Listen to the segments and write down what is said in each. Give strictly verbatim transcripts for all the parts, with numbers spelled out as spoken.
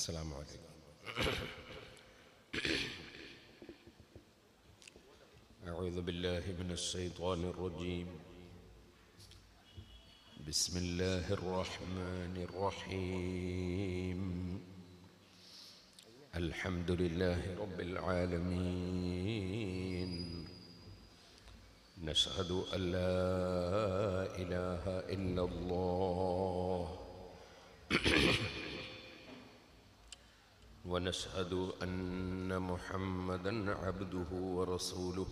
السلام عليكم. أعوذ بالله من الشيطان الرجيم. بسم الله الرحمن الرحيم. الحمد لله رب العالمين. نشهد أن لا إله إلا الله ونشهد أن محمدًا عبده ورسوله.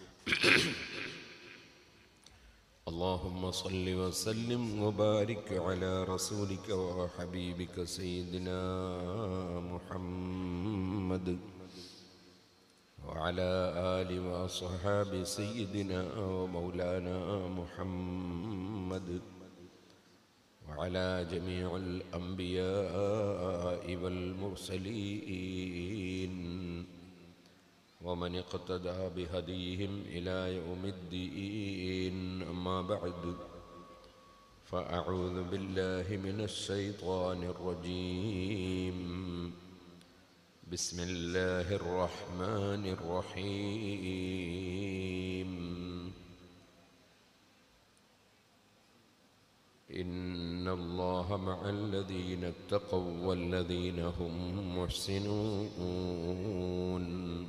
اللهم صل وسلم وبارك على رسولك وحبيبك سيدنا محمد وعلى آل وأصحاب سيدنا ومولانا محمد وعلى جميع الأنبياء والمرسلين ومن اقتدى بهديهم إلى يوم الدين. أما بعد، فأعوذ بالله من الشيطان الرجيم. بسم الله الرحمن الرحيم. إن الله مع الذين اتقوا والذين هم محسنون.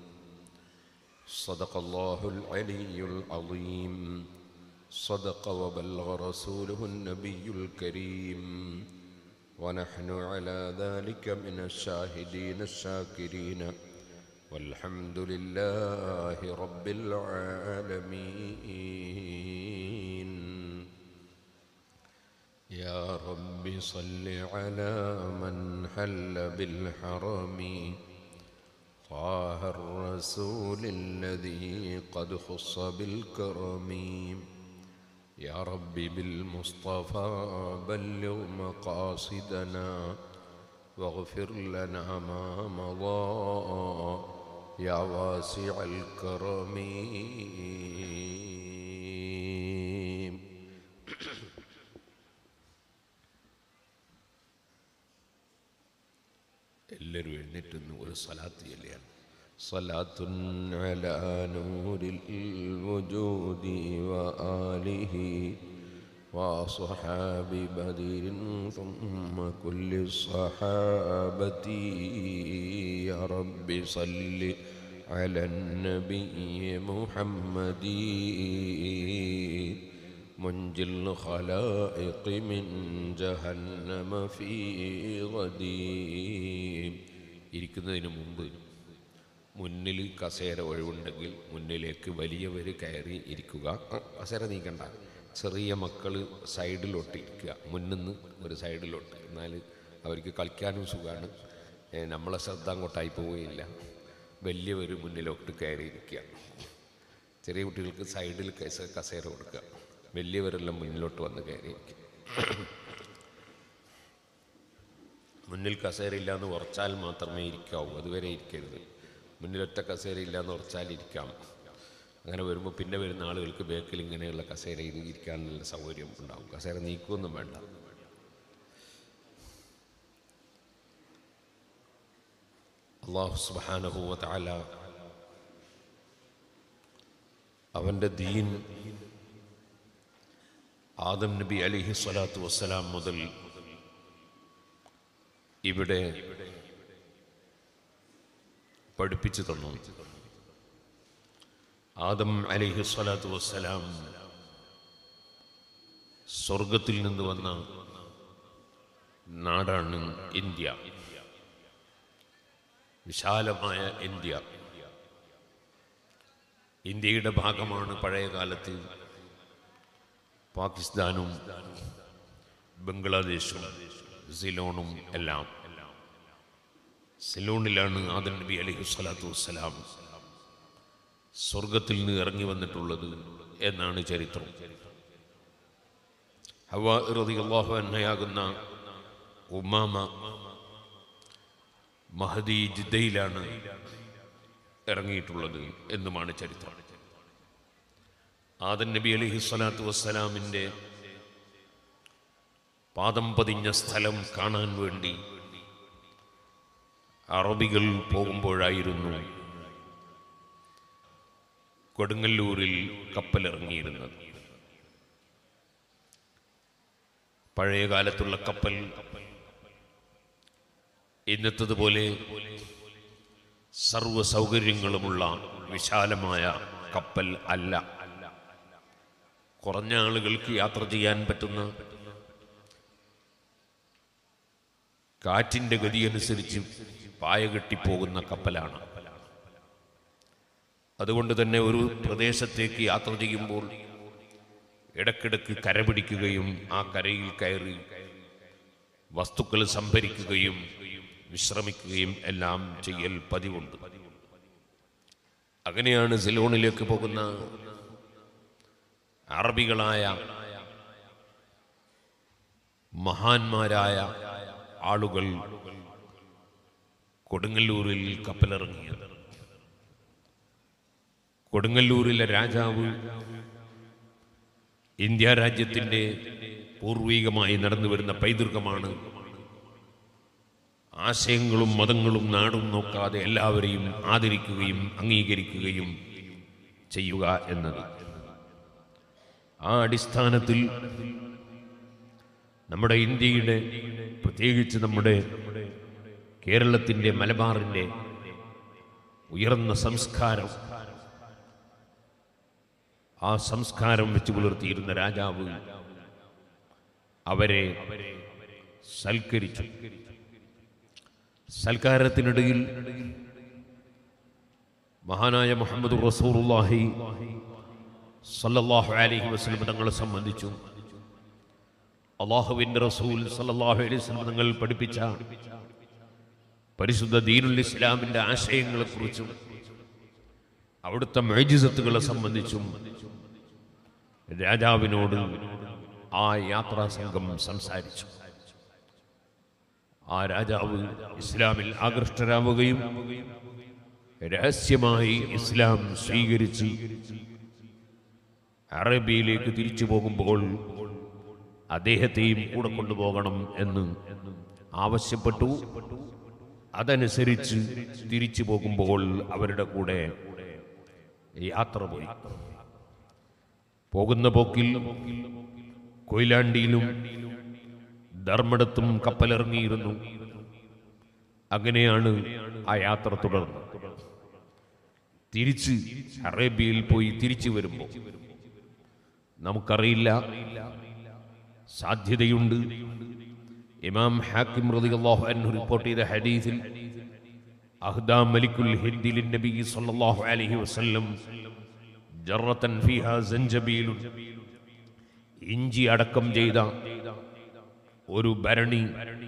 صدق الله العلي العظيم. صدق وبلغ رسوله النبي الكريم. ونحن على ذلك من الشاهدين الشاكرين والحمد لله رب العالمين. يا رب صل على من حل بالحرم طه الرسول الذي قد خص بالكرم. يا رب بالمصطفى بلغ مقاصدنا واغفر لنا ما مضى يا واسع الكرم. എല്ലാവരും എഴുന്നേറ്റ് ഒരു സ്വലാത്ത് ചൊല്ലിയാണ്. സ്വലാത്തുൻ അലാ നൂരിൽ വജൂദി വആലിഹി വസ്വഹാബി ബദരിൻ ثم كل الصحابة. يا رب صل على النبي محمد منجي الخلائق من جهنم في غديم. ഇരിക്കുന്നതിന് മുമ്പ് മുന്നിൽ കസേര ഒഴിവുണ്ടെങ്കിൽ മുന്നിലേക്ക് വലിയവർ കയറി ഇരിക്കുക. കസേര നീക്കണ്ട. ചെറിയ മക്കൾ സൈഡിലോട്ട് ഇരിക്കുക. മുന്നിൽ നിന്ന് ഒരു സൈഡിലോട്ട്. എന്നാൽ അവർക്ക് കളിക്കാനും സുഖമാണ്. നമ്മളെ ശ്രദ്ധ അങ്ങോട്ടായി പോവുകയില്ല. വലിയവർ മുന്നിലോട്ട് കയറി ഇരിക്കുക. ചെറിയ കുട്ടികൾക്ക് സൈഡിൽ കസേര കൊടുക്കുക. വലിയവരെല്ലാം മുന്നിലോട്ട് വന്ന് കയറിയിരിക്കും. മുന്നിൽ കസേരയില്ല എന്ന് ഉറച്ചാൽ മാത്രമേ ഇരിക്കാവൂ. അതുവരെ ഇരിക്കരുത്. മുന്നിലൊറ്റ കസേരയില്ല എന്ന് ഉറച്ചാൽ ഇരിക്കാം. അങ്ങനെ വരുമ്പോൾ പിന്നെ വരുന്ന ആളുകൾക്ക് ബേക്കിൽ ഇങ്ങനെയുള്ള കസേരയിൽ ഇരിക്കാനുള്ള സൗകര്യം ഉണ്ടാവും. കസേര നീക്കുമൊന്നും വേണ്ട. അല്ലാഹു സുബ്ഹാനഹു വ തആല അവൻ്റെ ദീൻ ആദം നബി അലൈഹി സ്വലാത്തു വസ്സലാം മുതൽ ഇവിടെ പഠിപ്പിച്ചു തന്നു. ആദം അലൈഹി സ്വലാത്തു വസ്സലാം സ്വർഗത്തിൽ നിന്ന് വന്ന നാടാണ് ഇന്ത്യ. വിശാലമായ ഇന്ത്യ. ഇന്ത്യയുടെ ഭാഗമാണ് പഴയ കാലത്ത് പാകിസ്ഥാനും ബംഗ്ലാദേശും സിലോണും എല്ലാം. സിലോണിലാണ് ആദം നബി അലൈഹി സ്വലാത്തു വസ്സലാം സ്വർഗത്തിൽ നിന്ന് ഇറങ്ങി വന്നിട്ടുള്ളത് എന്നാണ് ചരിത്രം. ഹവ്വാ റളിയല്ലാഹു അൻഹയാകുന്ന ഉമ്മാമ മഹദി ജിദ്ദയിലാണ് ഇറങ്ങിയിട്ടുള്ളത് എന്നുമാണ് ചരിത്രം. ആദം നബി അലൈഹി സ്വലാത്തു വസ്സലാമിൻ്റെ പാദം പതിഞ്ഞ സ്ഥലം കാണാൻ വേണ്ടി അറബികൾ പോകുമ്പോഴായിരുന്നു കൊടുങ്ങല്ലൂരിൽ കപ്പലിറങ്ങിയിരുന്നത്. പഴയ കാലത്തുള്ള കപ്പൽ ഇന്നത്തതുപോലെ സർവ സൗകര്യങ്ങളുമുള്ള വിശാലമായ കപ്പൽ അല്ല. കുറഞ്ഞ ആളുകൾക്ക് യാത്ര ചെയ്യാൻ പറ്റുന്ന, കാറ്റിൻ്റെ ഗതിയനുസരിച്ച് പായ കെട്ടിപ്പോകുന്ന കപ്പലാണ്. അതുകൊണ്ട് തന്നെ ഒരു പ്രദേശത്തേക്ക് യാത്ര ചെയ്യുമ്പോൾ ഇടക്കിടക്ക് കര പിടിക്കുകയും ആ കരയിൽ കയറി വസ്തുക്കൾ സംഭരിക്കുകയും വിശ്രമിക്കുകയും എല്ലാം ചെയ്യൽ പതിവുണ്ട്. അങ്ങനെയാണ് സിലോണിലേക്ക് പോകുന്ന അറബികളായ മഹാന്മാരായ ആളുകൾ കൊടുങ്ങല്ലൂരിൽ കപ്പലിറങ്ങിയത്. കൊടുങ്ങല്ലൂരിലെ രാജാവ് ഇന്ത്യ രാജ്യത്തിൻ്റെ പൂർവികമായി നടന്നു വരുന്ന പൈതൃകമാണ്. ആശയങ്ങളും മതങ്ങളും നാടും നോക്കാതെ എല്ലാവരെയും ആദരിക്കുകയും അംഗീകരിക്കുകയും ചെയ്യുക എന്നത്. ആ അടിസ്ഥാനത്തിൽ നമ്മുടെ ഇന്ത്യയുടെ, പ്രത്യേകിച്ച് നമ്മുടെ കേരളത്തിൻ്റെ, മലബാറിൻ്റെ ഉയർന്ന സംസ്കാരം, ആ സംസ്കാരം വെച്ച് പുലർത്തിയിരുന്ന രാജാവ് അവരെ സൽക്കരിച്ചു. സൽക്കാരത്തിനിടയിൽ മഹാനായ മുഹമ്മദ് റസൂലുള്ളാഹി സല്ലല്ലാഹു അലൈഹി വസല്ലം തങ്ങളെ സംബന്ധിച്ചു അല്ലാഹുവിൻ്റെ റസൂൽ സല്ലല്ലാഹു അലൈഹി വസല്ലം തങ്ങൾ പഠിപ്പിച്ച പരിശുദ്ധ ദീനുൽ ഇസ്ലാമിൻ്റെ ആശയങ്ങളെക്കുറിച്ചും അവിടുത്തെ മുഅ്ജിസത്തുകളെ സംബന്ധിച്ചും രാജാവിനോട് ആ യാത്രാ സംഘം സംസാരിച്ചു. ആ രാജാവ് ഇസ്ലാമിൽ ആകൃഷ്ടരാവുകയും രഹസ്യമായി ഇസ്ലാം സ്വീകരിച്ച് അറേബ്യയിലേക്ക് തിരിച്ചു പോകുമ്പോൾ അദ്ദേഹത്തെയും കൂടെ കൊണ്ടുപോകണം എന്ന് ആവശ്യപ്പെട്ടു. അതനുസരിച്ച് തിരിച്ചു പോകുമ്പോൾ അവരുടെ കൂടെ യാത്ര പോയി. പോകുന്ന പോക്കിൽ കൊയിലാണ്ടിയിലും ധർമ്മടത്തും കപ്പലിറങ്ങിയിരുന്നു. അങ്ങനെയാണ് ആ യാത്ര തുടർന്നത്. തിരിച്ച് അറേബ്യയിൽ പോയി തിരിച്ചു വരുമ്പോൾ നമുക്കറിയില്ല, സാധ്യതയുണ്ട്. ഇമാം ഹാക്കിം റളിയല്ലാഹു അൻഹു റിപ്പോർട്ട് ചെയ്ത ഹദീസിൽ അഹ്ദാ മലിക്കുൽ ഹിന്ദ് ലിൻ നബി സല്ലല്ലാഹു അലൈഹി വസല്ലം ജറത്തൻ ഫീഹാ സഞ്ചബീലുൻ, ഇഞ്ചി അടക്കം ചെയ്ത ഒരു ഭരണി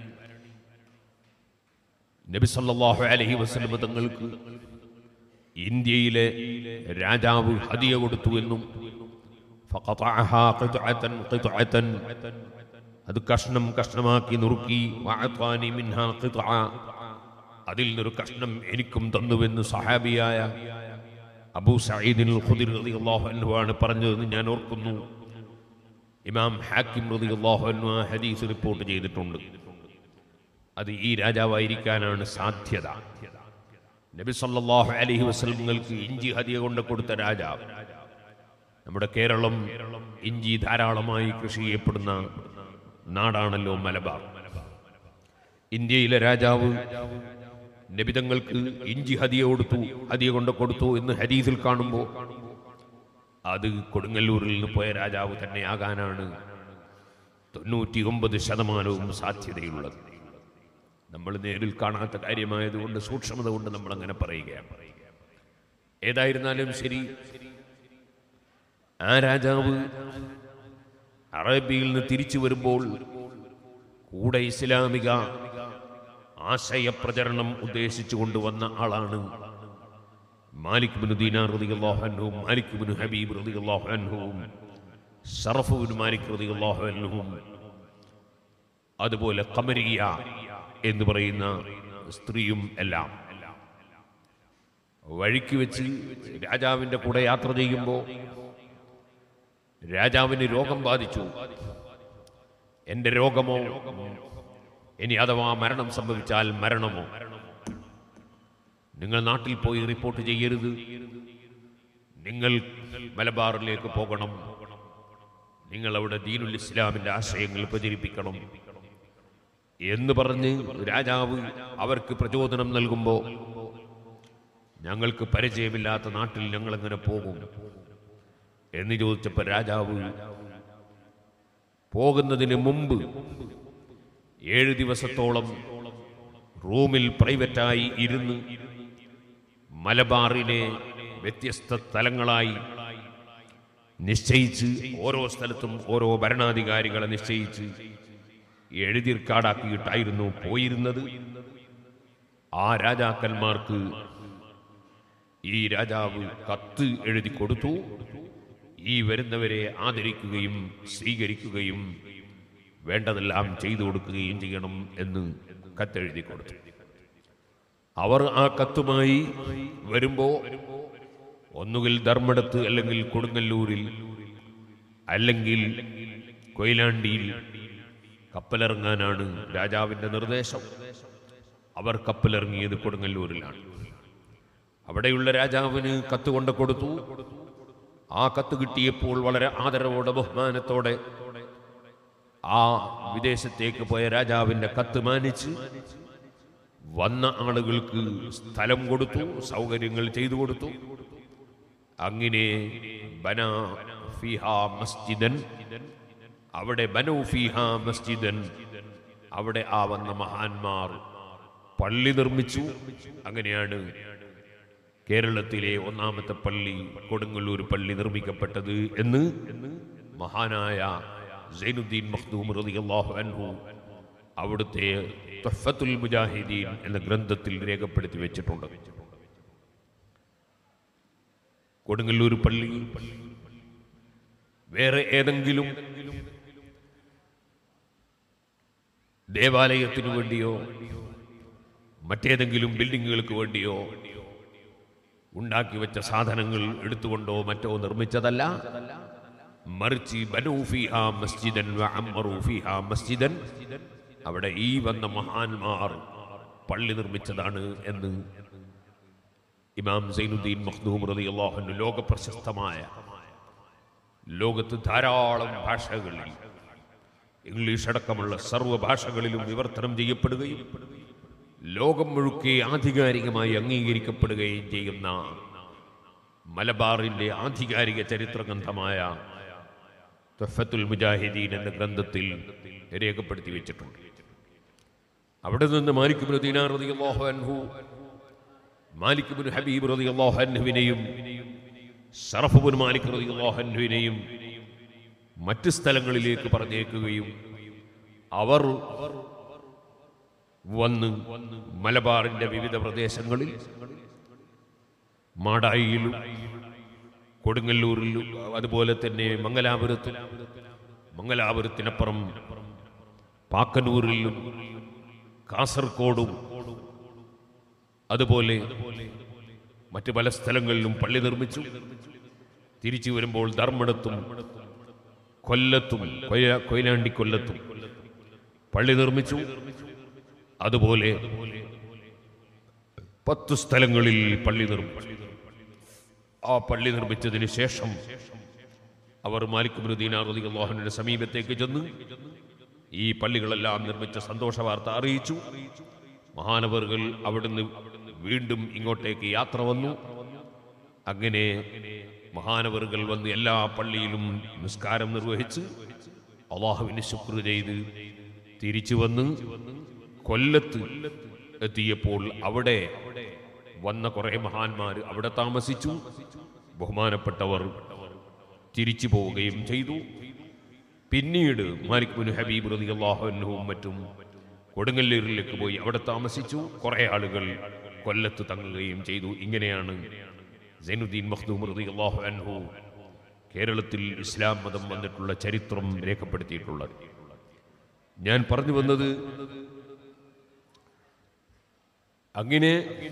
നബി സല്ലല്ലാഹു അലൈഹി വസല്ലം തങ്ങൾക്ക് ഇന്ത്യയിലെ രാജാവ് ഹദിയ കൊടുത്തു എന്നും ഫഖതഅഹാ ഖിത്അതൻ ഖിത്അതൻ, അത് കഷ്ണം കഷ്ണമാക്കി നുറുക്കി, വഅതാനി മിൻഹാ ഖിത്അ, അതിൽ നിന്നൊരു കഷ്ണം എനിക്കും തന്നുവെന്ന് സഹാബിയായ അബൂ സഈദ് അൽ ഖുദരി റളിയല്ലാഹു അൻഹു ആണ് പറഞ്ഞതെന്ന് ഞാൻ ഓർക്കുന്നു. ഇമാം ഹാക്കിം റളിയല്ലാഹു അൻഹു ആ ഹദീസ് റിപ്പോർട്ട് ചെയ്തിട്ടുണ്ട്. അത് ഈ രാജാവായിരിക്കാനാണ് സാധ്യത. നബി സല്ലല്ലാഹു അലൈഹി വസല്ലമക്ക് ഇഞ്ചി ഹദിയ കൊണ്ട് കൊടുത്ത രാജാവ്. നമ്മുടെ കേരളം ഇഞ്ചി ധാരാളമായി കൃഷി ചെയ്യപ്പെടുന്ന നാടാണല്ലോ മലബാർ. ഇന്ത്യയിലെ രാജാവ് നബിതങ്ങൾക്ക് ഇഞ്ചി ഹദിയ കൊടുത്തു, ഹദിയ കൊണ്ട് കൊടുത്തു എന്ന് ഹദീസിൽ കാണുമ്പോൾ അത് കൊടുങ്ങല്ലൂരിൽ നിന്ന് പോയ രാജാവ് തന്നെ ആകാനാണ് തൊണ്ണൂറ്റി ഒമ്പത് ശതമാനവും സാധ്യതയുള്ളത്. നമ്മൾ നേരിൽ കാണാത്ത കാര്യമായതുകൊണ്ട് സൂക്ഷ്മത കൊണ്ട് നമ്മൾ അങ്ങനെ പറയുകയാണ്. ഏതായിരുന്നാലും ശരി, ആ രാജാവ് അറേബ്യയിൽ നിന്ന് തിരിച്ചു വരുമ്പോൾ കൂടെ ഇസ്ലാമിക ആശയപ്രചരണം ഉദ്ദേശിച്ചു കൊണ്ടുവന്ന ആളാണ് മാലിക് ബിൻ ദീനാർ റളിയല്ലാഹു അൻഹു, മാലിക് ബിൻ ഹബീബ് റളിയല്ലാഹു അൻഹു, ശറഫ് ബിൻ മാലിക് റളിയല്ലാഹു അൻഹു, അതുപോലെ ഖമരിയ എന്ന് പറയുന്ന സ്ത്രീയും എല്ലാം. വഴിക്ക് വെച്ച് രാജാവിൻ്റെ കൂടെ യാത്ര ചെയ്യുമ്പോൾ രാജാവിന് രോഗം ബാധിച്ചു. എൻ്റെ രോഗമോ ഇനി അഥവാ മരണം സംഭവിച്ചാൽ മരണമോ, നിങ്ങൾ നാട്ടിൽ പോയി റിപ്പോർട്ട് ചെയ്യരുത്, നിങ്ങൾ മലബാറിലേക്ക് പോകണം, നിങ്ങൾ അവിടെ ദീനുൽ ഇസ്ലാമിന്റെ ആശയങ്ങൾ പ്രചരിപ്പിക്കണം എന്ന് പറഞ്ഞ് രാജാവ് അവർക്ക് പ്രചോദനം നൽകുമ്പോൾ ഞങ്ങൾക്ക് പരിചയമില്ലാത്ത നാട്ടിൽ ഞങ്ങൾ എങ്ങനെ പോകും എന്ന് ചോദിച്ചപ്പോൾ രാജാവ് പോകുന്നതിന് മുമ്പ് ഏഴ് ദിവസത്തോളം റൂമിൽ പ്രൈവറ്റായി ഇരുന്ന് മലബാറിനെ വ്യത്യസ്ത സ്ഥലങ്ങളായി നിശ്ചയിച്ച് ഓരോ സ്ഥലത്തും ഓരോ ഭരണാധികാരികളെ നിശ്ചയിച്ച് എഴുതി റെക്കോർഡാക്കിയിട്ടായിരുന്നു പോയിരുന്നത്. ആ രാജാക്കന്മാർക്ക് ഈ രാജാവ് കത്ത് എഴുതി കൊടുത്തു, ഈ വരുന്നവരെ ആദരിക്കുകയും സ്വീകരിക്കുകയും വേണ്ടതെല്ലാം ചെയ്തു കൊടുക്കുകയും ചെയ്യണം എന്ന് കത്തെഴുതി കൊടുത്തു. അവർ ആ കത്തുമായി വരുമ്പോൾ ഒന്നുകിൽ ധർമ്മടത്ത് അല്ലെങ്കിൽ കൊടുങ്ങല്ലൂരിൽ അല്ലെങ്കിൽ കൊയിലാണ്ടിയിൽ കപ്പലിറങ്ങാനാണ് രാജാവിൻ്റെ നിർദ്ദേശം. അവർ കപ്പലിറങ്ങിയത് കൊടുങ്ങല്ലൂരിലാണ്. അവിടെയുള്ള രാജാവിന് കത്ത് കൊണ്ട് കൊടുത്തു. ആ കത്ത് കിട്ടിയപ്പോൾ വളരെ ആദരവോടെ ബഹുമാനത്തോടെ ആ വിദേശത്തേക്ക് പോയ രാജാവിൻ്റെ കത്ത് മാനിച്ച് വന്ന ആളുകൾക്ക് സ്ഥലം കൊടുത്തു, സൗകര്യങ്ങൾ ചെയ്തു കൊടുത്തു. അങ്ങനെ ബന ഫീഹാ മസ്ജിദൻ, അവിടെ ബനു ഫീഹാ മസ്ജിദൻ, അവിടെ ആ വന്ന മഹാന്മാർ പള്ളി നിർമ്മിച്ചു. അങ്ങനെയാണ് കേരളത്തിലെ ഒന്നാമത്തെ പള്ളി കൊടുങ്ങല്ലൂർ പള്ളി നിർമ്മിക്കപ്പെട്ടത് എന്ന് മഹാനായ സൈനുദ്ദീൻ മഖ്ദൂം റളിയല്ലാഹു അൻഹു അവിടുത്തെ തുഹ്ഫത്തുൽ മുജാഹിദീൻ എന്ന ഗ്രന്ഥത്തിൽ രേഖപ്പെടുത്തി വെച്ചിട്ടുണ്ട്. കൊടുങ്ങല്ലൂർ പള്ളി വേറെ ഏതെങ്കിലും ദേവാലയത്തിനു വേണ്ടിയോ മറ്റേതെങ്കിലും ബിൽഡിങ്ങുകൾക്ക് വേണ്ടിയോ ഉണ്ടാക്കി വെച്ച സാധനങ്ങൾ എടുത്തുകൊണ്ടോ മറ്റോ നിർമ്മിച്ചതല്ല. മറിച്ച് ബനൂ ഫീഹാ മസ്ജിദൻ വഅമ്മറൂ ഫീഹാ മസ്ജിദൻ, അവിടെ ഈ വന്ന മഹാന്മാർ പള്ളി നിർമ്മിച്ചതാണ് എന്ന് ഇമാം സൈനുദ്ദീൻ മഖ്ദൂം റളിയല്ലാഹു അൻഹു ലോക പ്രശസ്തമായ, ലോകത്ത് ധാരാളം ഭാഷകളിൽ ഇംഗ്ലീഷ് അടക്കമുള്ള സർവ്വ ഭാഷകളിലും വിവർത്തനം ചെയ്യപ്പെടുകയും ലോകം മുഴുക്കെ ആധികാരികമായി അംഗീകരിക്കപ്പെടുകയും ചെയ്യുന്ന മലബാറിന്റെ ആധികാരിക ചരിത്ര ഗ്രന്ഥമായ തുഹ്ഫത്തുൽ മുജാഹിദീൻ എന്ന ഗ്രന്ഥത്തിൽ രേഖപ്പെടുത്തി വെച്ചിട്ടുണ്ട്. അവിടെ നിന്ന് മാലിക് ഇബ്നു ദീനാർ റളിയല്ലാഹു അൻഹു മാലിക് ഇബ്നു ഹബീബ് റളിയല്ലാഹു അൻഹുവിനെയും ശറഫ് ഇബ്നു മാലിക് റളിയല്ലാഹു അൻഹുവിനെയും മറ്റ് സ്ഥലങ്ങളിലേക്ക് പറഞ്ഞേക്കുകയും അവർ വന്ന് മലബാറിന്റെ വിവിധ പ്രദേശങ്ങളിൽ മാടായിയിലും കൊടുങ്ങല്ലൂരിലും അതുപോലെ തന്നെ മംഗലാപുരത്തും മംഗലാപുരത്തിനപ്പുറം പാക്കന്നൂരിലും കാസർഗോഡും അതുപോലെ മറ്റു പല സ്ഥലങ്ങളിലും പള്ളി നിർമ്മിച്ചു. തിരിച്ചു വരുമ്പോൾ ധർമ്മടത്തും കൊല്ലത്തും കൊയിലാണ്ടി കൊല്ലത്തും പള്ളി നിർമ്മിച്ചു. അതുപോലെ പത്തു സ്ഥലങ്ങളിൽ പള്ളി നിർമ്മിച്ചു. ആ പള്ളി നിർമ്മിച്ചതിന് ശേഷം അവർ മാലിക് ഇബ്നു ദീനാർ റളിയല്ലാഹു അൻഹുവിന്റെ സമീപത്തേക്ക് ചെന്ന് ഈ പള്ളികളെല്ലാം നിർമ്മിച്ച സന്തോഷ വാർത്ത അറിയിച്ചു. മഹാനവറുകൾ അവിടുന്ന് വീണ്ടും ഇങ്ങോട്ടേക്ക് യാത്ര വന്നു. അങ്ങനെ മഹാനവറുകൾ വന്ന് എല്ലാ പള്ളിയിലും നിസ്കാരം നിർവഹിച്ച് അല്ലാഹുവിനെ ശുക്ർ ചെയ്ത് തിരിച്ചു വന്ന് കൊല്ലത്ത് എത്തിയപ്പോൾ അവിടെ വന്ന കുറെ മഹാന്മാർ അവിടെ താമസിച്ചു. ബഹുമാനപ്പെട്ടവർ തിരിച്ചു പോവുകയും ചെയ്തു. പിന്നീട് മാലിക് ഇബ്നു ഹബീബ് റളിയല്ലാഹു അൻഹുവും മറ്റും കൊടുങ്ങല്ലൂരിലേക്ക് പോയി അവിടെ താമസിച്ചു. കുറെ ആളുകൾ കൊല്ലത്ത് തങ്ങുകയും ചെയ്തു. ഇങ്ങനെയാണ് സൈനുദ്ദീൻ മഖ്ദൂം റളിയല്ലാഹു അൻഹു കേരളത്തിൽ ഇസ്ലാം മതം വന്നിട്ടുള്ള ചരിത്രം രേഖപ്പെടുത്തിയിട്ടുള്ളത്. ഞാൻ പറഞ്ഞു വന്നത് അങ്ങനെ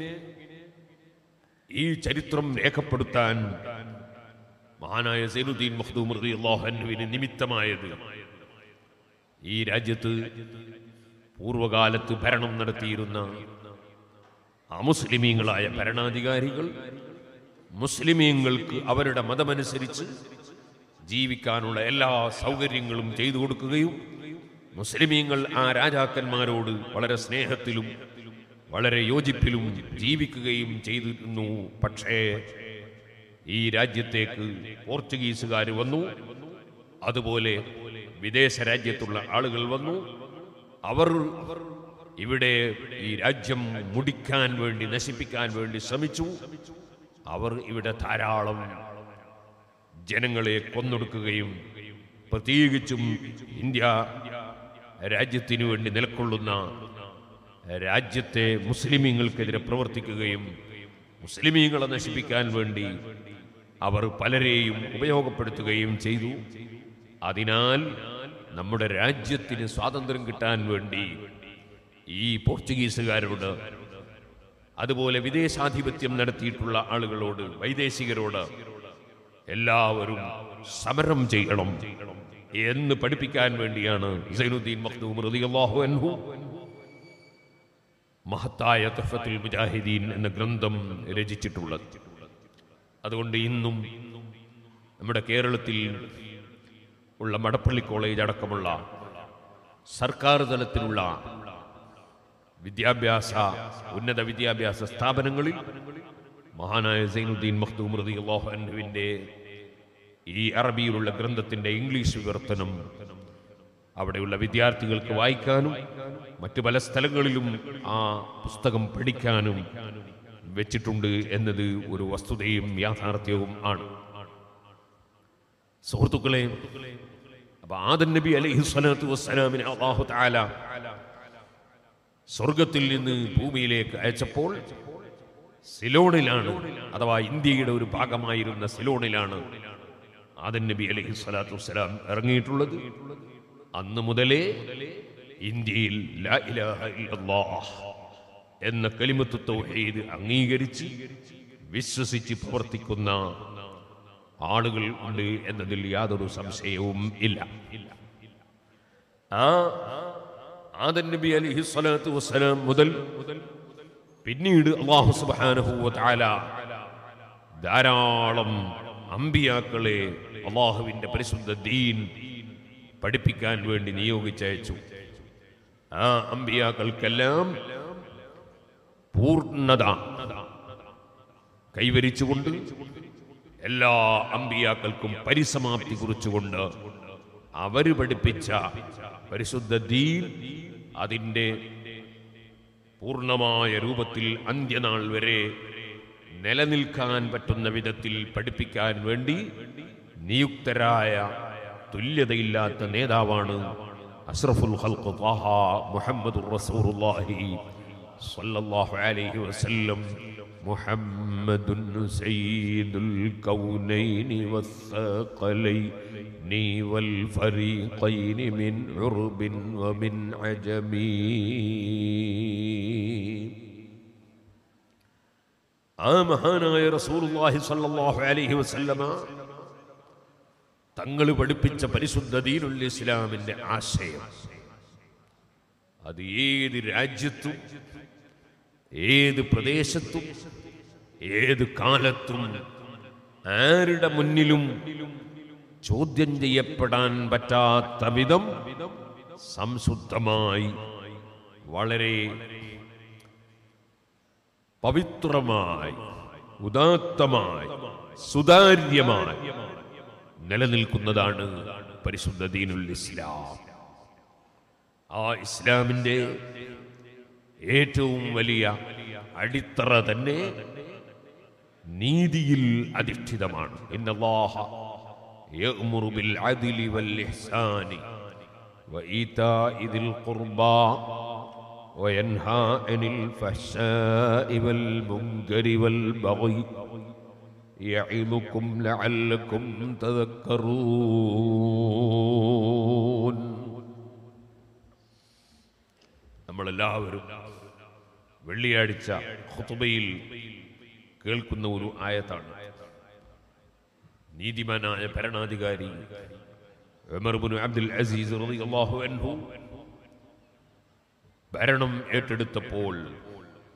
ഈ ചരിത്രം രേഖപ്പെടുത്താൻ മഹാനായ സൈനുദ്ദീൻ മഖ്ദൂം റളിയല്ലാഹു അൻഹുവിന് നിമിത്തമായത് ഈ രാജ്യത്ത് പൂർവകാലത്ത് ഭരണം നടത്തിയിരുന്ന ആ മുസ്ലിമീങ്ങളായ ഭരണാധികാരികൾ മുസ്ലിമീങ്ങൾക്ക് അവരുടെ മതമനുസരിച്ച് ജീവിക്കാനുള്ള എല്ലാ സൗകര്യങ്ങളും ചെയ്തു കൊടുക്കുകയും മുസ്ലിമീങ്ങൾ ആ രാജാക്കന്മാരോട് വളരെ സ്നേഹത്തിലും വളരെ യോജിപ്പിലും ജീവിക്കുകയും ചെയ്തിരുന്നു. പക്ഷേ ഈ രാജ്യത്തേക്ക് പോർച്ചുഗീസുകാർ വന്നു, അതുപോലെ വിദേശ രാജ്യത്തുള്ള ആളുകൾ വന്നു. അവർ ഇവിടെ ഈ രാജ്യം മുടിക്കാൻ വേണ്ടി, നശിപ്പിക്കാൻ വേണ്ടി ശ്രമിച്ചു. അവർ ഇവിടെ ധാരാളം ജനങ്ങളെ കൊന്നൊടുക്കുകയും പ്രത്യേകിച്ചും ഇന്ത്യ രാജ്യത്തിനു വേണ്ടി നിലകൊള്ളുന്ന രാജ്യത്തെ മുസ്ലിമീങ്ങൾക്കെതിരെ പ്രവർത്തിക്കുകയും മുസ്ലിമീങ്ങളെ നശിപ്പിക്കാൻ വേണ്ടി അവർ പലരെയും ഉപയോഗപ്പെടുത്തുകയും ചെയ്തു. അതിനാൽ നമ്മുടെ രാജ്യത്തിന് സ്വാതന്ത്ര്യം കിട്ടാൻ വേണ്ടി ഈ പോർച്ചുഗീസുകാരോട്, അതുപോലെ വിദേശാധിപത്യം നടത്തിയിട്ടുള്ള ആളുകളോട്, വൈദേശികരോട് എല്ലാവരും സമരം ചെയ്യണം എന്ന് പഠിപ്പിക്കാൻ വേണ്ടിയാണ് സൈനുദ്ദീൻ മഖ്ദൂം റളിയല്ലാഹു അൻഹു മഹത്തായ തുഹ്ഫത്തുൽ മുജാഹിദീൻ എന്ന ഗ്രന്ഥം രചിച്ചിട്ടുള്ളത്. അതുകൊണ്ട് ഇന്നും നമ്മുടെ കേരളത്തിൽ ഉള്ള മടപ്പള്ളി കോളേജ് അടക്കമുള്ള സർക്കാർ തലത്തിലുള്ള വിദ്യാഭ്യാസ ഉന്നത വിദ്യാഭ്യാസ സ്ഥാപനങ്ങളിൽ മഹാനായ സൈനുദ്ദീൻ മഖ്ദൂം റളിയല്ലാഹു അൻഹുവിൻ്റെ ഈ അറബിയിലുള്ള ഗ്രന്ഥത്തിൻ്റെ ഇംഗ്ലീഷ് വിവർത്തനം അവിടെയുള്ള വിദ്യാർത്ഥികൾക്ക് വായിക്കാനും മറ്റു പല സ്ഥലങ്ങളിലും ആ പുസ്തകം പഠിക്കാനും വെച്ചിട്ടുണ്ട് എന്നത് ഒരു വസ്തുതയും യാഥാർത്ഥ്യവും ആണ്. സുഹൃത്തുക്കളെ, അപ്പൊ ആദം നബി അലൈഹി സ്വലാത്തു വസ്സലാമിനെ അല്ലാഹു തആല സ്വർഗത്തിൽ നിന്ന് ഭൂമിയിലേക്ക് അയച്ചപ്പോൾ സിലോണിലാണ്, അഥവാ ഇന്ത്യയുടെ ഒരു ഭാഗമായിരുന്ന സിലോണിലാണ് ആദം നബി അലൈഹി സ്വലാത്തു വസ്സലാം ഇറങ്ങിയിട്ടുള്ളത്. അന്ന് മുതലേ ഇന്ത്യയിൽ ലാ ഇലാഹ ഇല്ലല്ലാഹ് എന്ന കലിമത്തു തൗഹീദ് അംഗീകരിച്ച് വിശ്വസിച്ച് പ്രവർത്തിക്കുന്ന ആളുകൾ ഉണ്ട് എന്നതിൽ യാതൊരു സംശയവും ഇല്ല. ആ ആദം നബി അലൈഹി സ്വലാത്തു വസ്സലാം മുതൽ പിന്നീട് അല്ലാഹു സുബ്ഹാനഹു വ തആല ധാരാളം അമ്പിയാക്കളെ അല്ലാഹുവിന്റെ പരിശുദ്ധ ദീൻ പഠിപ്പിക്കാൻ വേണ്ടി നിയോഗിച്ചയച്ചു. ആ അമ്പിയാക്കൾക്കെല്ലാം പൂർണ്ണത കൈവരിച്ചുകൊണ്ട്, എല്ലാ അമ്പിയാക്കൾക്കും പരിസമാപ്തി കുറിച്ചുകൊണ്ട് അവർ പഠിപ്പിച്ച പരിശുദ്ധ ദീൻ അതിൻ്റെ പൂർണ്ണമായ രൂപത്തിൽ അന്ത്യനാൾ വരെ നിലനിൽക്കാൻ പറ്റുന്ന വിധത്തിൽ പഠിപ്പിക്കാൻ വേണ്ടി നിയുക്തരായ തുല്യതയില്ലാത്ത നേതാവാണ് അഷ്റഫുൽ ഖൽഖ് ത്വാഹ മുഹമ്മദുർ റസൂലുള്ളാഹി സ്വല്ലല്ലാഹു അലൈഹി വസല്ലം. മുഹമ്മദുൻ സയ്യിദുൽ കൗനൈനി വസ്സഖലൈനി വൽ ഫരീഖൈനി മിൻ ഉർബിൻ വമിൻ അജമീ. ആ മഹാനായ റസൂലുള്ളാഹി സ്വല്ലല്ലാഹു അലൈഹി വസല്ലമ തങ്ങൾ പഠിപ്പിച്ച പരിശുദ്ധ ദീനുൽ ഇസ്ലാമിന്റെ ആശയം അത് ഏത് രാജ്യത്തും ഏത് പ്രദേശത്തും ഏത് കാലത്തും ആരുടെ മുന്നിലും ചോദ്യം ചെയ്യപ്പെടാൻ പറ്റാത്ത വിധം സംശുദ്ധമായി, വളരെ പവിത്രമായി, ഉദാത്തമായി, സുതാര്യമായി നിലനിൽക്കുന്നതാണ് പരിശുദ്ധ ദീനുൽ ഇസ്ലാം. ആ ഇസ്ലാമിന്റെ ഏറ്റവും വലിയ അടിത്തറ തന്നെ നീതിയിൽ അധിഷ്ഠിതമാണ്. ഇന്നല്ലാഹ യഅ്മുറു ബിൽ അദ്ലി വൽ ഇഹ്സാനി വഇതാഇ ദിൽ ഖുർബാ വയൻഹാ അനിൽ ഫഹ്ശാഇ വൽ മുൻകരി വൽ ബഗി യഇദുകും ലഅല്ലകും തദക്കറൂൻ. നമ്മളെല്ലാവരും വെള്ളിയാഴ്ച ഖുതുബയിൽ കേൾക്കുന്ന ഒരു ആയത്താണ്. നീതിമാനായ ഭരണാധികാരി ഉമർ ഇബ്നു അബ്ദുൽ അസീസ് റളിയല്ലാഹു അൻഹു ഭരണം ഏറ്റെടുത്തപ്പോൾ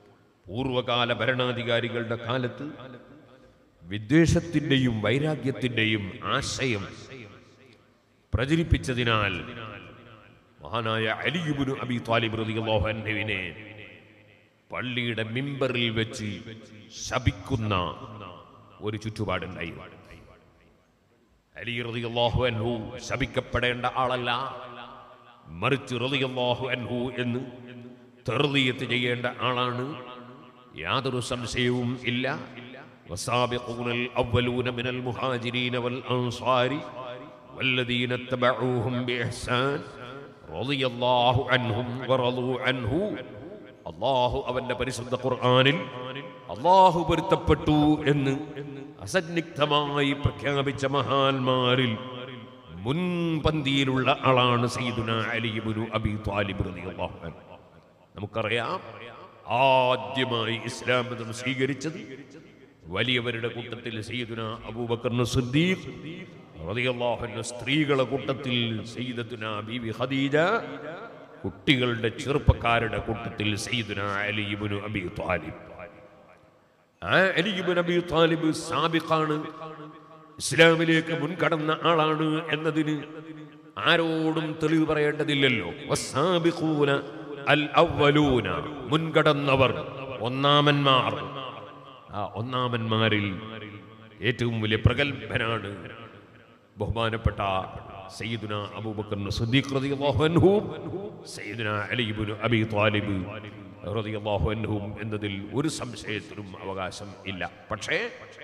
പൂർവകാല ഭരണാധികാരികളുടെ കാലത്ത് വിദ്വേഷത്തിന്റെയും വൈരാഗ്യത്തിന്റെയും ആശയം പ്രചരിപ്പിച്ചതിനാൽ മഹാനായ അലി ഇബ്നു അബീ ത്വാലിബ് റളിയല്ലാഹു അൻഹുവിനെ പള്ളിയുടെ മിമ്പറിൽ വെച്ച് ശപിക്കുന്ന ഒരു ചുറ്റുപാടുണ്ടായി. അലി റളിയല്ലാഹു അൻഹു ശപിക്കപ്പെടേണ്ട ആളല്ല, മറിച്ച് റളിയല്ലാഹു അൻഹു എന്ന് തർദിയത്ത് ചെയ്യേണ്ട ആളാണ്. യാതൊരു സംശയവും ഇല്ല. വസാബിഖൂനൽ അവ്വലൂന മിനൽ മുഹാജിരീന വൽ അൻസാരി വല്ലദീന തബഊഹും ബിഇഹ്സാൻ റളിയല്ലാഹു അൻഹും വറളൂ അൻഹു. അല്ലാഹു അവന്റെ പരിശുദ്ധ ഖുർആനിൽ അല്ലാഹു പൊരുത്തപ്പെട്ടു എന്ന് അസന്നിഗ്ധമായി പ്രഖ്യാപിച്ച മഹാന്മാരിൽ മുൻപന്തിയിലുള്ള ആളാണ് സയ്യിദുനാ അലി ഇബ്നു അബീ ത്വാലിബ് റളിയല്ലാഹു അൻഹു. നമുക്കറിയാം, ആദ്യമായി ഇസ്ലാം മതം സ്വീകരിച്ചത് വലിയവരുടെ കൂട്ടത്തിൽ സയ്യിദുനാ അബൂബക്കർ സിദ്ദീഖ് റളിയല്ലാഹു അൻഹു, സ്ത്രീകളുടെ കൂട്ടത്തിൽ സയ്യിദത്തുനാ ബീവി ഖദീജ, കുട്ടികളുടെ ചെറുപ്പക്കാരുടെ കൂട്ടത്തിൽ സയ്യിദുനാ അലി ഇബ്നു അബീ ത്വാലിബ്. ആ അലി ഇബ്നു അബീ ത്വാലിബ് സാബിഖാണ്, ഇസ്ലാമിലേക്ക് മുൻകടന്ന ആളാണ് എന്നതിന് ആരോടും തെളിവ് പറയേണ്ടതില്ലല്ലോ. വസ്സാബിഖൂന അൽ അവ്വലൂന, മുൻകടന്നവർ, ഒന്നാമന്മാർ. ആ ഒന്നാമന്മാരിൽ ഏറ്റവും വലിയ പ്രഗത്ഭനാണ് ബഹുമാനപ്പെട്ട സയ്യിദുനാ അബൂബക്കർ സിദ്ദീഖ് റളിയല്ലാഹു അൻഹു, സയ്യിദുനാ അലി ഇബ്നു അബീ ത്വാലിബ് റളിയല്ലാഹു അൻഹു എന്നതിൽ ഒരു സംശയത്തിനും അവകാശം ഇല്ല. പക്ഷേ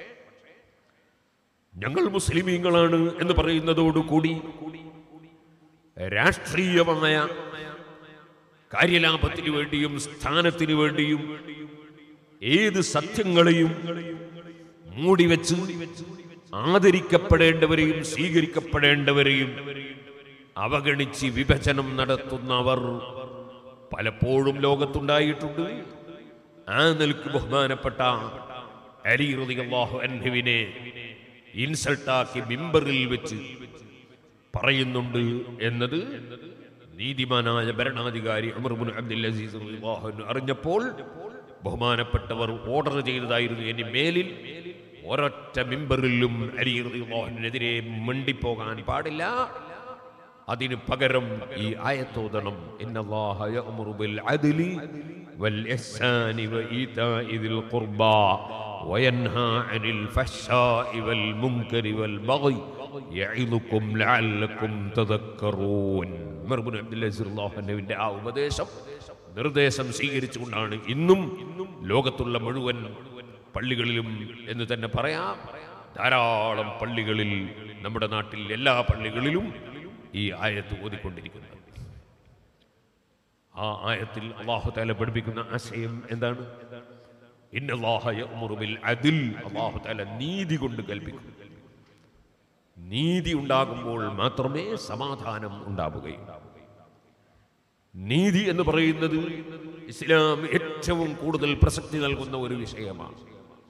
ഞങ്ങൾ മുസ്ലിമീങ്ങളാണ് എന്ന് പറയുന്നതോടുകൂടി രാഷ്ട്രീയമായ കാര്യലാഭത്തിനു വേണ്ടിയും സ്ഥാനത്തിനു വേണ്ടിയും ഏത് സത്യങ്ങളെയും മൂടിവെച്ച് ആദരിക്കപ്പെടേണ്ടവരെയും സ്വീകരിക്കപ്പെടേണ്ടവരെയും അവഗണിച്ച് വിഭജനം നടത്തുന്നവർ പലപ്പോഴും ലോകത്തുണ്ടായിട്ടുണ്ട്. ആ നിലക്ക് ബഹുമാനപ്പെട്ട അലി റളിയല്ലാഹു അൻഹുവിനെ ഇൻസൾട്ടാക്കി മിമ്പറിൽ വെച്ച് പറയുന്നുണ്ട് എന്നത് നീതിമാനായ ഭരണാധികാരി ഉമർ ഇബ്നു അബ്ദുൽ അസീസ് റളിയല്ലാഹു അൻഹു അറിഞ്ഞപ്പോൾ ബഹുമാനപ്പെട്ടവർ ഓർഡർ ചെയ്തതായിരുന്നു, ഇനി മേലിൽ ഒരൊറ്റ മിമ്പറിലും അലി റളിയല്ലാഹു അൻഹുവിനെതിരെ മണ്ടിപ്പോകാൻ പാടില്ല. അതിനു പകരം ഈ ആയത്തോദണം, ഇന്നല്ലാഹ യഅ്മുറു ബിൽ അദ്ലി വൽ ഇഹ്സാനി വഈതാഇ ദിൽ ഖുർബാ വയൻഹാ അനിൽ ഫഹ്ശാഇ വൽ മുൻകരി വൽ ബഗി യഇദുകും ലഅല്ലകും തദക്കറൂൻ. ഉമർ ഇബ്നു അബ്ദുൽ അസീസ് റളിയല്ലാഹു അൻഹുവിന്റെ ആ ഉപദേശം, നിർദ്ദേശം സ്വീകരിച്ചുകൊണ്ടാണ് ഇന്നും ലോകത്തുള്ള മുഴുവൻ പള്ളികളിലും എന്ന് തന്നെ പറയാം, ധാരാളം പള്ളികളിൽ, നമ്മുടെ നാട്ടിൽ എല്ലാ പള്ളികളിലും ഈ ആയത്ത് ഓതിക്കൊണ്ടിരിക്കുന്നത്. ആ ആയത്തിൽ അല്ലാഹു തആല പഠിപ്പിക്കുന്ന ആശയം എന്താണ്? ഇന്നല്ലാഹ യഅ്മുറു ബിൽ അദ്ൽ, അല്ലാഹു തആല നീതി കൊണ്ട് കൽപ്പിക്കും. നീതി ഉണ്ടാകുമ്പോൾ മാത്രമേ സമാധാനം ഉണ്ടാവുകയുള്ളൂ. നീതി എന്ന് പറയുന്നത് ഇസ്ലാം ഏറ്റവും കൂടുതൽ പ്രസക്തി നൽകുന്ന ഒരു വിഷയമാണ്.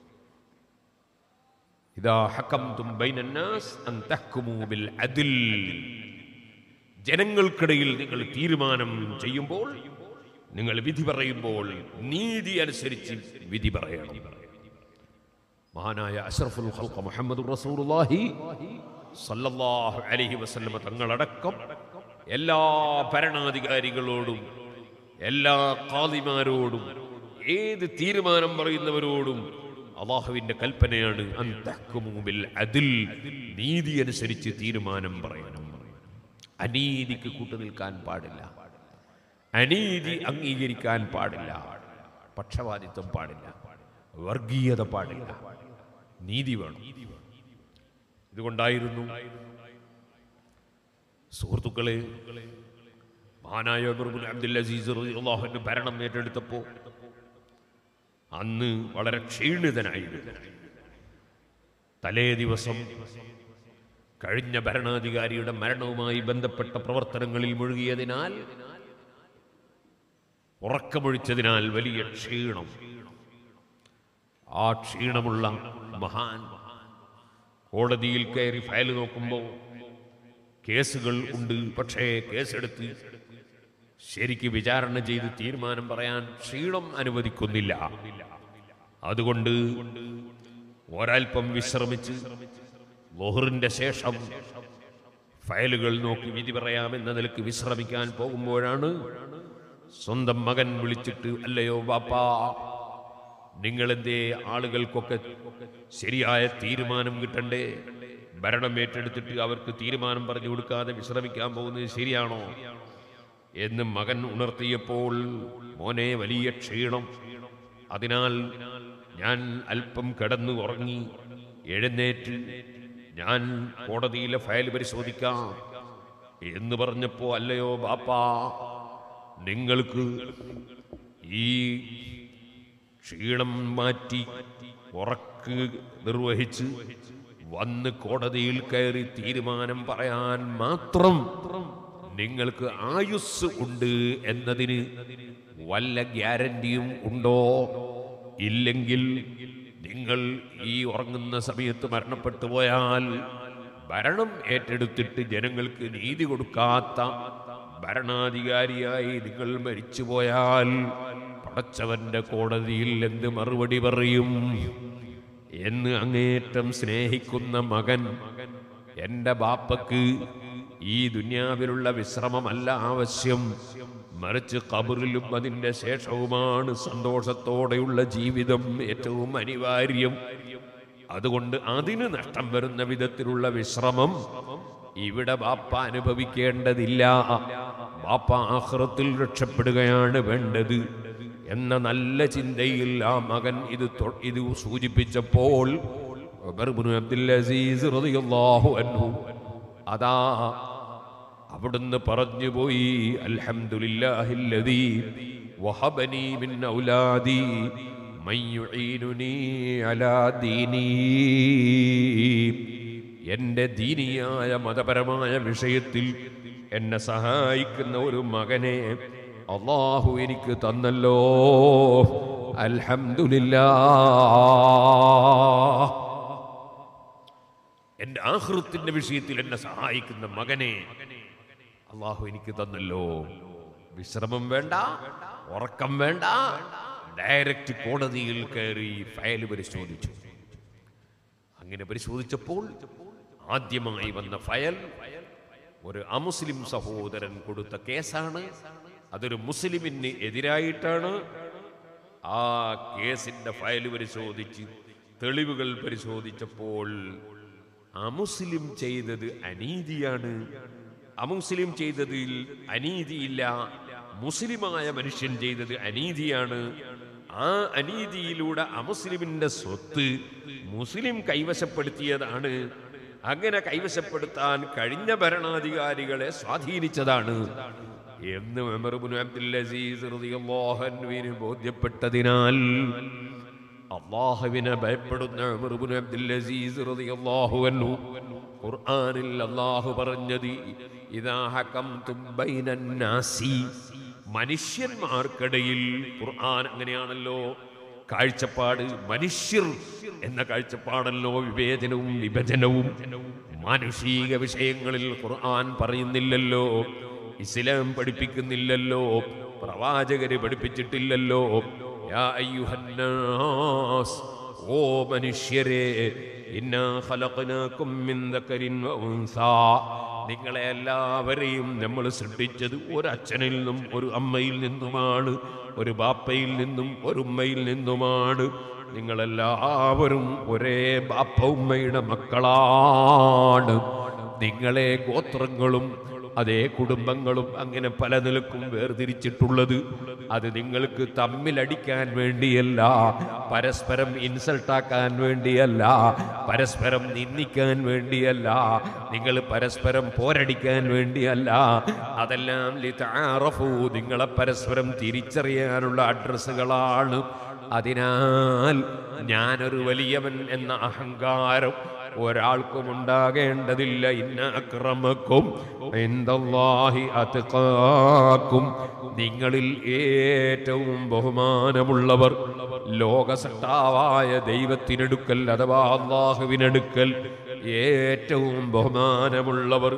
ഇദാ ഹകംതും ബൈനന്നാസ് അൻ തഹ്കുമൂ ബിൽ അദ്ൽ, ജനങ്ങൾക്കിടയിൽ നിങ്ങൾ തീരുമാനം ചെയ്യുമ്പോൾ, നിങ്ങൾ വിധി പറയുമ്പോൾ നീതി അനുസരിച്ച് വിധി പറയണം. മഹാനായ അഷ്റഫുൽ ഖൽഖ് മുഹമ്മദുർ റസൂലുള്ളാഹി സല്ലല്ലാഹു അലൈഹി വസല്ലം തങ്ങളടക്കം എല്ലാ ഭരണാധികാരികളോടും എല്ലാ ഖാദിമാരോടും ഏത് തീരുമാനം പറയുന്നവരോടും അല്ലാഹുവിന്റെ കൽപ്പനയാണ്, അൻ തഹ്കുമൂ ബിൽ അദ്ൽ, നീതി അനുസരിച്ച് തീരുമാനം പറയണം. അനീതിക്ക് കൂട്ടുനിൽക്കാൻ പാടില്ല, അനീതി അംഗീകരിക്കാൻ പാടില്ല, പക്ഷപാതിത്വം പാടില്ല, വർഗീയത പാടില്ല, നീതി വേണം. ഇതുകൊണ്ടായിരുന്നു സുഹൃത്തുക്കളെ, മഹാനായ ഉമർ ഇബ്നു അബ്ദുൽ അസീസ് റളിയല്ലാഹു അൻഹു ഭരണം ഏറ്റെടുത്തപ്പോൾ അന്ന് വളരെ ക്ഷീണിതനായിരുന്നു. തലേ ദിവസം കഴിഞ്ഞ ഭരണാധികാരിയുടെ മരണവുമായി ബന്ധപ്പെട്ട പ്രവർത്തനങ്ങളിൽ മുഴുകിയതിനാൽ, ഉറക്കമൊഴിച്ചതിനാൽ വലിയ ക്ഷീണം. ആ ക്ഷീണമുള്ള മഹാൻ കോടതിയിൽ കയറി ഫയൽ നോക്കുമ്പോൾ കേസുകൾ ഉണ്ട്. പക്ഷേ കേസെടുത്ത് ശരിക്ക് വിചാരണ ചെയ്ത് തീരുമാനം പറയാൻ ക്ഷീണം അനുവദിക്കുന്നില്ല. അതുകൊണ്ട് ഒരൽപ്പം വിശ്രമിച്ച് ളുഹറിന്റെ ശേഷം ഫയലുകൾ നോക്കി വിധി പറയാമെന്ന നിലക്ക് വിശ്രമിക്കാൻ പോകുമ്പോഴാണ് സ്വന്തം മകൻ വിളിച്ചിട്ട്, അല്ലയോ ബാപ്പാ, നിങ്ങളെന്തേ ആളുകൾക്കൊക്കെ ശരിയായ തീരുമാനം കിട്ടണ്ടേ? ഭരണം ഏറ്റെടുത്തിട്ട് അവർക്ക് തീരുമാനം പറഞ്ഞു കൊടുക്കാതെ വിശ്രമിക്കാൻ പോകുന്നത് ശരിയാണോ എന്ന് മകൻ ഉണർത്തിയപ്പോൾ, മോനെ വലിയ ക്ഷീണം, അതിനാൽ ഞാൻ അല്പം കിടന്നു ഉറങ്ങി, എഴുന്നേറ്റ് ഞാൻ കോടതിയിലെ ഫയൽ പരിശോധിക്കാം എന്ന് പറഞ്ഞപ്പോ, അല്ലയോ ബാപ്പാ, നിങ്ങൾക്ക് ഈ ക്ഷീണം മാറ്റി ഉറക്ക് നിർവഹിച്ച് വന്ന് കോടതിയിൽ കയറി തീരുമാനം പറയാൻ മാത്രം നിങ്ങൾക്ക് ആയുസ് ഉണ്ട് എന്നതിന് വല്ല ഗ്യാരണ്ടിയും ഉണ്ടോ? ഇല്ലെങ്കിൽ നിങ്ങൾ ഈ ഉറങ്ങുന്ന സമയത്ത് മരണപ്പെട്ടു പോയാൽ ഭരണം ഏറ്റെടുത്തിട്ട് ജനങ്ങൾക്ക് നീതി കൊടുക്കാത്ത ഭരണാധികാരിയായി നിങ്ങൾ മരിച്ചുപോയാൽ പടച്ചവന്റെ കോടതിയിൽ എന്ത് മറുപടി പറയും എന്ന് അങ്ങേറ്റം സ്നേഹിക്കുന്ന മകൻ, എന്റെ ബാപ്പക്ക് ഈ ദുനിയാവിലുള്ള വിശ്രമമല്ല ആവശ്യം, മറിച്ച് ഖബറിലും അതിന്റെ ശേഷവുമാണ് സന്തോഷത്തോടെയുള്ള ജീവിതം ഏറ്റവും അനിവാര്യം. അതുകൊണ്ട് അതിന് നഷ്ടം വരുന്ന വിധത്തിലുള്ള വിശ്രമം ഇവിടെ ബാപ്പ അനുഭവിക്കേണ്ടതില്ല. ബാപ്പ ആഖിറത്തിൽ രക്ഷപ്പെടുകയാണ് വേണ്ടത് എന്ന നല്ല ചിന്തയിൽ ആ മകൻ ഇത് ഇത് സൂചിപ്പിച്ചപ്പോൾ ഉമർ ഇബ്നു അബ്ദുൽ അസീസ് റളിയല്ലാഹു അൻഹു അതാ അവിടുന്ന് പറഞ്ഞുപോയി, അൽഹംദുലില്ലാഹില്ലദീ വഹബനി മിൻ ഔലാദി മൻ യുഈനുനി അലാ ദീനി. എൻ്റെ ദീനിയായ മതപരമായ വിഷയത്തിൽ എന്നെ സഹായിക്കുന്ന ഒരു മകനെ അല്ലാഹു എനിക്ക് തന്നല്ലോ, അൽഹംദുലില്ലാഹ്. എൻ്റെ ആഖിറത്തിന്റെ വിഷയത്തിൽ എന്നെ സഹായിക്കുന്ന മകനെ അല്ലാഹു എനിക്ക് തന്നല്ലോ. വിശ്രമം വേണ്ട, ഉറക്കം വേണ്ട, ഡയറക്റ്റ് കോടതിയിൽ കയറി ഫയൽ പരിശോധിച്ചു. അങ്ങനെ പരിശോധിച്ചപ്പോൾ ആദ്യമായി വന്ന ഫയൽ ഒരു അമുസ്ലിം സഹോദരൻ കൊടുത്ത കേസാണ്. അതൊരു മുസ്ലിമിന് എതിരായിട്ടാണ്. ആ കേസിന്റെ ഫയൽ പരിശോധിച്ച് തെളിവുകൾ പരിശോധിച്ചപ്പോൾ അമുസ്ലിം ചെയ്തത് അനീതിയാണ്, അമുസ്ലിം ചെയ്തതിൽ അനീതിയില്ല, മുസ്ലിമായ മനുഷ്യൻ ചെയ്തത് അനീതിയാണ്. ആ അനീതിയിലൂടെ അമുസ്ലിമിന്റെ സ്വത്ത് മുസ്ലിം കൈവശപ്പെടുത്തിയതാണ്. അങ്ങനെ കൈവശപ്പെടുത്താൻ കഴിഞ്ഞ ഭരണാധികാരികളെ സ്വാധീനിച്ചതാണ് എന്ന് ഉമർ ഇബ്നു അബ്ദുൽ അസീസ് റളിയല്ലാഹു അൻഹുവിന് ബോധ്യപ്പെട്ടതിനാൽ അല്ലാഹുവിനെ ഭയപ്പെടുന്ന ഉമർ ഇബ്നു അബ്ദുൽ അസീസ് റളിയല്ലാഹു അൻഹു ഖുർആനിൽ അല്ലാഹു പറഞ്ഞത്, ഇദാ ഹകംതും ബൈനൻ നാസി, മനുഷ്യന്മാർക്കിടയിൽ. ഖുർആൻ അങ്ങനെയാണല്ലോ കാഴ്ചപ്പാട്, മനുഷ്യർ എന്ന കാഴ്ചപ്പാടല്ലോ വിവേചനവും വിഭജനവും. മാനുഷിക വിഷയങ്ങളിൽ ഖുർആൻ പറയുന്നില്ലല്ലോ, ഇസ്ലാം പഠിപ്പിക്കുന്നില്ലല്ലോ, പ്രവാചകര് പഠിപ്പിച്ചിട്ടില്ലല്ലോ. യാ അയ്യുഹന്നാസ്, ഓ മനുഷ്യരെ, ഇന്നാ ഖലഖനാകും മിൻ ദക്കരിൻ വ ഉൻസാ, നിങ്ങളെ എല്ലാവരെയും നമ്മൾ സൃഷ്ടിച്ചത് ഒരച്ഛനിൽ നിന്നും ഒരു അമ്മയിൽ നിന്നുമാണ്, ഒരു ബാപ്പയിൽ നിന്നും ഒരു ഉമ്മയിൽ നിന്നുമാണ്. നിങ്ങളെല്ലാവരും ഒരേ ബാപ്പ ഉമ്മയുടെ മക്കളാണ്. നിങ്ങളെ ഗോത്രങ്ങളും അതേ കുടുംബങ്ങളും അങ്ങനെ പല നിലക്കും വേർതിരിച്ചിട്ടുള്ളത് അത് നിങ്ങൾക്ക് തമ്മിലടിക്കാൻ വേണ്ടിയല്ല, പരസ്പരം ഇൻസൾട്ടാക്കാൻ വേണ്ടിയല്ല, പരസ്പരം നിന്ദിക്കാൻ വേണ്ടിയല്ല, നിങ്ങൾ പരസ്പരം പോരടിക്കാൻ വേണ്ടിയല്ല. അതെല്ലാം ലിതആറഫു, നിങ്ങളെ പരസ്പരം തിരിച്ചറിയാനുള്ള അഡ്രസ്സുകളാണ്. അതിനാൽ ഞാനൊരു വലിയവൻ എന്ന അഹങ്കാരം ഒരാൾക്കും ഉണ്ടാകേണ്ടതില്ല. ഇന്ന അക്രമക്കും ഇൻദല്ലാഹി അത്ഖാക്കും, നിങ്ങളിൽ ഏറ്റവും ബഹുമാനമുള്ളവർ ലോകസട്ടാവായ ദൈവത്തിനടുക്കൽ അഥവാ അല്ലാഹുവിനടുക്കൽ ഏറ്റവും ബഹുമാനമുള്ളവർ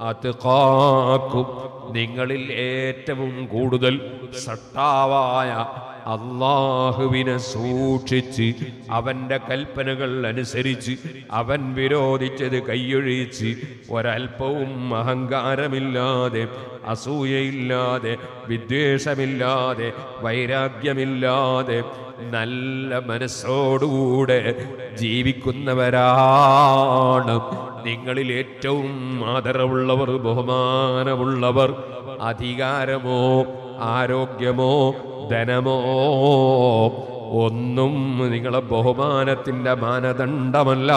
അത്ഖാക്കും നിങ്ങളിൽ ഏറ്റവും കൂടുതൽ സട്ടാവായ അല്ലാഹുവിനെ സൂക്ഷിച്ച് അവന്റെ കൽപ്പനകൾ അനുസരിച്ച് അവൻ വിരോധിച്ചത് കൈയൊഴിച്ച് ഒരൽപ്പവും അഹങ്കാരമില്ലാതെ അസൂയയില്ലാതെ വിദ്വേഷമില്ലാതെ വൈരാഗ്യമില്ലാതെ നല്ല മനസ്സോടുകൂടെ ജീവിക്കുന്നവരാണ് നിങ്ങളിൽ ഏറ്റവും ആദരവുള്ളവർ, ബഹുമാനമുള്ളവർ. അധികാരമോ ആരോഗ്യമോ ധനമോ ഒന്നും നിങ്ങളെ ബഹുമാനത്തിന്റെ മാനദണ്ഡമല്ല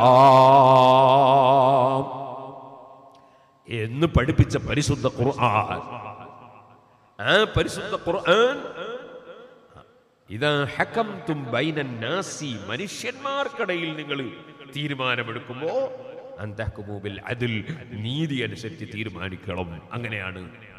എന്ന് പഠിപ്പിച്ച പരിശുദ്ധ ഖുർആൻ. ആ പരിശുദ്ധ ഖുർആൻ ഇദാ ഹകംതും ബൈനൻ നാസി, മനുഷ്യന്മാർക്കിടയിൽ നിങ്ങൾ തീരുമാനമെടുക്കുമ്പോൾ അൻതഹ്കുമു ബിൽ അദ്ൽ, നീതി അനുസരിച്ച് തീരുമാനിക്കണം. അങ്ങനെയാണ്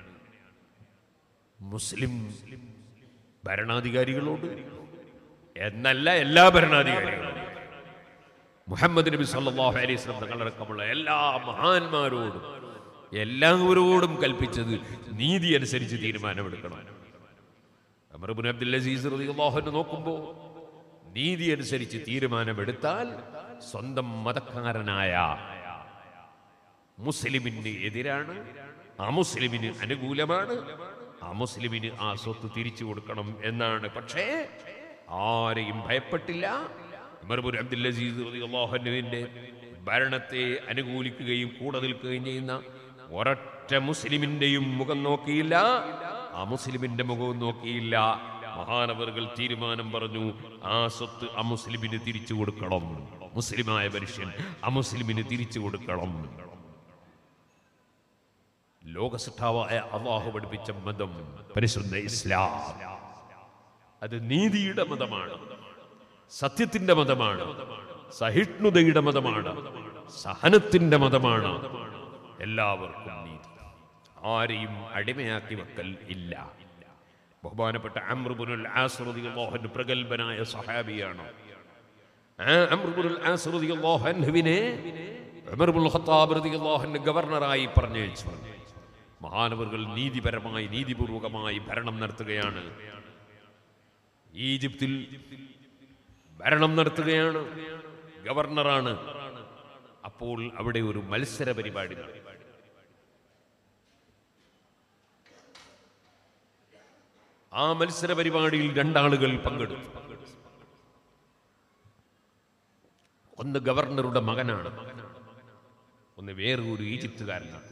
മുസ്ലിം ഭരണാധികാരികളോട് എന്നല്ല എല്ലാ ഭരണാധികാരികളോടും, മുഹമ്മദ് നബി സല്ലല്ലാഹു അലൈഹി വസല്ലം തങ്ങളടക്കമുള്ള എല്ലാ മഹാന്മാരോടും എല്ലാവരോടും കൽപ്പിച്ചത് നീതി അനുസരിച്ച് തീരുമാനമെടുക്കണം. ഉമർ ഇബ്നു അബ്ദുൽ അസീസ് റളിയല്ലാഹു അൻഹു നോക്കുമ്പോൾ നീതി അനുസരിച്ച് തീരുമാനമെടുത്താൽ സ്വന്തം മതക്കാരനായ മുസ്ലിമിന് എതിരാണ്, ആ മുസ്ലിമിന് അനുകൂലമാണ്, ആ മുസ്ലിമിന് ആ സ്വത്ത് തിരിച്ചു കൊടുക്കണം എന്നാണ്. പക്ഷേ ആരെയും ഭയപ്പെട്ടില്ല. ഉമർ ഇബ്നു അബ്ദുൽ അസീസ് റളിയല്ലാഹു അൻഹുവിന്റെ ഭരണത്തെ അനുകൂലിക്കുകയും കൂടെ നിൽക്കുകയും ചെയ്യുന്ന ഒരൊറ്റ മുസ്ലിമിന്റെയും മുഖം നോക്കിയില്ല, ആ മുസ്ലിമിന്റെ മുഖവും നോക്കിയില്ല. മഹാനവറുകൾ തീരുമാനം പറഞ്ഞു, ആ സ്വത്ത് ആ മുസ്ലിമിന് തിരിച്ചു കൊടുക്കണം. മുസ്ലിമായ മനുഷ്യൻ ആ മുസ്ലിമിന് തിരിച്ചു കൊടുക്കണം. ലോകസൃഷ്ടാവായ അല്ലാഹു പഠിപ്പിച്ച മതം പരിശുദ്ധ ഇസ്ലാം. അത് നീതിയുടെ മതമാണ്, സത്യത്തിന്റെ മതമാണ്, സഹിഷ്ണുതയുടെ മതമാണ്, സഹനത്തിന്റെ മതമാണ്. എല്ലാവർക്കും നീതി, ആരെയും അടിമയാക്കി വെക്കൽ ഇല്ല. ബഹുമാനപ്പെട്ട അംർ ഇബ്നുൽ ആസ് റളിയല്ലാഹു അൻഹു പ്രഗൽഭനായ സഹാബിയാണ്. ആ അംർ ഇബ്നുൽ ആസ് റളിയല്ലാഹു അൻഹുവിനെ ഉമർ ഇബ്നുൽ ഖത്താബ് റളിയല്ലാഹു അൻഹു ഗവർണറായി പറഞ്ഞയച്ചു. മഹാനവറുകൾ നീതിപരമായി നീതിപൂർവകമായി ഭരണം നടത്തുകയാണ്. ഈജിപ്തിൽ ഭരണം നടത്തുകയാണ്, ഗവർണറാണ്. അപ്പോൾ അവിടെ ഒരു മത്സര പരിപാടി നടത്തി. ആ മത്സര പരിപാടിയിൽ രണ്ടാളുകൾ പങ്കെടുത്തു. ഒന്ന് ഗവർണറുടെ മകനാണ്, ഒന്ന് വേറൊരു ഈജിപ്തുകാരനാണ്.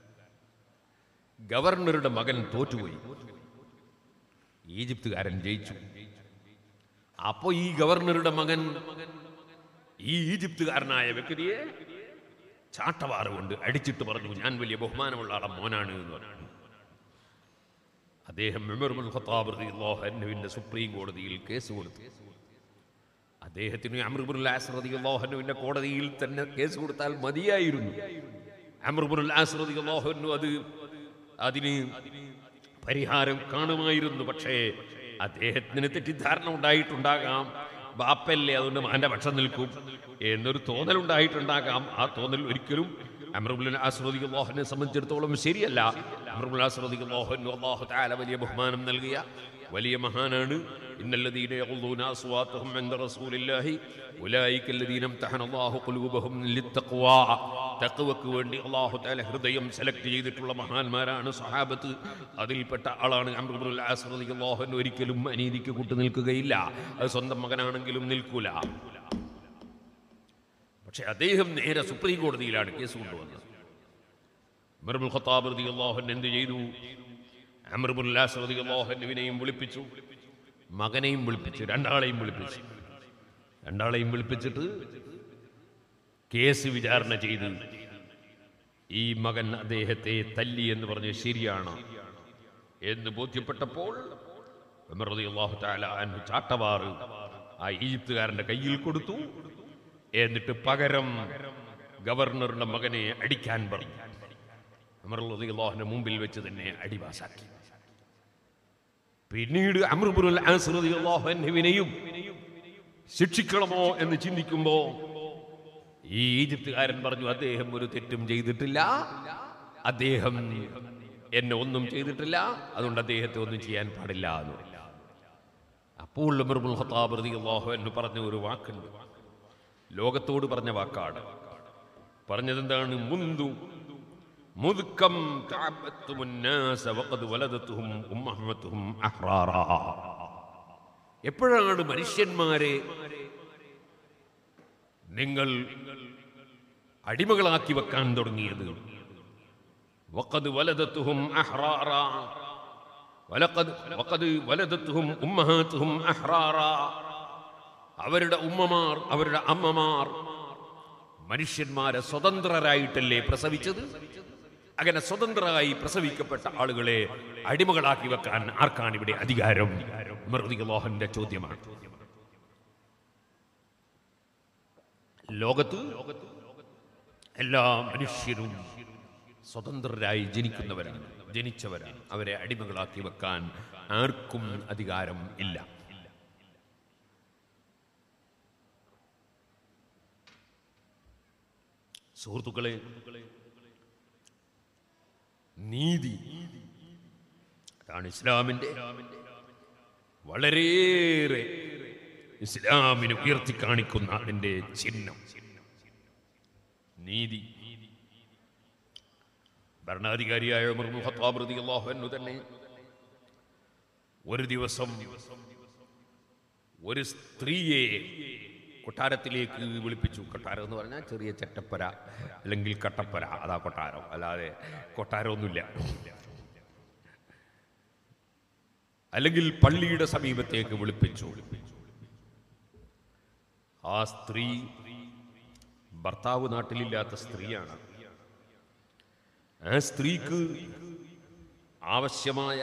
ഗവർണറുടെ മകൻ തോറ്റുപോയി, ഈജിപ്തുകാരൻ ജയിച്ചു. അപ്പോ ഈ ഗവർണറുടെ മകൻ ഈ ഈജിപ്തുകാരനായ വ്യക്തിയെ ചാട്ടവാറ് കൊണ്ട് അടിച്ചിട്ട് പറഞ്ഞു, ഞാൻ വലിയ ബഹുമാനമുള്ള ആളെ മോനാണ് എന്ന് പറഞ്ഞു. അദ്ദേഹം ഉമർ ഇബ്നുൽ ഖത്താബ് റളിയല്ലാഹു അൻഹുവിന്റെ സുപ്രീം കോടതിയിൽ കേസ് കൊടുത്തു. അദ്ദേഹത്തിന് അംർ ഇബ്നുൽ ആസ് റളിയല്ലാഹു അൻഹുവിന്റെ കോടതിയിൽ തന്നെ കേസ് കൊടുത്താൽ മതിയായിരുന്നു. അംർ ഇബ്നുൽ ആസ് റളിയല്ലാഹു അൻഹു അത് അതിന് പരിഹാരം കാണുമായിരുന്നു. പക്ഷേ അദ്ദേഹത്തിന് തെറ്റിദ്ധാരണ ഉണ്ടായിട്ടുണ്ടാകാം, ബാപ്പല്ലേ അതുകൊണ്ട് മകന്റെ പക്ഷം നിൽക്കും എന്നൊരു തോന്നൽ ഉണ്ടായിട്ടുണ്ടാകാം. ആ തോന്നൽ ഒരിക്കലും അംർ ഇബ്നുൽ ആസ് റളിയല്ലാഹു അൻഹുവിനെ സംബന്ധിച്ചിടത്തോളം ശരിയല്ല. അംർ ഇബ്നുൽ ആസ് റളിയല്ലാഹു അൻഹു അല്ലാഹു തആല വലിയ ബഹുമാനം നൽകിയ വലിയ മഹാനാണ്. ഇന്നല്ലദീന യഖുദൂന അസ്വാതഹും ഇൻദ റസൂലില്ലാഹി ഉലൈക അല്ലദീന ഇംതഹന അല്ലാഹു ഖുലൂബഹും ലിത്തഖ്വാ, തഖ്വക്ക് വേണ്ടി അല്ലാഹു തആല ഹൃദയം സെലക്ട് ചെയ്തിട്ടുള്ള മഹാന്മാരാണ് സഹാബത്ത്. അതിൽപ്പെട്ട ആളാണ് അംർ ഇബ്നുൽ ആസ് റളിയല്ലാഹു അൻഹു. ഒരിക്കലും അനീതിക്ക് കൂട്ടു നിൽക്കുകയില്ല, അത് സ്വന്തം മകനാണെങ്കിലും നിൽക്കൂല. പക്ഷെ അദ്ദേഹം നേരെ സുപ്രീം കോടതിയിലാണ് കേസ് കൊണ്ടുവന്നത്. ഉമർ ഇബ്നുൽ ഖത്താബ് റളിയല്ലാഹു അൻഹു എന്ത് ചെയ്തു? അംർ ഇബ്നുൽ ആസ് റളിയല്ലാഹു അൻഹുവിനെയും വിളിപ്പിച്ചു, മകനെയും വിളിപ്പിച്ചു, രണ്ടാളെയും വിളിപ്പിച്ചു. രണ്ടാളെയും വിളിപ്പിച്ചിട്ട് കേസ് വിചാരണ ചെയ്ത് ഈ മകൻ അദ്ദേഹത്തെ തല്ലി എന്ന് പറഞ്ഞ് ശരിയാണ് എന്ന് ബോധ്യപ്പെട്ടപ്പോൾ ഉമർ റളിയല്ലാഹു തആല അൻഹു ചാട്ടവാറ് ആ ഈജിപ്തുകാരന്റെ കയ്യിൽ കൊടുത്തു. എന്നിട്ട് പകരം ഗവർണറുടെ മകനെ അടിക്കാൻ പറഞ്ഞു. ഉമർ റളിയല്ലാഹു അൻഹു മുമ്പിൽ വെച്ച് തന്നെ അടിവാസാക്കി. പിന്നീട് അംർ ഇബ്നുൽ ആസ് റളിയല്ലാഹു അൻഹുവിനെയും ശിക്ഷിക്കണമോ എന്ന് ചിന്തിക്കുമ്പോ ഈ ഈജിപ്തുകാരൻ പറഞ്ഞു, അദ്ദേഹം ഒരു തെറ്റും ചെയ്തിട്ടില്ല, അദ്ദേഹം എന്നെ ഒന്നും ചെയ്തിട്ടില്ല, അതുകൊണ്ട് അദ്ദേഹത്തെ ഒന്നും ചെയ്യാൻ പാടില്ല എന്ന്. അപ്പോൾ ഉമർ ഇബ്നുൽ ഖത്താബ് റളിയല്ലാഹു അൻഹു പറഞ്ഞ ഒരു വാക്കുണ്ട്, ലോകത്തോട് പറഞ്ഞ വാക്കാണ്. പറഞ്ഞതെന്താണ്? മുന്തു മുദ്കം തഅബത്തുമുൻ നാസ വഖദ് വലദതുഹും ഉമ്മഹത്തുഹും അഹ്റാറാ. എപ്പോഴാണ് മനുഷ്യന്മാരെ നിങ്ങൾ അടിമകളാക്കി വെക്കാൻ തുടങ്ങിയത്? വഖദ് വലദതുഹും അഹ്റാറാ വലഖദ് വഖദ് വലദതുഹും ഉമ്മഹത്തുഹും അഹ്റാറാ. അവരുടെ ഉമ്മമാർ, അവരുടെ അമ്മമാർ മനുഷ്യന്മാരെ സ്വതന്ത്രരായിട്ടല്ലേ പ്രസവിച്ചത്? അങ്ങനെ സ്വതന്ത്രരായി പ്രസവിക്കപ്പെട്ട ആളുകളെ അടിമകളാക്കി വെക്കാൻ ആർക്കാണ് ഇവിടെ അധികാരം? ഉമർ റളിയല്ലാഹു അൻഹുവിന്റെ ചോദ്യമാണ്. ലോകത്ത് എല്ലാ മനുഷ്യരും സ്വതന്ത്രരായി ജനിക്കുന്നവരാണ്, ജനിച്ചവരാണ്. അവരെ അടിമകളാക്കി വെക്കാൻ ആർക്കും അധികാരം ഇല്ല. സുഹൃത്തുക്കളെ, നീതി അതാണ് ഇസ്ലാമിന്റെ വളരെയേറെ ഇസ്ലാമിനെ ഉയർത്തി കാണിക്കുന്ന അതിന്റെ ചിഹ്നം. നീതി. ഭരണാധികാരിയായ ഉമർ ഇബ്നുൽ ഖത്താബ് റളിയല്ലാഹു അൻഹു തന്നെ ഒരു ദിവസം ഒരു സ്ത്രീയെ കൊട്ടാരത്തിലേക്ക് വിളിപ്പിച്ചു. കൊട്ടാരം എന്ന് പറഞ്ഞാൽ ചെറിയ ചെറ്റപ്പര അല്ലെങ്കിൽ കട്ടപ്പര, അതാ കൊട്ടാരം, അല്ലാതെ കൊട്ടാരമൊന്നുമില്ല. അല്ലെങ്കിൽ പള്ളിയുടെ സമീപത്തേക്ക് വിളിപ്പിച്ചു. ആ സ്ത്രീ ഭർത്താവ് നാട്ടിലില്ലാത്ത സ്ത്രീയാണ്. ആ സ്ത്രീക്ക് ആവശ്യമായ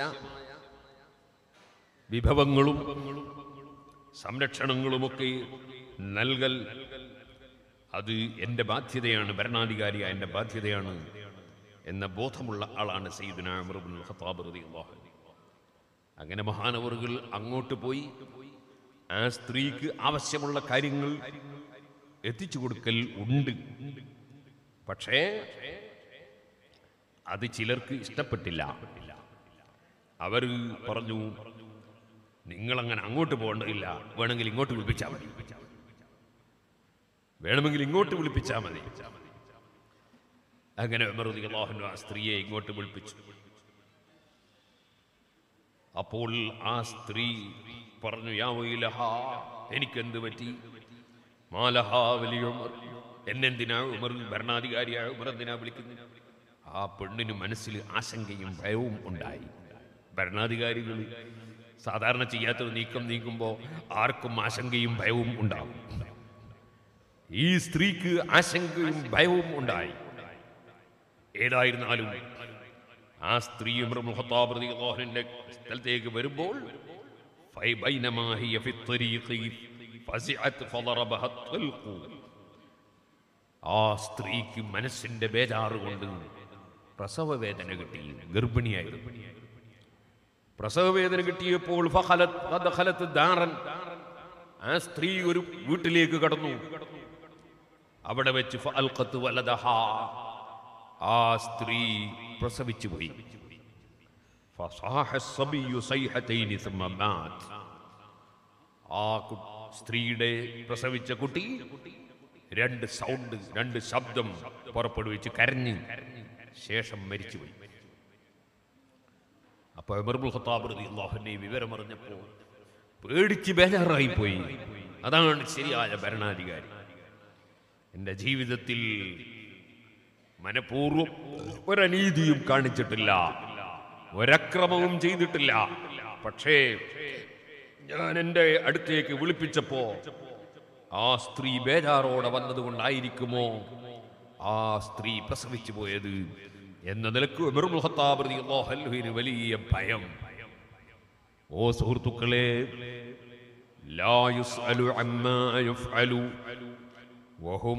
വിഭവങ്ങളും സംരക്ഷണങ്ങളുമൊക്കെ നൽകൽ അത് എൻ്റെ ബാധ്യതയാണ്, ഭരണാധികാരിയായ എൻ്റെ ബാധ്യതയാണ് എന്ന ബോധമുള്ള ആളാണ് സയ്യിദുനാ ഉമർ ഇബ്നുൽ ഖത്താബ് റളിയല്ലാഹു അൻഹു. അങ്ങനെ മഹാനവറുകൾ അങ്ങോട്ട് പോയി ആ സ്ത്രീക്ക് ആവശ്യമുള്ള കാര്യങ്ങൾ എത്തിച്ചു കൊടുക്കൽ ഉണ്ട്. പക്ഷേ അത് ചിലർക്ക് ഇഷ്ടപ്പെട്ടില്ല. അവർ പറഞ്ഞു, നിങ്ങളങ്ങനെ അങ്ങോട്ട് പോകേണ്ടതില്ല, വേണമെങ്കിൽ ഇങ്ങോട്ട് വിളിപ്പിച്ചാൽ മതി, വേണമെങ്കിൽ ഇങ്ങോട്ട് വിളിപ്പിച്ചാൽ മതി. അങ്ങനെ ഉമർ റളിയല്ലാഹു അൻഹു ആ സ്ത്രീയെ ഇങ്ങോട്ട് വിളിപ്പിച്ചു. അപ്പോൾ ആ സ്ത്രീ പറഞ്ഞു, യാ വൈലഹാ, എനിക്കെന്ത് പറ്റി? മാലഹാ വലിയ ഉമർ, എന്നെന്തിനാ ഉമർ, ഭരണാധികാരിയായ ഉമർ എന്തിനാ വിളിക്കുന്നത്? ആ പെണ്ണിന് മനസ്സിൽ ആശങ്കയും ഭയവും ഉണ്ടായി. ഭരണാധികാരികൾ സാധാരണ ചെയ്യാത്തൊരു നീക്കം നീക്കുമ്പോൾ ആർക്കും ആശങ്കയും ഭയവും ഉണ്ടാകും. ഈ സ്ത്രീക്ക് ആശങ്കയും ഭയവും ഉണ്ടായി. ഏതായിരുന്നാലും ആ സ്ത്രീ ഉമർ ഇബ്നുൽ ഖത്താബ് റളിയല്ലാഹു അൻഹുവിന്റെ സ്ഥലത്തേക്ക് വരുമ്പോൾ ഫൈബൈനമാ ഹിയ ഫി ത്വരീഖി ഫസിഅത് ഫളറബഹ ത്വൽഖു. ആ സ്ത്രീക്ക് മനസ്സിന്റെ ബേജാറ് കൊണ്ട് പ്രസവ വേദന കിട്ടി. ഗർഭിണിയായിരുന്നു. പ്രസവ വേദന കിട്ടിയപ്പോൾ ഫഖലത് ഫദഖലത് ദാറൻ, ആ സ്ത്രീ ഒരു വീട്ടിലേക്ക് കടന്നു. അവിടെ വെച്ച് ഫഅൽഖത് വലദഹാ, ആ സ്ത്രീ പ്രസവിച്ചു പോയി. ഫസാഹ അസ്സബിയു സൈഹതൈനി സുമ്മ മാത്, ആ സ്ത്രീയുടെ പ്രസവിച്ച കുട്ടി രണ്ട് സൗണ്ട്, രണ്ട് ശബ്ദം പുറപ്പെടുവിച്ച് കരഞ്ഞ് ശേഷം മരിച്ചുപോയി. അപ്പോൾ ഉമർ ഇബ്നുൽ ഖത്താബ് റളിയല്ലാഹു അൻഹു വിവരം അറിഞ്ഞപ്പോൾ പേടിച്ച് ബേജാറായി പോയി. അതാണ് ശരിയായ ഭരണാധികാരി. എൻ്റെ ജീവിതത്തിൽ മനഃപൂർവ്വം ഒരനീതിയും കാണിച്ചിട്ടില്ല, ഒരക്രമവും ചെയ്തിട്ടില്ല. പക്ഷേ ഞാൻ എൻ്റെ അടുത്തേക്ക് വിളിപ്പിച്ചപ്പോ ആ സ്ത്രീ ബേജാറോടെ വന്നതുകൊണ്ടായിരിക്കുമോ ആ സ്ത്രീ പ്രസവിച്ചു പോയത് എന്ന നിലക്ക് ഉമർ ഇബ്നുൽ ഖത്താബ് റളിയല്ലാഹു അൻഹുവിന് വലിയ ഭയം. ഓ സുഹൃത്തുക്കളെ, ലാ യുസ്അലു അമ്മാ യഫ്അലു വഹും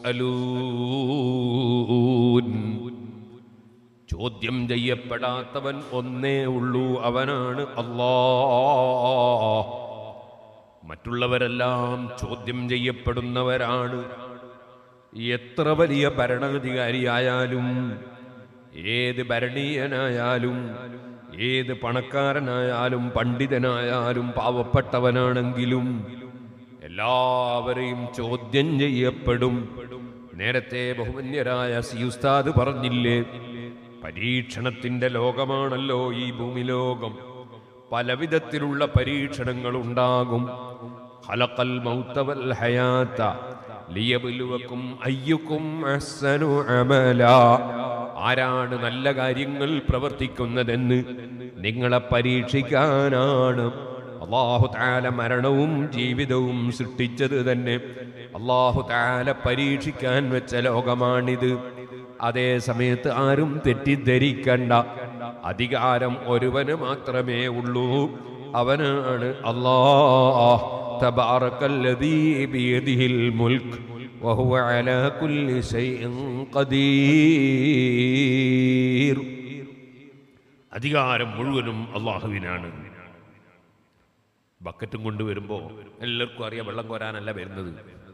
യുസ്അലൂൻ. ചോദ്യം ചെയ്യപ്പെടാത്തവൻ ഒന്നേ ഉള്ളൂ, അവനാണ് അല്ലാഹ്. മറ്റുള്ളവരെല്ലാം ചോദ്യം ചെയ്യപ്പെടുന്നവരാണ്. എത്ര വലിയ ഭരണാധികാരിയായാലും ഏത് ഭരണീയനായാലും ഏത് പണക്കാരനായാലും പണ്ഡിതനായാലും പാവപ്പെട്ടവനാണെങ്കിലും എല്ലാവരെയും ചോദ്യം ചെയ്യപ്പെടും. നേരത്തെ ബഹുമാന്യരായ സി ഉസ്താദ് പറഞ്ഞില്ലേ, പരീക്ഷണത്തിന്റെ ലോകമാണല്ലോ ഈ ഭൂമി ലോകം. പലവിധത്തിലുള്ള പരീക്ഷണങ്ങൾ ഉണ്ടാകും. ഖലഖൽ മൗത വൽ ഹയാത ലിയബ്ലുവകും അയ്യുകും അഹ്സനു അമലാ. ആരാണ് നല്ല കാര്യങ്ങൾ പ്രവർത്തിക്കുന്നതെന്ന് നിങ്ങളെ പരീക്ഷിക്കാനാണ് അല്ലാഹു തആല മരണവും ജീവിതവും സൃഷ്ടിച്ചത് തന്നെ. അല്ലാഹു തആല പരീക്ഷിക്കാൻ വെച്ച ലോകമാണിത്. അതേ സമയത്ത് ആരും തെറ്റിദ്ധരിക്കണ്ട, അധികാരം ഒരുവന് മാത്രമേ ഉള്ളൂ, അവനാണ് അല്ലാഹ്. തബാറകല്ലദീ ബിയദിഹിൽ മുൽക്ക് വഹുവ അലാ കുല്ലി ശൈഇൻ ഖദീർ. അധികാരം മുഴുവനും അല്ലാഹുവിനാണ്. ബക്കറ്റും കൊണ്ടുവരുമ്പോൾ എല്ലാവർക്കും അറിയാം വെള്ളം കോരാനല്ല വരുന്നത്,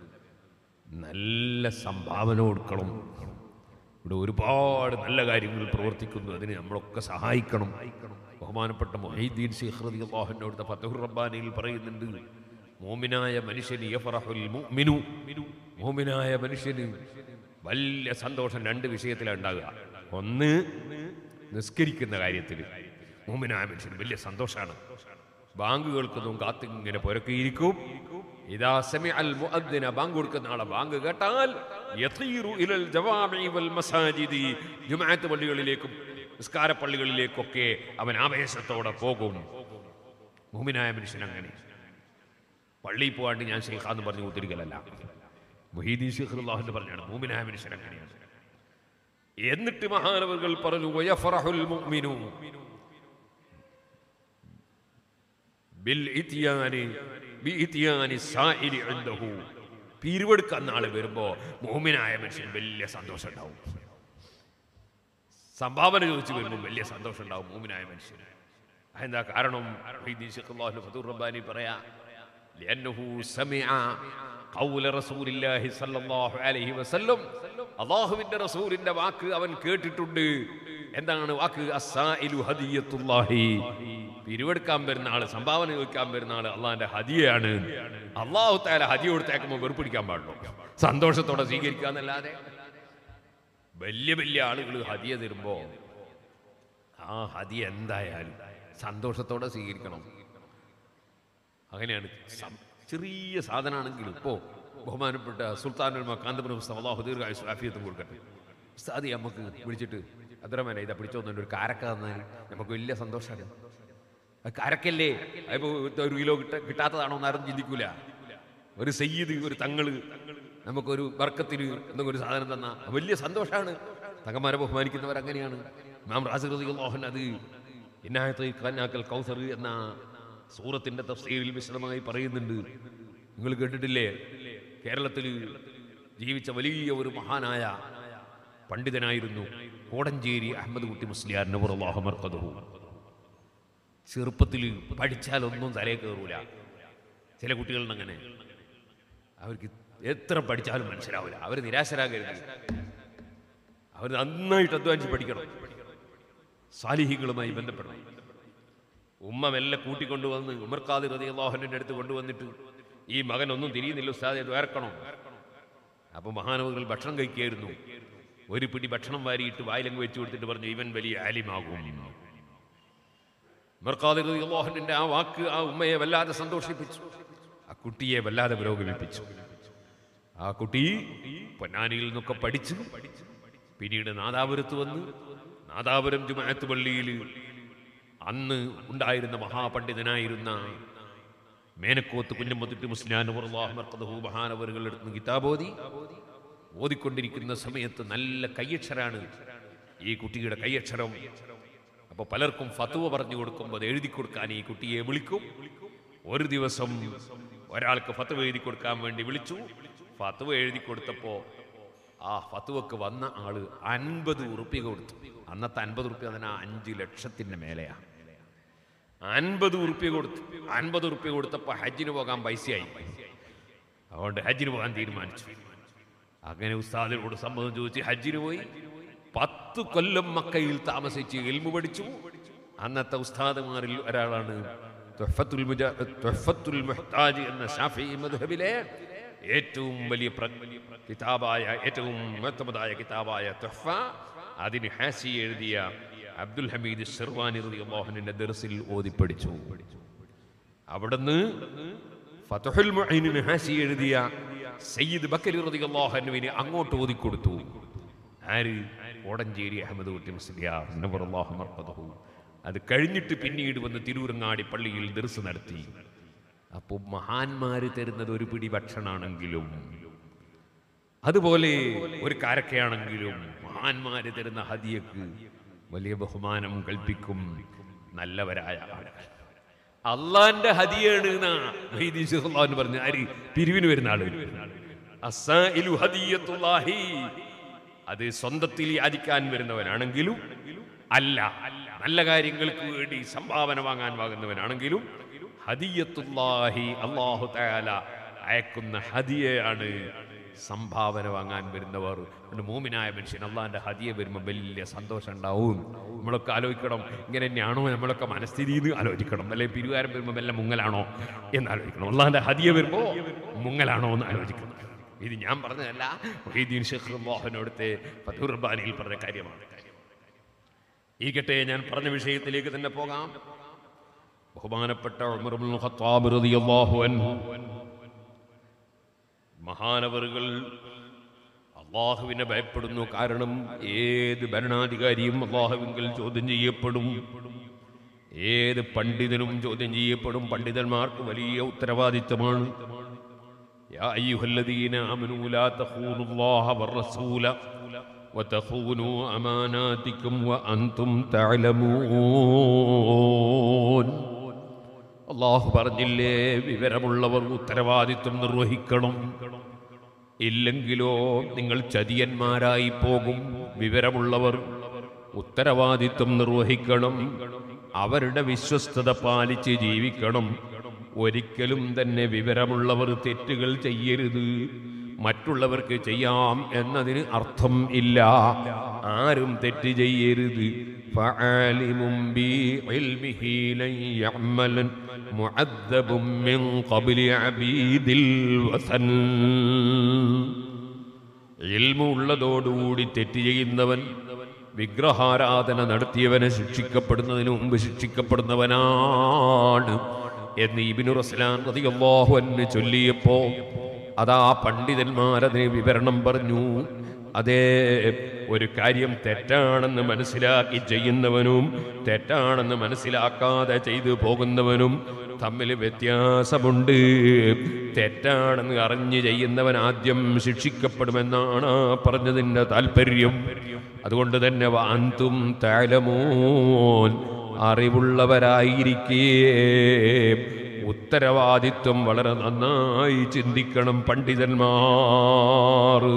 നല്ല സംഭാവന കൊടുക്കണം. ഇവിടെ ഒരുപാട് നല്ല കാര്യങ്ങൾ പ്രവർത്തിക്കുന്നു, അതിന് നമ്മളൊക്കെ സഹായിക്കണം. ബഹുമാനപ്പെട്ട മുഹീദ്ദീൻ ശൈഖ് റളിയല്ലാഹു അൻഹു അവിടുത്തെ ഫത്ഹുർ റബ്ബാനിയിൽ പറയുന്നുണ്ട്, മോമിനായ മനുഷ്യന് യഫറഹുൽ മുഅ്മിനു, മോമിനായ മനുഷ്യന് വലിയ സന്തോഷം രണ്ട് വിഷയത്തിലാണ് ഉണ്ടാകുക. ഒന്ന്, നിസ്കരിക്കുന്ന കാര്യത്തിൽ മോമിനായ മനുഷ്യന് വലിയ സന്തോഷമാണ്. ബാങ്ക് കേൾക്കുന്നതും കാത്തിങ്ങനെ പുരക്കിയിരിക്കും. ഇദാ സമിഅൽ മുഅദ്ദിന, ബാങ്ക് കൊടുക്കുന്ന ആളെ ബാങ്ക് കേട്ടാൽ യതീറു ഇലൽ ജവാമിഇ വൽ മസാജിദി, ജുമുഅത്ത് പള്ളികളിലേക്കും നിസ്കാര പള്ളികളിലേക്കൊക്കെ അവൻ ആവേശത്തോടെ പോകും. മുഅ്മിനായ മനുഷ്യൻ അങ്ങനെ. പള്ളിയിൽ പോകാണ്ട് ഞാൻ ശൈഖാന്ന് പറഞ്ഞു ഉദ്ധരിക്കലല്ല, മുഹീദ്ദീൻ ശൈഖ് റളിയല്ലാഹു അൻഹു പറഞ്ഞാണ് മുഅ്മിനായ മനുഷ്യൻ അങ്ങനെയാണ്. എന്നിട്ട് മഹാനവറുകൾ പറഞ്ഞു, വയഫറഹുൽ മുഅ്മിനു ബിൽ ഇത്യാനി ബി ഇത്യാനി സായിരി ഇൻദഹു. പിരിവെടുക്കാൻ നാളെ വരുമ്പോ മുഅ്മിനായ മനുഷ്യൻ വലിയ സന്തോഷം ഉണ്ടാവും. സംഭാവന ചോദിച്ചു വരുമ്പോൾ വലിയ സന്തോഷം ഉണ്ടാവും മുഅ്മിനായ മനുഷ്യൻ. അതെന്താ കാരണം? ഫത്ഹുർ റബ്ബാനി പറയാ, لأنه سمع قول رسول الله صلى الله عليه وسلم. അല്ലാഹുവിന്റെ റസൂലിന്റെ വാക്ക് അവൻ കേട്ടിട്ടുണ്ട്. എന്താണ് വാക്ക്? അസ്സായിലു ഹദിയത്തുല്ലാഹി. പിരിവെടുക്കാൻ വരുന്ന ആള്, സംഭാവന ചോദിക്കാൻ വരുന്ന ആള് അള്ളാഹിന്റെ ഹദിയയാണ്. അല്ലാഹു തആല ഹദിയ കൊടുത്തേക്കുമ്പോൾ വെറുപ്പിടിക്കാൻ പാടുള്ളൂ, സന്തോഷത്തോടെ സ്വീകരിക്കാന്നല്ലാതെ. വലിയ വലിയ ആളുകൾ ഹദിയ തരുമ്പോ ആ ഹദിയ എന്തായാലും സന്തോഷത്തോടെ സ്വീകരിക്കണം. അങ്ങനെയാണ്. ചെറിയ സാധനമാണെങ്കിലും ഇപ്പോൾ ബഹുമാനപ്പെട്ട സുൽത്താനുൽ മക്കാന്തപുരം ഉസ്താദ് അല്ലാഹു ദീർഘായുസ്സും ആഫിയത്തും കൊടുക്കട്ടെ, ഉസ്താദ് നമുക്ക് വിളിച്ചിട്ട് അദ്രമേന ഇതാ പിടിച്ചോന്നു ഒരു കാരക്ക തന്നാൽ നമുക്ക് വലിയ സന്തോഷമാണ്. കാരക്കല്ലേ, അതിപ്പോൾ ഒരു കിലോ കിട്ട കിട്ടാത്തതാണോ എന്നാരും ചിന്തിക്കൂല. ഒരു സയ്യിദ്, ഒരു തങ്ങള് നമുക്കൊരു ബർക്കത്തിന് എന്തെങ്കിലും ഒരു സാധനം തന്ന വലിയ സന്തോഷമാണ്. തങ്ങന്മാരെ ബഹുമാനിക്കുന്നവർ അങ്ങനെയാണ്. ഇമാം റാസി റളിയല്ലാഹു അൻഹു അത് ഇന്നായത്തുൽ കൗസർ എന്ന സൂറത്തിന്റെ തഫ്സീറിൽ വിശദമായി പറയുന്നുണ്ട്. നിങ്ങൾ കേട്ടിട്ടില്ലേ, കേരളത്തിൽ ജീവിച്ച വലിയ ഒരു മഹാനായ പണ്ഡിതനായിരുന്നു കോടഞ്ചേരി അഹമ്മദ് കുട്ടി മുസ്ലിയാർ നവറല്ലാഹു മർഖദഹു. ചെറുപ്പത്തിൽ പഠിച്ചാലൊന്നും തലേ കയറൂല. ചില കുട്ടികളുടെ അങ്ങനെ, അവർക്ക് എത്ര പഠിച്ചാലും മനസ്സിലാവില്ല. അവർ നിരാശരാകരുത്, അവർ നന്നായിട്ട് അധ്വാനിച്ച് പഠിക്കണം, സാലിഹീങ്ങളുമായി ബന്ധപ്പെടണം. ഉമ്മ മെല്ലെ കൂട്ടിക്കൊണ്ടുവന്ന് ഉമർ ഖാദിർ റളിയല്ലാഹു അൻഹുവിന്റെ അടുത്ത് കൊണ്ടുവന്നിട്ട്, ഈ മകൻ ഒന്നും തിരിയുന്നില്ല ഉസ്താദേ, വേർക്കണം. അപ്പൊ മഹാനവറുകൾ ഭക്ഷണം കഴിക്കുകയായിരുന്നു. ഒരു പിടി ഭക്ഷണം വാരിയിട്ട് വായിലങ്ങ് വെച്ചു കൊടുത്തിട്ട് പറഞ്ഞു, ഇവൻ വലിയ ആലിമാകും. ഉമർ ഖാദിർ റളിയല്ലാഹു അൻഹുവിന്റെ ആ വാക്ക് ആ ഉമ്മയെ വല്ലാതെ സന്തോഷിപ്പിച്ചു, ആ കുട്ടിയെ വല്ലാതെ പുരോഗമിപ്പിച്ചു. ആ കുട്ടി പൊന്നാനിയിൽ നിന്നൊക്കെ പഠിച്ചു പിന്നീട് നാദാപുരത്ത് വന്ന്, നാദാപുരം ജുമുഅത്ത് പള്ളിയിൽ അന്ന് ഉണ്ടായിരുന്ന മഹാപണ്ഡിതനായിരുന്ന മേനക്കോത്ത് കുഞ്ഞമ്മത്തുട്ടി മുസ്ലിയാർ നവറല്ലാഹു മർഖദഹു മഹാനവറുകളുടെ അടുത്ത് കിതാബോധി ഓതിക്കൊണ്ടിരിക്കുന്ന സമയത്ത് നല്ല കയ്യക്ഷരാണ് ഈ കുട്ടിയുടെ കയ്യക്ഷരം. അപ്പൊ പലർക്കും ഫത്വ പറഞ്ഞു കൊടുക്കുമ്പോൾ അത് എഴുതി കൊടുക്കാൻ ഈ കുട്ടിയെ വിളിക്കും. ഒരു ദിവസം ഒരാൾക്ക് ഫത്വ എഴുതി കൊടുക്കാൻ വേണ്ടി വിളിച്ചു. ഫത്വ എഴുതി കൊടുത്തപ്പോ ആ ഫത്വക്ക് വന്ന ആള് അൻപത് ഉറുപ്പിക കൊടുത്തു. അന്നത്തെ അൻപത് ഉറുപ്പിക തന്നെ അഞ്ചു ലക്ഷത്തിന്റെ മേലെയാ. അൻപത് ഉറുപ്പിക കൊടുത്തു. അൻപത് ഉറുപ്പിക കൊടുത്തപ്പോ ഹജ്ജിന് പോകാൻ പൈസയായി. അതുകൊണ്ട് ഹജ്ജിന് പോകാൻ തീരുമാനിച്ചു. അങ്ങനെ ഉസ്താദിനോട് സമ്മതം ചോദിച്ച് ഹജ്ജിന് പോയി. പത്ത് കൊല്ലം മക്കയിൽ താമസിച്ച് ഇൽമു പഠിച്ചു. അന്നത്തെ ഉസ്താദുമാരിൽ ഒരാളാണ് തുഹ്ഫത്തുൽ മുജാ തുഹ്ഫത്തുൽ മുഹ്താജ് എന്ന ശാഫിഈ മദ്ഹബിലെ ഏറ്റവും വലിയ കിതാബായ ഏറ്റവും മുഅത്തമദായ കിതാബായ തുഹ്ഫ. അതിന് ഹാസി എഴുതിയ അബ്ദുൽ ഹമീദ് ശിർവാനി റളിയല്ലാഹു അൻഹുവിന്റെ ദർസിൽ ഓതി പഠിച്ചു. അവിടുന്ന് ഫത്ഹുൽ മുഈനിന് ഹാസി എഴുതിയ സയ്യിദ് ബക്കരി റളിയല്ലാഹു അൻഹുവിനെ അങ്ങോട്ട് ഓതി കൊടുത്തു. ആര്? ഓടഞ്ചേരി അഹമ്മദ് കുട്ടി മുസ്ലിയാർ നവറല്ലാഹു മർഖദഹു. അത് കഴിഞ്ഞിട്ട് പിന്നീട് വന്ന് തിരൂരങ്ങാടി പള്ളിയിൽ ദർസ് നടത്തി. അപ്പോൾ മഹാന്മാര് തരുന്നത് ഒരു പിടി ഭക്ഷണാണെങ്കിലും, അതുപോലെ ഒരു കാരക്കയാണെങ്കിലും മഹാന്മാര് തരുന്ന ഹദിയക്ക് വലിയ ബഹുമാനം കൽപ്പിക്കും നല്ലവരായ ആളുകൾ. അള്ളാന്റെ ഹദിയാണ് എന്ന് പറഞ്ഞു ആര്? പിരിവിന് വരുന്ന ആള്. അസ്സാഇലു ഹദിയത്തുല്ലാഹി, അത് സ്വന്തത്തിൽ യാചിക്കാൻ വരുന്നവനാണെങ്കിലും അല്ല, നല്ല കാര്യങ്ങൾക്ക് വേണ്ടി സംഭാവന വാങ്ങാൻ വാങ്ങുന്നവനാണെങ്കിലും ഹദിയത്തുല്ലാഹി, അല്ലാഹു തആല അയക്കുന്ന ഹദിയയാണ് സംഭാവന വാങ്ങാൻ വരുന്നവർ. മോമിനായ മനുഷ്യൻ അള്ളാന്റെ ഹദിയ വരുമ്പോൾ വലിയ സന്തോഷം ഉണ്ടാവും. നമ്മളൊക്കെ ആലോചിക്കണം, ഇങ്ങനെ തന്നെയാണോ നമ്മളൊക്കെ മനസ്ഥിതി എന്ന് ആലോചിക്കണം. അല്ലെങ്കിൽ പിരിവാരം വരുമ്പോൾ വല്ല മുങ്ങലാണോ എന്ന് ആലോചിക്കണം. അള്ളാന്റെ ഹദിയ വരുമ്പോൾ മുങ്ങലാണോ എന്ന് ആലോചിക്കണം. ഇത് ഞാൻ പറഞ്ഞതല്ല, മുഹീദ്ദീൻ ശൈഖ് റളിയല്ലാഹുവിനോടത്തെ ഫത്ഹുർ റബ്ബാനിയിൽ പറഞ്ഞ കാര്യമാണ്. ഈകട്ടെ, ഞാൻ പറഞ്ഞ വിഷയത്തിലേക്ക് തന്നെ പോകാം. ബഹുമാനപ്പെട്ട ഉമർ ഇബ്നുൽ ഖത്താബ് റളിയല്ലാഹു അൻഹു മഹാനവറുകൾ അള്ളാഹുവിനെ ഭയപ്പെടുന്നു. കാരണം ഏത് ഭരണാധികാരിയും അള്ളാഹുവിങ്കൽ ചോദ്യം ചെയ്യപ്പെടും, ഏത് പണ്ഡിതനും ചോദ്യം ചെയ്യപ്പെടും. പണ്ഡിതന്മാർക്ക് വലിയ ഉത്തരവാദിത്തമാണ്. യാ അയ്യുഹല്ലദീന ആമനൂ ലാ തഖൂനുല്ലാഹ വറസൂല വതഖൂനൂ അമാനാതികും വഅൻതും തഅലമൂൻ. അല്ലാഹു പറഞ്ഞില്ലേ, വിവരമുള്ളവർ ഉത്തരവാദിത്വം നിർവഹിക്കണം, ഇല്ലെങ്കിലോ നിങ്ങൾ ചതിയന്മാരായി പോകും. വിവരമുള്ളവർ ഉത്തരവാദിത്വം നിർവഹിക്കണം, അവരുടെ വിശ്വസ്തത പാലിച്ച് ജീവിക്കണം. ഒരിക്കലും തന്നെ വിവരമുള്ളവർ തെറ്റുകൾ ചെയ്യരുത്. മറ്റുള്ളവർക്ക് ചെയ്യാം എന്നതിന് അർത്ഥം ഇല്ല. ആരും തെറ്റ് ചെയ്യരുത്. ഫഅലിമും ബിഇൽമിഹി ലൻ യഅമലൻ മുഅദ്ദബും മിൻ ഖബ്ലി അബീദിൽ വസൻ. ഇൽമു ഉള്ളതോടുകൂടി തെറ്റ് ചെയ്യുന്നവൻ, വിഗ്രഹാരാധന നടത്തിയവനെ ശിക്ഷിക്കപ്പെടുന്നതിന് മുമ്പ് ശിക്ഷിക്കപ്പെടുന്നവനാണ് എന്ന് ഇബ്നു റസ്ലാൻ റളിയല്ലാഹു അൻഹു ചൊല്ലിയപ്പോ അതാ പണ്ഡിതന്മാരതിന് വിവരണം പറഞ്ഞു. അതേ, ഒരു കാര്യം തെറ്റാണെന്ന് മനസ്സിലാക്കി ചെയ്യുന്നവനും തെറ്റാണെന്ന് മനസ്സിലാക്കാതെ ചെയ്തു പോകുന്നവനും തമ്മിൽ വ്യത്യാസമുണ്ട്. തെറ്റാണെന്ന് അറിഞ്ഞ് ചെയ്യുന്നവൻ ആദ്യം ശിക്ഷിക്കപ്പെടുമെന്നാണ് പറഞ്ഞതിൻ്റെ താല്പര്യം. അതുകൊണ്ട് തന്നെ വഅൻതും തഅലമൂൻ, അറിവുള്ളവരായിരിക്കേ ഉത്തരവാദിത്വം വളരെ നന്നായി ചിന്തിക്കണം പണ്ഡിതന്മാർ.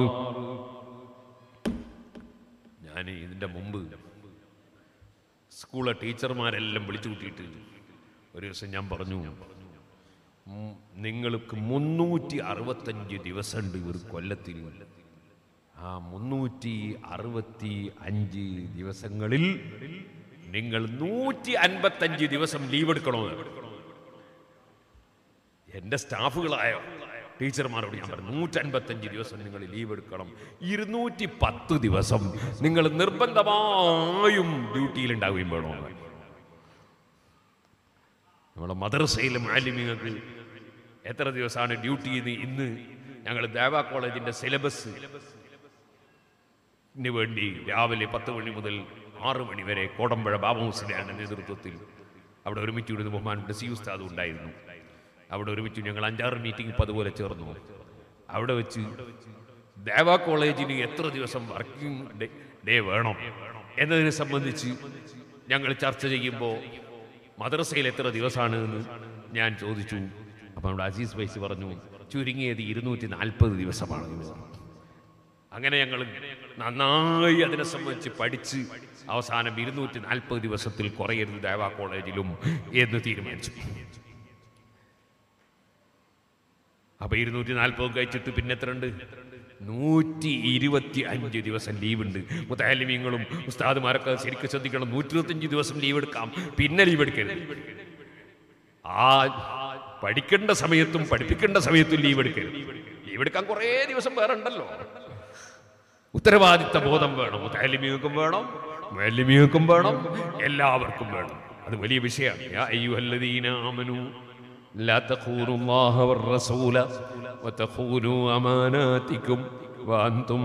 ഞാൻ ഇതിൻ്റെ മുമ്പ് സ്കൂളിലെ ടീച്ചർമാരെല്ലാം വിളിച്ചു കൂട്ടിയിട്ട് ഒരു ദിവസം ഞാൻ പറഞ്ഞു, നിങ്ങൾക്ക് മുന്നൂറ്റി അറുപത്തഞ്ച് ദിവസമുണ്ട് ഒരു കൊല്ലത്തിൽ. ആ മുന്നൂറ്റി അറുപത്തി അഞ്ച് ദിവസങ്ങളിൽ നിങ്ങൾ നൂറ്റി അൻപത്തഞ്ച് ദിവസം ലീവ് എടുക്കണോ? എൻ്റെ സ്റ്റാഫുകളായ ടീച്ചർമാരോട് ഞാൻ പറഞ്ഞു, നൂറ്റൻപത്തഞ്ച് ദിവസം നിങ്ങൾ ലീവ് എടുക്കണം. ഇരുന്നൂറ്റി പത്ത് ദിവസം നിങ്ങൾ നിർബന്ധമായും ഡ്യൂട്ടിയിൽ ഉണ്ടാവുകയും വേണോ? നമ്മുടെ മദ്രസയിലെ മാലിന്യങ്ങൾക്ക് എത്ര ദിവസമാണ് ഡ്യൂട്ടി ചെയ്ത്? ഇന്ന് ഞങ്ങൾ ദേവ കോളേജിന്റെ സിലബസ് വേണ്ടി രാവിലെ പത്ത് മണി മുതൽ ആറ് മണി വരെ കോടമ്പുഴ ബാബു മുസ്ലിയാന്റെ നേതൃത്വത്തിൽ അവിടെ ഒരുമിച്ച് വിടുന്ന ബഹുമാനപ്പെട്ട സി ഉസ്താദ് ഉണ്ടായിരുന്നു. അവിടെ ഒരുമിച്ച് ഞങ്ങൾ അഞ്ചാറ് മീറ്റിംഗ് ഇപ്പം അതുപോലെ ചേർന്നു. അവിടെ വെച്ച് ദേവ കോളേജിന് എത്ര ദിവസം വർക്കിംഗ് ഡേ വേണം എന്നതിനെ സംബന്ധിച്ച് ഞങ്ങൾ ചർച്ച ചെയ്യുമ്പോൾ മദ്രസയിൽ എത്ര ദിവസമാണ് എന്ന് ഞാൻ ചോദിച്ചു. അപ്പം നമ്മുടെ അസീസ് വൈസ് പറഞ്ഞു, ചുരുങ്ങിയത് ഇരുന്നൂറ്റി നാൽപ്പത് ദിവസമാണ്. അങ്ങനെ ഞങ്ങൾ നന്നായി അതിനെ സംബന്ധിച്ച് പഠിച്ച് അവസാനം ഇരുന്നൂറ്റി നാൽപ്പത് ദിവസത്തിൽ കുറയരുത് ദേവ കോളേജിലും എന്ന് തീരുമാനിച്ചു. അപ്പൊ ഇരുന്നൂറ്റി നാൽപ്പത് കഴിച്ചിട്ട് പിന്നെ എത്ര ഉണ്ട്? നൂറ്റി ഇരുപത്തി അഞ്ച് ദിവസം ലീവുണ്ട്. മുതഅല്ലിമീങ്ങളും ഉസ്താദുമാരൊക്കെ ശരിക്കും ശ്രദ്ധിക്കണം. നൂറ്റി ഇരുപത്തഞ്ച് ദിവസം ലീവ് എടുക്കാം, പിന്നെ ലീവ് എടുക്കരുത്. ആ പഠിക്കേണ്ട സമയത്തും പഠിപ്പിക്കേണ്ട സമയത്തും ലീവ് എടുക്കരുത്. ലീവ് എടുക്കാൻ കുറേ ദിവസം വേറെ ഉണ്ടല്ലോ. ഉത്തരവാദിത്ത ബോധം വേണം. മുതഅല്ലിമീങ്ങൾക്കും വേണം, മുഅല്ലിമീങ്ങൾക്കും വേണം, എല്ലാവർക്കും വേണം. അത് വലിയ വിഷയമാണ്. യാ അയ്യുഹല്ലദീന ആമനൂ ലാ തഖൂനുല്ലാഹ വറസൂല വതഖൂനൂ അമാനാതികും വഅൻതും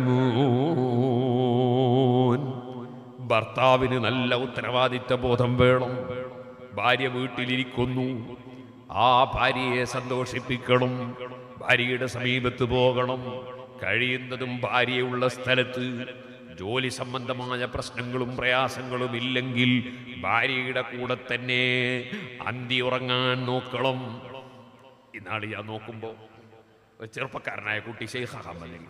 തഅലമൂൻ. ഭർത്താവിന് നല്ല ഉത്തരവാദിത്ത ബോധം വേണം. ഭാര്യ വീട്ടിലിരിക്കുന്നു, ആ ഭാര്യയെ സന്തോഷിപ്പിക്കണം, ഭാര്യയുടെ സമീപത്ത് പോകണം, കഴിയുന്നതും ഭാര്യയുള്ള സ്ഥലത്ത്. ജോലി സംബന്ധമായ പ്രശ്നങ്ങളും പ്രയാസങ്ങളും ഇല്ലെങ്കിൽ ഭാര്യയുടെ കൂടെ തന്നെ അന്തി ഉറങ്ങാൻ നോക്കണം. ഇന്നാൾ ഞാൻ നോക്കുമ്പോൾ ഒരു ചെറുപ്പക്കാരനായ കുട്ടി ശൈഖാകാൻ വന്നില്ല.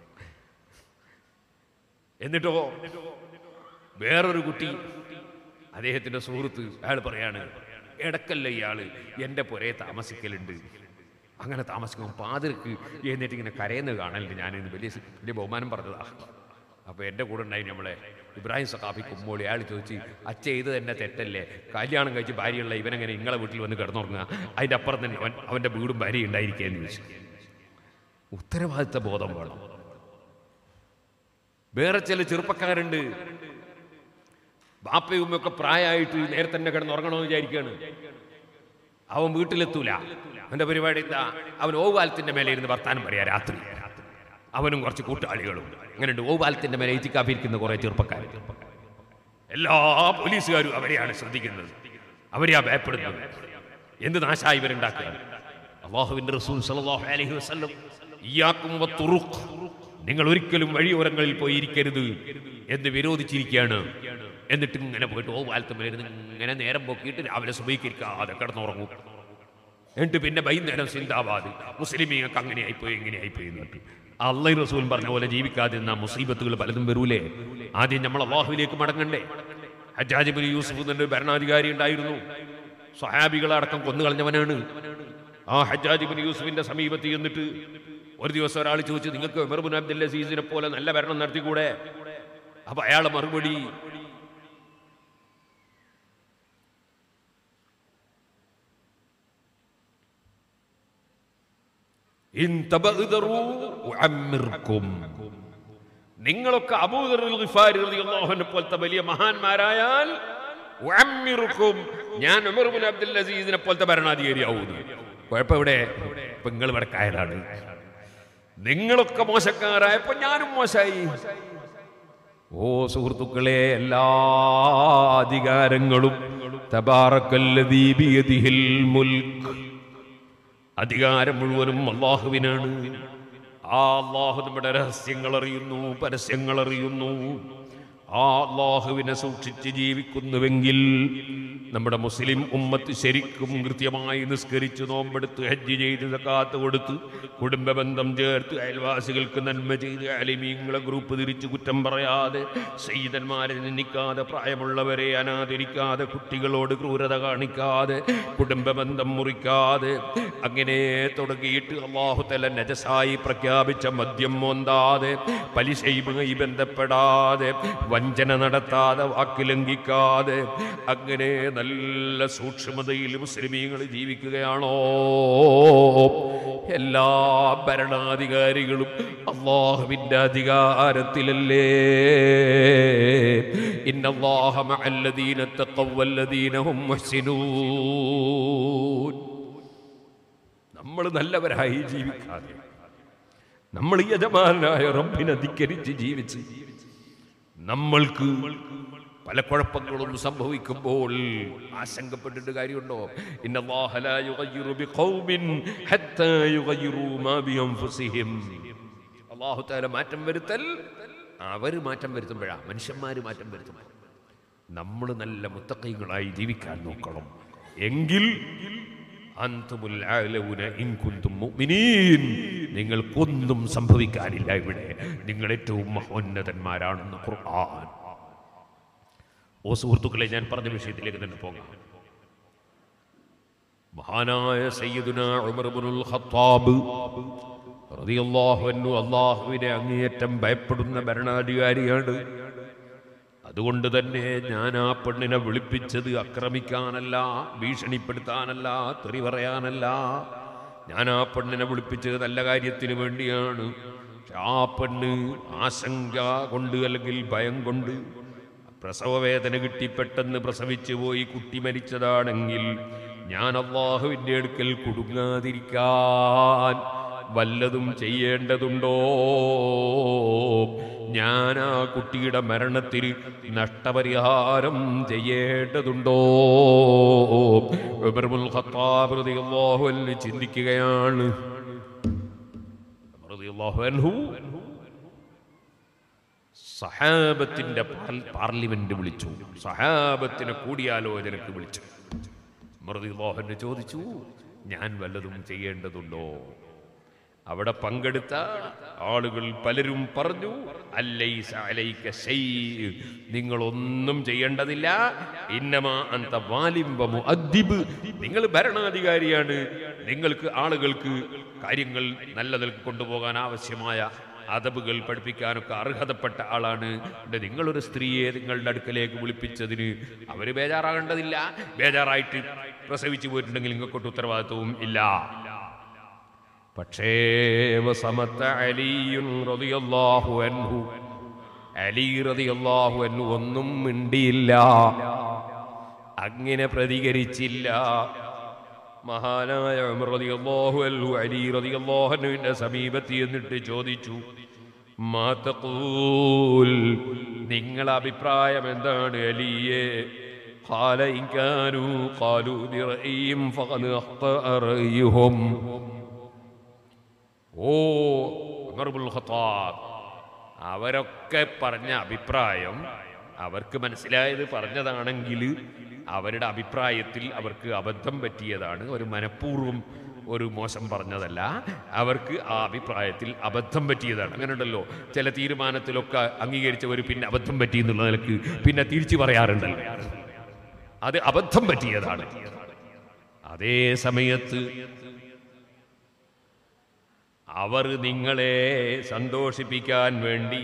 എന്നിട്ടോ വേറൊരു കുട്ടി, അദ്ദേഹത്തിന്റെ സുഹൃത്ത്, അയാൾ പറയാണ്, ഇടക്കല്ല ഇയാള് എൻ്റെ പുരയെ താമസിക്കലുണ്ട്. അങ്ങനെ താമസിക്കുമ്പോൾ പാതിരക്ക് എന്നിട്ട് ഇങ്ങനെ കരയുന്നത് കാണലുണ്ട്. ഞാനിന്ന് വലിയ വലിയ ബഹുമാനം പറഞ്ഞതാ. അപ്പോൾ എൻ്റെ കൂടെ ഉണ്ടായി നമ്മളെ ഇബ്രാഹിം സഖാഫി കുമ്മോളി. അയാൾ ചോദിച്ച്, അച്ഛ ഇത് തന്നെ തെറ്റല്ലേ? കല്യാണം കഴിച്ച് ഭാര്യയുള്ള ഇവനെങ്ങനെ നിങ്ങളെ വീട്ടിൽ വന്ന് കിടന്നുറങ്ങുക? അതിൻ്റെ അപ്പുറം തന്നെ അവൻ അവൻ്റെ വീടും ഭാര്യ ഉണ്ടായിരിക്കുകയെന്ന് ചോദിച്ചു. ഉത്തരവാദിത്ത ബോധം വേണം. വേറെ ചില ചെറുപ്പക്കാരുണ്ട്, ബാപ്പയും ഉമ്മയൊക്കെ പ്രായമായിട്ട് നേരത്തെ തന്നെ കിടന്നുറങ്ങണമെന്ന് വിചാരിക്കുകയാണ്. അവൻ വീട്ടിലെത്തൂല. അവൻ്റെ പരിപാടി എന്താ? അവൻ ഓവാലത്തിൻ്റെ മേലെ ഇരുന്ന് വർത്താനം പറയാ രാത്രി. അവനും കുറച്ച് കൂട്ടാളികളും അങ്ങനെയുണ്ട്. ഓവാലത്തിൻ്റെ മേലെ ഇത്തിക്കാപ്പിരിക്കുന്ന കുറേ ചെറുപ്പക്കാർ. എല്ലാ പോലീസുകാരും അവരെയാണ് ശ്രദ്ധിക്കുന്നത്, അവരെയാ ഭയപ്പെടുന്നത്. എന്ത് നാശായി ഇവരുണ്ടാക്കുക. അല്ലാഹുവിൻ്റെ റസൂൽ സല്ലല്ലാഹു അലൈഹി വസല്ലം ഇയ്യാകും വത്തുറുഖ്, നിങ്ങൾ ഒരിക്കലും വഴിയോരങ്ങളിൽ പോയി ഇരിക്കരുത് എന്ന് വിരോധിച്ചിരിക്കുകയാണ്. എന്നിട്ട് ഇങ്ങനെ പോയിട്ട് ഓവാലത്ത് മേലെ ഇരുന്ന് ഇങ്ങനെ നേരം പൊക്കിയിട്ട് രാവിലെ സുബഹിക്കിരിക്കാതെ കിടന്നുറങ്ങും. എന്നിട്ട് പിന്നെ വൈകുന്നേരം സിന്ദാബാദ് മുസ്ലിമീങ്ങൾക്ക് അങ്ങനെയായിപ്പോയി ഇങ്ങനെയായിപ്പോയി എന്നിട്ട് അള്ളാഹു റസൂൽ പറഞ്ഞ പോലെ ജീവിക്കാതെ നിന്ന മുസീബത്തുകൾ പലതും വരൂലേ? ആദ്യം നമ്മൾ അല്ലാഹുവിലേക്ക് മടങ്ങണ്ടേ? ഹജ്ജാജ് ഇബ്നു യൂസുഫ് എന്നൊരു ഭരണാധികാരി ഉണ്ടായിരുന്നു. സ്വഹാബികളടക്കം കൊന്നുകളഞ്ഞവനാണ്. ആ ഹജ്ജാജ് ഇബ്നു യൂസുഫിന്റെ സമീപത്ത് ചെന്നിട്ട് ഒരു ദിവസം ഒരാൾ ചോദിച്ചു, നിങ്ങൾക്ക് ഉമർ ഇബ്നു അബ്ദുൽ അസീസിനെ പോലെ നല്ല ഭരണം നടത്തിക്കൂടെ? അപ്പൊ അയാൾ മറുപടി, നിങ്ങളൊക്കെ അബൂദർ ഗിഫാരി റളിയല്ലാഹു അൻഹു പോലത്തെ വലിയ മഹാന്മാരായാൽ ഞാൻ ഉമർ ഇബ്നു അബ്ദുൽ അസീസിനെ പോലത്തെ ഭരണാധികാരിയാവുന്നു. കുഴപ്പം ഇവിടെ ഇപ്പൊ നിങ്ങൾ ഇവിടെ കായലാണ്. നിങ്ങളൊക്കെ മോശക്കാരായപ്പോ ഞാനും മോശമായി. ഓ സുഹൃത്തുക്കളെ, എല്ലാ അധികാരങ്ങളും തബാറക്കല്ലദീ ബിയദിഹിൽ മുൽക്ക്, അധികാരം മുഴുവനും അല്ലാഹുവിനാണ്. ആ അല്ലാഹു നമ്മുടെ രഹസ്യങ്ങൾ അറിയുന്നു, പരസ്യങ്ങൾ അറിയുന്നു. ആ അല്ലാഹുവിനെ സൂക്ഷിച്ച് ജീവിക്കുന്നുവെങ്കിൽ നമ്മുടെ മുസ്ലിം ഉമ്മത്ത് ശരിക്കും കൃത്യമായി നിസ്കരിച്ച് നോമ്പെടുത്ത് ഹജ്ജ് ചെയ്ത് സകാത്ത് കൊടുത്ത് കുടുംബ ബന്ധം ചേർത്ത് അയൽവാസികൾക്ക് നന്മ ചെയ്ത് അലിമീങ്ങളെ ഗ്രൂപ്പ് തിരിച്ച് കുറ്റം പറയാതെ, സയ്യിദന്മാരെ നിന്ദിക്കാതെ, പ്രായമുള്ളവരെ അനാദരിക്കാതെ, കുട്ടികളോട് ക്രൂരത കാണിക്കാതെ, കുടുംബ ബന്ധം മുറിക്കാതെ, അങ്ങനെ തുടങ്ങിയിട്ട് അല്ലാഹു തആല നജസായി പ്രഖ്യാപിച്ച മദ്യം മോന്താതെ, പലിശയുമായി ബന്ധപ്പെടാതെ, വഞ്ചന നടത്താതെ, വാക്ക് ലംഘിക്കാതെ, അങ്ങനെ നല്ല സൂക്ഷ്മതയിൽ മുസ്ലിമീങ്ങൾ ജീവിക്കുകയാണോ? എല്ലാ ഭരണാധികാരികളും അല്ലാഹുവിന്റെ അധികാരത്തിലല്ലേ? ഇന്നല്ലാഹ മഅല്ലദീന തഖവ്വ വല്ലദീന ഹും മുഹ്സിനൂൻ. നമ്മൾ നല്ലവരായി ജീവിക്കാതെ, നമ്മൾ യജമാനായ റബ്ബിനെ ധിക്കരിച്ച് ജീവിച്ച് നമ്മൾക്ക് പല കുഴപ്പങ്ങളും സംഭവിക്കുമ്പോൾ ആശങ്കപ്പെട്ടിട്ട് കാര്യമുണ്ടോ? ഇന്നല്ലാഹ ലാ യുഗയ്യിറു ബിഖൗമിൻ ഹത്താ യുഗയ്യിറു മാ ബിഅൻഫുസിഹിം. അല്ലാഹു തആല മാറ്റം വരുത്തൽ അവർ മാറ്റം വരുത്തുമ്പോഴാണ്, മനുഷ്യന്മാർ മാറ്റം വരുത്തുമ്പോൾ. നമ്മൾ നല്ല മുത്തഖീങ്ങളായി ജീവിക്കാൻ നോക്കണം. എങ്കിൽ അൻതുമുൽ അഅലൗന ഇൻ കുൻതും മുഅ്മിനീൻ, നിങ്ങൾക്കൊന്നും സംഭവിക്കാനില്ല ഇവിടെ, നിങ്ങൾ ഏറ്റവും മഹോന്നതന്മാരാണെന്ന് ഖുർആൻ. ഓ സുഹൃത്തുക്കളെ, ഞാൻ പറഞ്ഞ വിഷയത്തിലേക്ക് തന്നെ പോകാം. മഹാനായ സയ്യിദുനാ ഉമർ ഇബ്നുൽ ഖത്താബ് റളിയല്ലാഹു അൻഹു അല്ലാഹുവിനെ അങ്ങേയറ്റം ഭയപ്പെടുന്ന ഭരണാധികാരിയാണ്. അതുകൊണ്ട് തന്നെ ഞാൻ ആ പെണ്ണിനെ വിളിപ്പിച്ചത് ആക്രമിക്കാനല്ല, ഭീഷണിപ്പെടുത്താനല്ല, തെറി പറയാനല്ല. ഞാൻ ആ പെണ്ണിനെ വിളിപ്പിച്ചത് നല്ല കാര്യത്തിന് വേണ്ടിയാണ്. ആ പെണ്ണ് ആശങ്ക കൊണ്ട് അല്ലെങ്കിൽ ഭയം കൊണ്ട് പ്രസവവേദന കിട്ടി പെട്ടെന്ന് പ്രസവിച്ചു പോയി കുട്ടി മരിച്ചതാണെങ്കിൽ ഞാൻ അല്ലാഹുവിൻ്റെ അടുക്കൽ കുടുങ്ങാതിരിക്കാൻ വല്ലതും ചെയ്യേണ്ടതുണ്ടോ? ഞാൻ ആ കുട്ടിയുടെ മരണത്തിന് നഷ്ടപരിഹാരം ചെയ്യേണ്ടതുണ്ടോ? ഉമർ ഇബ്നുൽ ഖത്താബ് റളിയല്ലാഹു അൻഹു ചിന്തിക്കുകയാണ്. റളിയല്ലാഹു അൻഹു സഹാബത്തിന്റെ പാർലമെന്റ് വിളിച്ചു, സഹാബത്തിനെ കൂടിയാലോചനക്ക് വിളിച്ചു. ഉമർ റളിയല്ലാഹു അൻഹു ചോദിച്ചു, ഞാൻ വല്ലതും ചെയ്യേണ്ടതുണ്ടോ? അവിടെ പങ്കെടുത്ത ആളുകൾ പലരും പറഞ്ഞു, അല്ലൈസ അലൈക ശൈ, നിങ്ങളൊന്നും ചെയ്യേണ്ടതില്ല. ഇന്നമാ അന്ത വാലിം വ മുഅദ്ദിബ്, നിങ്ങൾ ഭരണാധികാരിയാണ്. നിങ്ങൾക്ക് ആളുകൾക്ക് കാര്യങ്ങൾ നല്ല നിലക്ക് കൊണ്ടുപോകാൻ ആവശ്യമായ അദബുകൾ പഠിപ്പിക്കാനൊക്കെ അർഹതപ്പെട്ട ആളാണ്. നിങ്ങളൊരു സ്ത്രീയെ നിങ്ങളുടെ അടുക്കലേക്ക് വിളിപ്പിച്ചതിന് അവര് ബേജാറാകേണ്ടതില്ല. ബേജാറായിട്ട് പ്രസവിച്ചു പോയിട്ടുണ്ടെങ്കിൽ നിങ്ങൾക്കൊട്ട് ഉത്തരവാദിത്വവും ഇല്ല. പക്ഷേ വസമത അലിയുൻ റളിയല്ലാഹു അൻഹു, അലി റളിയല്ലാഹു അൻഹു ഒന്നും മിണ്ടിയില്ല, അങ്ങനെ പ്രതികരിച്ചില്ല. മഹാനായ ഉമർ റളിയല്ലാഹു അൻഹു അലി റളിയല്ലാഹു അൻഹുവിന്റെ സമീപത്ത് എന്നിട്ട് ചോദിച്ചു, മാ തഖൂൽ, നിങ്ങളുടെ അഭിപ്രായം എന്താണ് അലിയെ? ഖാല ഇൻ കാനൂ ഖാലൂ ബിറഅയ്യിം ഫഖദ് അഖ്തഅ റഅയ്യുഹും. ഓ ഉമർ ഇബ്നുൽ ഖത്താബ്, അവരൊക്കെ പറഞ്ഞ അഭിപ്രായം അവർക്ക് മനസ്സിലായത് പറഞ്ഞതാണെങ്കിൽ അവരുടെ അഭിപ്രായത്തിൽ അവർക്ക് അബദ്ധം പറ്റിയതാണ്. ഒരു മനഃപൂർവ്വം ഒരു മോശം പറഞ്ഞതല്ല, അവർക്ക് ആ അഭിപ്രായത്തിൽ അബദ്ധം പറ്റിയതാണ്. അങ്ങനെ ഉണ്ടല്ലോ ചില തീരുമാനത്തിലൊക്കെ അംഗീകരിച്ചവർ പിന്നെ അബദ്ധം പറ്റി എന്നുള്ള നിലക്ക് പിന്നെ തിരിച്ചു പറയാറുണ്ടല്ലോ, അത് അബദ്ധം പറ്റിയതാണ്. അതേ സമയത്ത് അവർ നിങ്ങളെ സന്തോഷിപ്പിക്കാൻ വേണ്ടി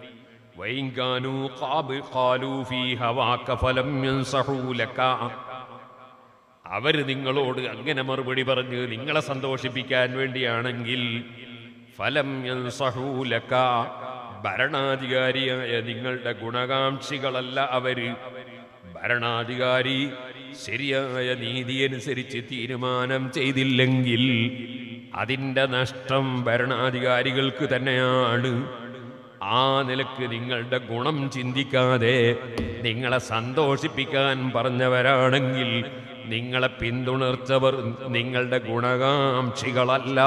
അവര് നിങ്ങളോട് അങ്ങനെ മറുപടി പറഞ്ഞ് നിങ്ങളെ സന്തോഷിപ്പിക്കാൻ വേണ്ടിയാണെങ്കിൽ ഫലം യൻസഹൂ ലക, ഭരണാധികാരിയായ നിങ്ങളുടെ ഗുണകാംക്ഷികളല്ല അവര്. ഭരണാധികാരി ശരിയായ നീതിയനുസരിച്ച് തീരുമാനം ചെയ്തില്ലെങ്കിൽ അതിൻ്റെ നഷ്ടം ഭരണാധികാരികൾക്ക് തന്നെയാണ്. ആ നിലക്ക് നിങ്ങളുടെ ഗുണം ചിന്തിക്കാതെ നിങ്ങളെ സന്തോഷിപ്പിക്കാൻ പറഞ്ഞവരാണെങ്കിൽ നിങ്ങളെ പിന്തുണർച്ചവർ നിങ്ങളുടെ ഗുണകാംക്ഷികളല്ല.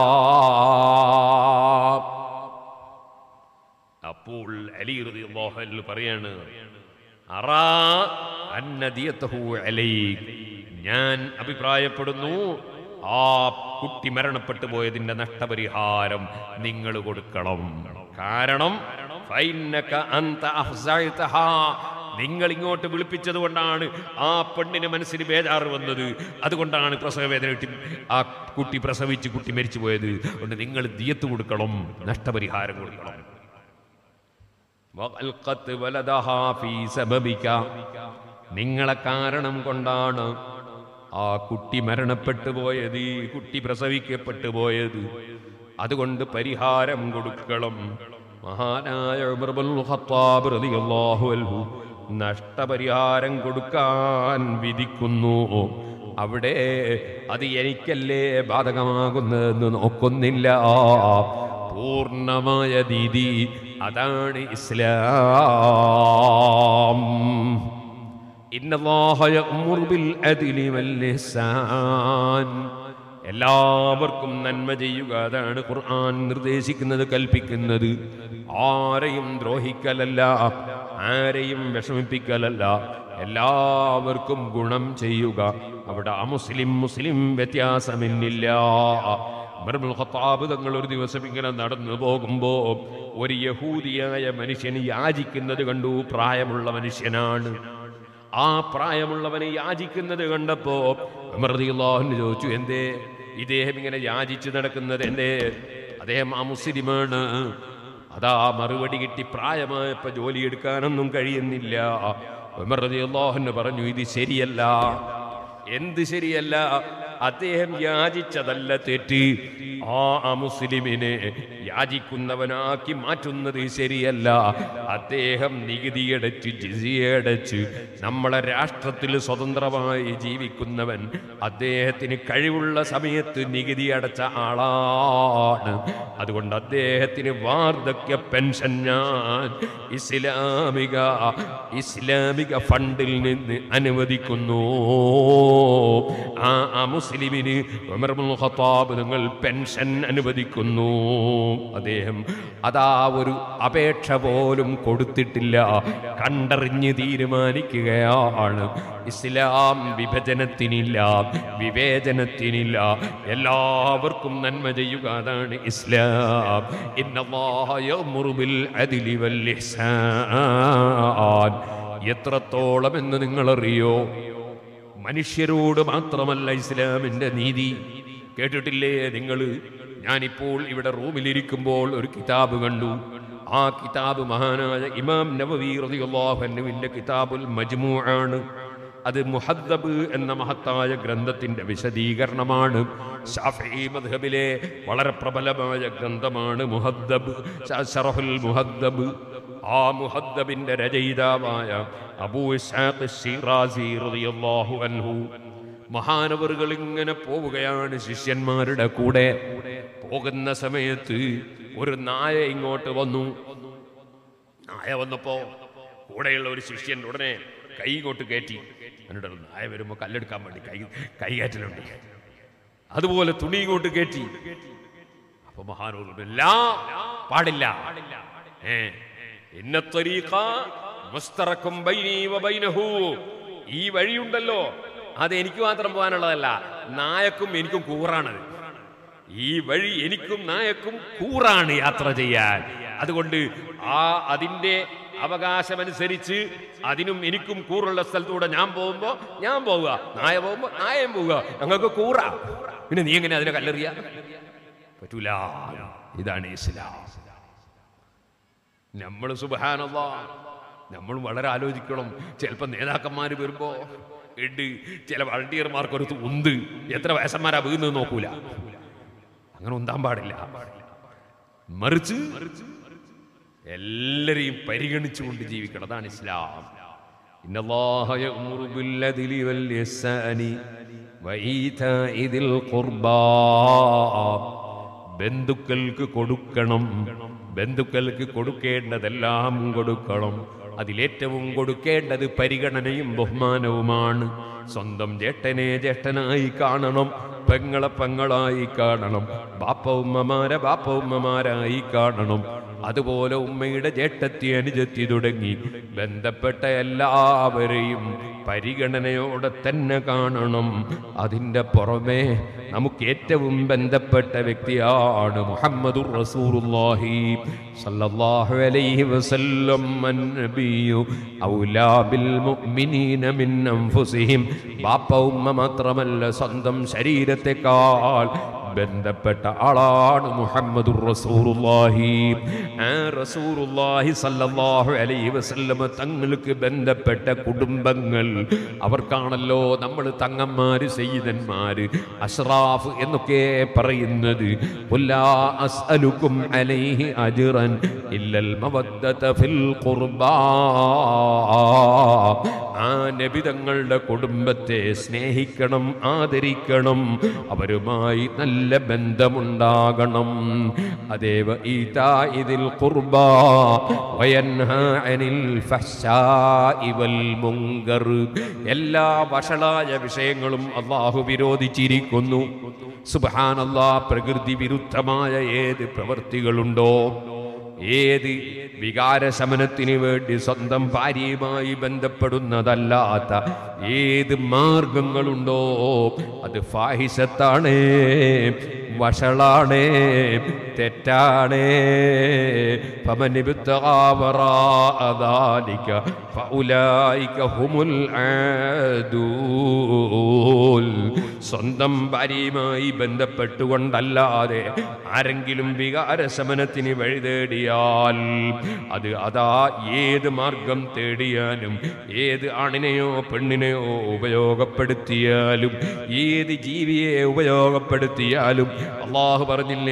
അപ്പോൾ അലി റളിയല്ലാഹു അൻഹു പറയാണ്, അറാ അന്ന ദിയതഹു അലൈക്, ഞാൻ അഭിപ്രായപ്പെടുന്നു ആ കുട്ടി മരണപ്പെട്ടു പോയതിന്റെ നഷ്ടപരിഹാരം നിങ്ങൾ കൊടുക്കണം. കാരണം നിങ്ങൾ ഇങ്ങോട്ട് വിളിപ്പിച്ചത് കൊണ്ടാണ് ആ പെണ്ണിന് മനസ്സിന് ബേജാറ് വന്നത്. അതുകൊണ്ടാണ് പ്രസവവേദന കിട്ടി ആ കുട്ടി പ്രസവിച്ച് കുട്ടി മരിച്ചു പോയത്. അതുകൊണ്ട് നിങ്ങൾ ദിയത്ത് കൊടുക്കണം, നഷ്ടപരിഹാരം കൊടുക്കണം. നിങ്ങളെ കാരണം കൊണ്ടാണ് ആ കുട്ടി മരണപ്പെട്ടു പോയത്, കുട്ടി പ്രസവിക്കപ്പെട്ടു പോയത്. അതുകൊണ്ട് പരിഹാരം കൊടുക്കണം. മഹാനായ ഉമർ ഇബ്നുൽ ഖത്താബ് റളിയല്ലാഹു അൻഹു നഷ്ടപരിഹാരം കൊടുക്കാൻ വിധിക്കുന്നു. അവിടെ അത് എനിക്കല്ലേ ബാധകമാകുന്നതെന്ന് നോക്കുന്നില്ല. പൂർണ്ണമായ നീതി അതാണ് ഇസ്ലാം. ഇന്നല്ലാഹ യഅ്മുറു ബിൽ അദ്ലി വൽ ഇഹ്സാൻ, എല്ലാവർക്കും നന്മ ചെയ്യുക, അതാണ് ഖുർആൻ നിർദ്ദേശിക്കുന്നത്, കൽപ്പിക്കുന്നത്. ആരെയും ദ്രോഹിക്കലല്ല, ആരെയും വിഷമിപ്പിക്കലല്ല, എല്ലാവർക്കും ഗുണം ചെയ്യുക. അവിടെ അമുസ്ലിം മുസ്ലിം വ്യത്യാസമില്ല. ഉമർ ഇബ്നുൽ ഖത്താബ് തങ്ങൾ ഒരു ദിവസം ഇങ്ങനെ നടന്നു പോകുമ്പോ ഒരു യഹൂദിയായ മനുഷ്യന് യാചിക്കുന്നത് കണ്ടു. പ്രായമുള്ള മനുഷ്യനാണ്. ആ പ്രായമുള്ളവനെ യാചിക്കുന്നത് കണ്ടപ്പോ ഉമർ റളിയല്ലാഹു അൻഹു ചോദിച്ചു, എന്തേ ഇദ്ദേഹം ഇങ്ങനെ യാചിച്ചു നടക്കുന്നത്? എന്തേ? അദ്ദേഹം ആ മുസ്ലിമാണ്. അതാ മറുപടി കിട്ടി. പ്രായമായപ്പോൾ ജോലിയെടുക്കാനൊന്നും കഴിയുന്നില്ല. ഉമർ റളിയല്ലാഹു അൻഹു പറഞ്ഞു, ഇത് ശരിയല്ല. എന്ത് ശരിയല്ല? അദ്ദേഹം യാചിച്ചതല്ല തെറ്റ്. ആ മുസ്ലിമിനെ യാചിക്കുന്നവനാക്കി മാറ്റുന്നത് ശരിയല്ല. അദ്ദേഹം നികുതിയടച്ച് ജിസിയടച്ച് നമ്മളെ രാഷ്ട്രത്തിൽ സ്വതന്ത്രമായി ജീവിക്കുന്നവൻ. അദ്ദേഹത്തിന് കഴിവുള്ള സമയത്ത് നികുതി അടച്ച ആളാണ്. അതുകൊണ്ട് അദ്ദേഹത്തിന് വാർദ്ധക്യ പെൻഷൻ ഞാൻ ഇസ്ലാമിക ഇസ്ലാമിക ഫണ്ടിൽ നിന്ന് അനുവദിക്കുന്നു. ആ ആ മുസ്ലിമിന് ഉമർ ഇബ്നുൽ ഖത്താബ് നിങ്ങൾ പെൻഷൻ അനുവദിക്കുന്നു. അദ്ദേഹം അതാ ഒരു അപേക്ഷ പോലും കൊടുത്തിട്ടില്ല, കണ്ടറിഞ്ഞ് തീരുമാനിക്കുകയാണ്. ഇസ്ലാം വിഭജനത്തിനില്ല, വിവേചനത്തിനില്ല, എല്ലാവർക്കും നന്മ ചെയ്യുക, അതാണ് ഇസ്ലാം. ഇന്നല്ലാഹ യഅ്മുറു ബിൽ അദ്ലി വൽ ഇഹ്സാൻ. എത്രത്തോളം എന്ന് നിങ്ങളറിയോ? മനുഷ്യരോട് മാത്രമല്ല ഇസ്ലാമിൻ്റെ നീതി. കേട്ടിട്ടില്ലേ നിങ്ങൾ? ഞാനിപ്പോൾ ഇവിടെ റൂമിലിരിക്കുമ്പോൾ ഒരു കിതാബ് കണ്ടു. ആ കിതാബ് മഹാനായ ഇമാം നവവി റളിയല്ലാഹു അൻഹുവിൻ്റെ കിതാബുൽ മജ്മൂ ആണ്. അത് മുഹദ്ദബ് എന്ന മഹത്തായ ഗ്രന്ഥത്തിൻ്റെ വിശദീകരണമാണ്. ശാഫിഈ മദ്ഹബിലെ വളരെ പ്രബലമായ ഗ്രന്ഥമാണ് മുഹദ്ദബ്, ശറഹുൽ മുഹദ്ദബ്. ആ മുഹദ്ദബിൻ്റെ രചയിതാവായ അബൂ ഇസ്ഹാഖ് ശിറാസി റളിയല്ലാഹു അൻഹു മഹാനവറുകൾ ഇങ്ങനെ പോവുകയാണ് ശിഷ്യന്മാരുടെ കൂടെ. പോകുന്ന സമയത്ത് ഒരു നായ ഇങ്ങോട്ട് വന്നു. നായ വന്നപ്പോ കൂടെയുള്ള ഒരു ശിഷ്യൻ ഉടനെ കൈ ഇങ്ങോട്ട് കയറ്റി. എന്നിട്ട് നായ വരുമ്പോ കല്ലെടുക്കാൻ വേണ്ടി കൈ കൈ കയറ്റലുണ്ട്. അതുപോലെ തുണി ഇങ്ങോട്ട് കയറ്റി. അപ്പൊ മഹാനവറുകൾ എല്ലാ പാടില്ല. ഏ ഇന്ന ത്വരീഖ മുസ്തറക്കും ബൈനി വബൈനഹു. ഈ വഴിയുണ്ടല്ലോ, അത് എനിക്ക് മാത്രം പോകാനുള്ളതല്ല, നായക്കും എനിക്കും കൂറാണത്. ഈ വഴി എനിക്കും നായക്കും കൂറാണ് യാത്ര ചെയ്യാൻ. അതുകൊണ്ട് ആ അതിൻ്റെ അവകാശമനുസരിച്ച് അതിനും എനിക്കും കൂറുള്ള സ്ഥലത്തൂടെ ഞാൻ പോകുമ്പോ ഞാൻ പോവുക, നായ പോകുമ്പോ നായം പോവുക. ഞങ്ങൾക്ക് കൂറ. പിന്നെ നീ എങ്ങനെ അതിനെ കല്ലെറിയാ? പറ്റൂല. ഇതാണ് ഇസ്ലാം. നമ്മൾ സുബ്ഹാനല്ലാഹ് നമ്മൾ വളരെ ആലോചിക്കണം. ചിലപ്പോൾ നേതാക്കന്മാർ വരുമ്പോ ഇണ്ട്, ചില വളണ്ടിയർമാർക്കൊരു ഉന്ത്, എത്ര വയസ്സന്മാരാ വീഴുന്നത് നോക്കൂല. അങ്ങനെ ഉന്താൻ പാടില്ല. മറിച്ച് എല്ലാരെയും പരിഗണിച്ചുകൊണ്ട് ജീവിക്കണം. അതാണ് ഇസ്ലാം. ഇന്നല്ലാഹ യഅ്മുറു ബിൽ അദ്ലി വൽ ഇഹ്സാനി വഈതാഇ ദിൽ ഖുർബാ. ബന്ധുക്കൾക്ക് കൊടുക്കണം, ബന്ധുക്കൾക്ക് കൊടുക്കേണ്ടതെല്ലാം കൊടുക്കണം. അതിലേറ്റവും കൊടുക്കേണ്ടത് പരിഗണനയും ബഹുമാനവുമാണ്. സ്വന്തം ജേഷ്ഠനെ ജ്യേഷ്ഠനായി കാണണം, പെങ്ങളെ പെങ്ങളായി കാണണം, ബാപ്പ ഉമ്മമാരെ ബാപ്പ ഉമ്മമാരായി കാണണം. അതുപോലെ ഉമ്മയുടെ ജേഷ്ഠത്തി അനുജത്തി തുടങ്ങി ബന്ധപ്പെട്ട എല്ലാവരെയും പരിഗണനയോടെ തന്നെ കാണണം. അതിൻ്റെ പുറമെ നമുക്ക് ഏറ്റവും ബന്ധപ്പെട്ട വ്യക്തിയാണ് മുഹമ്മദുർ റസൂലുള്ളാഹി സല്ലല്ലാഹു അലൈഹി വസല്ലം. അന്നബിയു ഔലാ ബിൽ മുഅ്മിനീന മിൻ അൻഫുസിഹിം. ബാപ്പ ഉമ്മ മാത്രമല്ല, സ്വന്തം ശരീരത്തെക്കാൾ ബന്ധപ്പെട്ട ആളാണ് മുഹമ്മദുർ റസൂലുള്ളാഹി. ആ റസൂലുള്ളാഹി സല്ലല്ലാഹു അലൈഹി വസല്ലം തങ്ങൾക്ക് ബന്ധപ്പെട്ട കുടുംബങ്ങൾ, അവർക്കാണല്ലോ നമ്മൾ തങ്ങന്മാര്, സയ്യിദന്മാര്, അഷ്റാഫ് എന്നൊക്കെ പറയുന്നത്. ഖുല്ലാ അസ്അലുക്കും അലൈഹി അജ്റൻ ഇല്ലൽ മവദ്ദത ഫിൽ ഖുർബാ. ആ നബി തങ്ങളുടെ കുടുംബത്തെ സ്നേഹിക്കണം, ആദരിക്കണം, അവരുമായി നല്ല ബന്ധമുണ്ടാകണം. അതേവ ഈതാഇ ദിൽ ഖുർബാ വയൻഹാ അനിൽ ഫഹ്ശാഇ വൽ മുൻകർ. എല്ലാ വഷളായ വിഷയങ്ങളും അല്ലാഹു വിരോധിച്ചിരിക്കുന്നു. സുബ്ഹാനല്ലാഹ്. പ്രകൃതി വിരുദ്ധമായ ഏത് പ്രവൃത്തികളുണ്ടോ, ഏത് വികാരശമനത്തിന് വേണ്ടി സ്വന്തം ഭാര്യയുമായി ബന്ധപ്പെടുന്നതല്ലാത്ത ഏത് മാർഗങ്ങളുണ്ടോ അത് ഫാഹിഷത്താണ്. വഷളാണേ, തെറ്റാണേ. ഫമൻ ഇബ്തഗാ വറാഅ ദാലിക ഫഉലൈക ഹുമുൽ ആദൂൽ. സ്വന്തം ഭാര്യയുമായി ബന്ധപ്പെട്ടുകൊണ്ടല്ലാതെ ആരെങ്കിലും വികാരശമനത്തിന് വഴി തേടിയാൽ അത് അതാ ഏത് മാർഗം തേടിയാലും ഏത് ആണിനെയോ പെണ്ണിനെയോ ഉപയോഗപ്പെടുത്തിയാലും ഏത് ജീവിയെ ഉപയോഗപ്പെടുത്തിയാലും അല്ലാഹു പറഞ്ഞില്ലേ,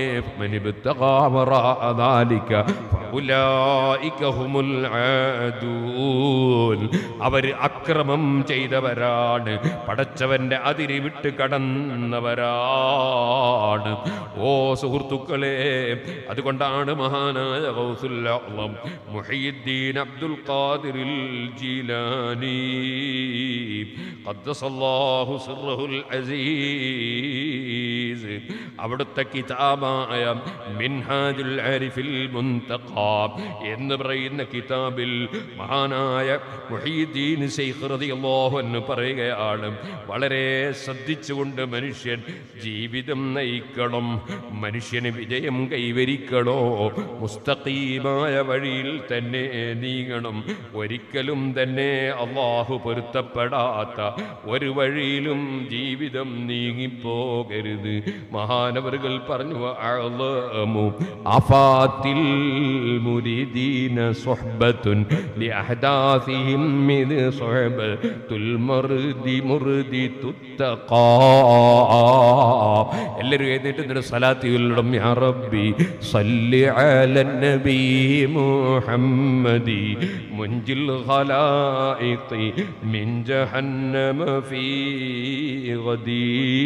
അവർ അക്രമം ചെയ്തവരാണ്, പടച്ചവന്റെ അതിരി വിട്ട് കടന്നവരാണ്. ഓ സുഹൃത്തുക്കളെ, അതുകൊണ്ടാണ് മഹാനായ ഗൗസുൽ അഅ്ളം മുഹയ്യിദ്ദീൻ അബ്ദുൽ ഖാദിറിൽ ജീലാനി ഖദ്ദസല്ലാഹു സിർറഹുൽ അസീസ് അവിടുത്തെ കിതാബായ മിൻഹാജുൽ ആരിഫിൽ മുൻതഖാ എന്ന് പറയുന്ന കിതാബിൽ മഹാനായ മുഹയ്യിദ്ദീൻ ശൈഖ് റളിയല്ലാഹു അൻഹു പറയുകയാണ്, വളരെ ശ്രദ്ധിച്ചുകൊണ്ട് മനുഷ്യൻ ജീവിതം നയിക്കണം. മനുഷ്യന് വിജയം കൈവരിക്കണോ, മുസ്തഖീമായ വഴിയിൽ തന്നെ നീങ്ങണം. ഒരിക്കലും തന്നെ അല്ലാഹു പൊരുത്തപ്പെടാത്ത ഒരു വഴിയിലും ജീവിതം നീങ്ങിപ്പോകരുത്. മഹാനവറുകൾ പറഞ്ഞു, അഅ്ളമു ആഫാത്തിൽ മുരീദീന സുഹ്ബത്തുൻ ലിഅഹദാസിഹിം മിൻ സുഹബത്തുൽ മർദി മുർദി തുത്തഖാ. എല്ലാവരും എഴുന്നേറ്റ് നിന്റെ സലാത്ത് ചൊല്ലണം. യാ റബ്ബി സല്ലി അലൻ നബി മുഹമ്മദി മുൻജിൽ ഖലായിഖി മിൻ ജഹന്നമ ഫീ ഗദീ.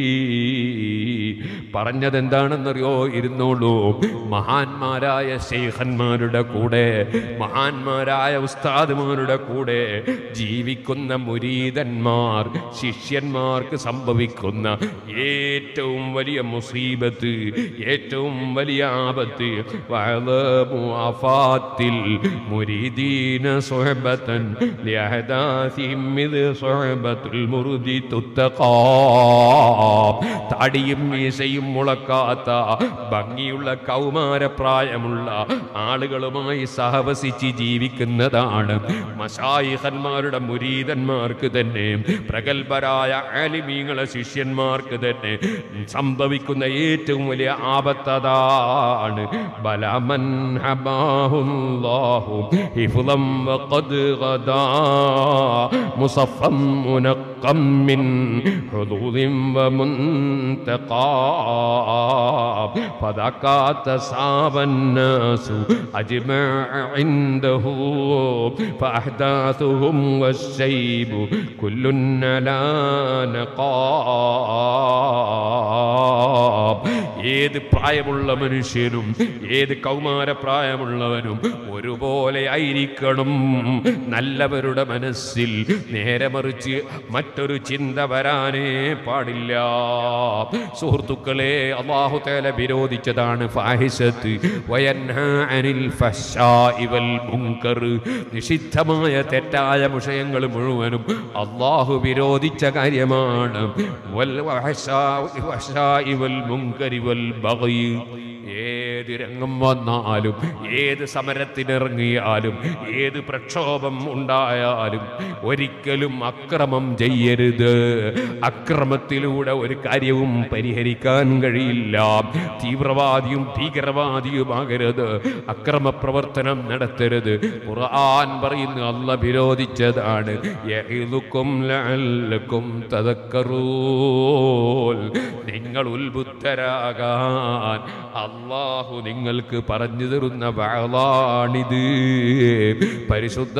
പറഞ്ഞത് എന്താണെന്നറിയോ? ഇരുന്നോളൂ. മഹാന്മാരായ ശൈഖന്മാരുടെ കൂടെ, മഹാന്മാരായ ഉസ്താദുമാരുടെ കൂടെ ജീവിക്കുന്ന മുരീദന്മാർ, ശിഷ്യന്മാർക്ക് സംഭവിക്കുന്ന ഏറ്റവും വലിയ മുസീബത്ത്, ഏറ്റവും വലിയ ആപത്ത്, വഅഫാത്തിൽ മുരീദീന സുഹബതൻ ലിഅഹദാസിഹിം മിൻ സുഹബത്തുൽ മുർദി തുത്തഖാ. താടിയും മീശയും മുളക്കാത്ത ഭംഗിയുള്ള കൗമാരപ്രായമുള്ള ആളുകളുമായി സഹവസിച്ച് ജീവിക്കുന്നതാണ് മശായിഖന്മാരുടെ മുരീദന്മാർക്ക് തന്നെ, പ്രഗത്ഭരായ ആലിമീങ്ങളെ ശിഷ്യന്മാർക്ക് തന്നെ സംഭവിക്കുന്ന ഏറ്റവും വലിയ ആപത്തതാണ്. ബലമൻ ഹബാഹുല്ലാഹു ഹിഫ്ളൻ വഖദ് ഗദാ മുസഫം മുനഖം മിൻ ഹുദൂദിൻ വമുൻതഖാ ഫദാകാ തസാവന്നാസു അജ്മഅ ഇൻദഹു ഫഅഹ്ദാസുഹും വശൈബു കുല്ലുൻ ലാ നഖാബ്. ഏത് പ്രായമുള്ള മനുഷ്യനും ഏത് കൗമാരപ്രായമുള്ളവനും ഒരുപോലെ ആയിരിക്കണം നല്ലവരുടെ മനസ്സിൽ. നേരെ മറിച്ച് മറ്റൊരു ചിന്ത വരാനേ പാടില്ല. സുഹൃത്തുക്കളെ, അല്ലാഹു തആല വിരോധിച്ചതാണ് ഫാഹിശത്ത്. വയൻഹാ അനിൽ ഫഹ്ശാഇ വൽ മുൻകർ. നിഷിദ്ധമായ തെറ്റായ വിഷയങ്ങൾ മുഴുവനും അല്ലാഹു വിരോധിച്ച കാര്യമാണ്. വൽ ഫഹ്ശാഇ വൽ മുൻകരി വൽ ബഗി. ഏത് രംഗം വന്നാലും, ഏത് സമരത്തിനിറങ്ങിയാലും, ഏത് പ്രക്ഷോഭം ഉണ്ടായാലും ഒരിക്കലും അക്രമം ചെയ്യരുത്. അക്രമത്തിലൂടെ ഒരു കാര്യവും പരിഹരിക്കാൻ കഴിയില്ല. തീവ്രവാദിയും ഭീകരവാദിയുമാകരുത്, അക്രമ പ്രവർത്തനം നടത്തരുത്. ഖുർആൻ പറയുന്നു, അല്ലാഹു വിരോധിച്ചതാണ്. യഇദുകും ലഅല്ലകും തദക്കറൂൻ. നിങ്ങൾ ഉത്ബുദ്ധരാകാൻ അല്ലാഹു നിങ്ങൾക്ക് പറഞ്ഞു തരുന്ന വഅദാണിത്, പരിശുദ്ധ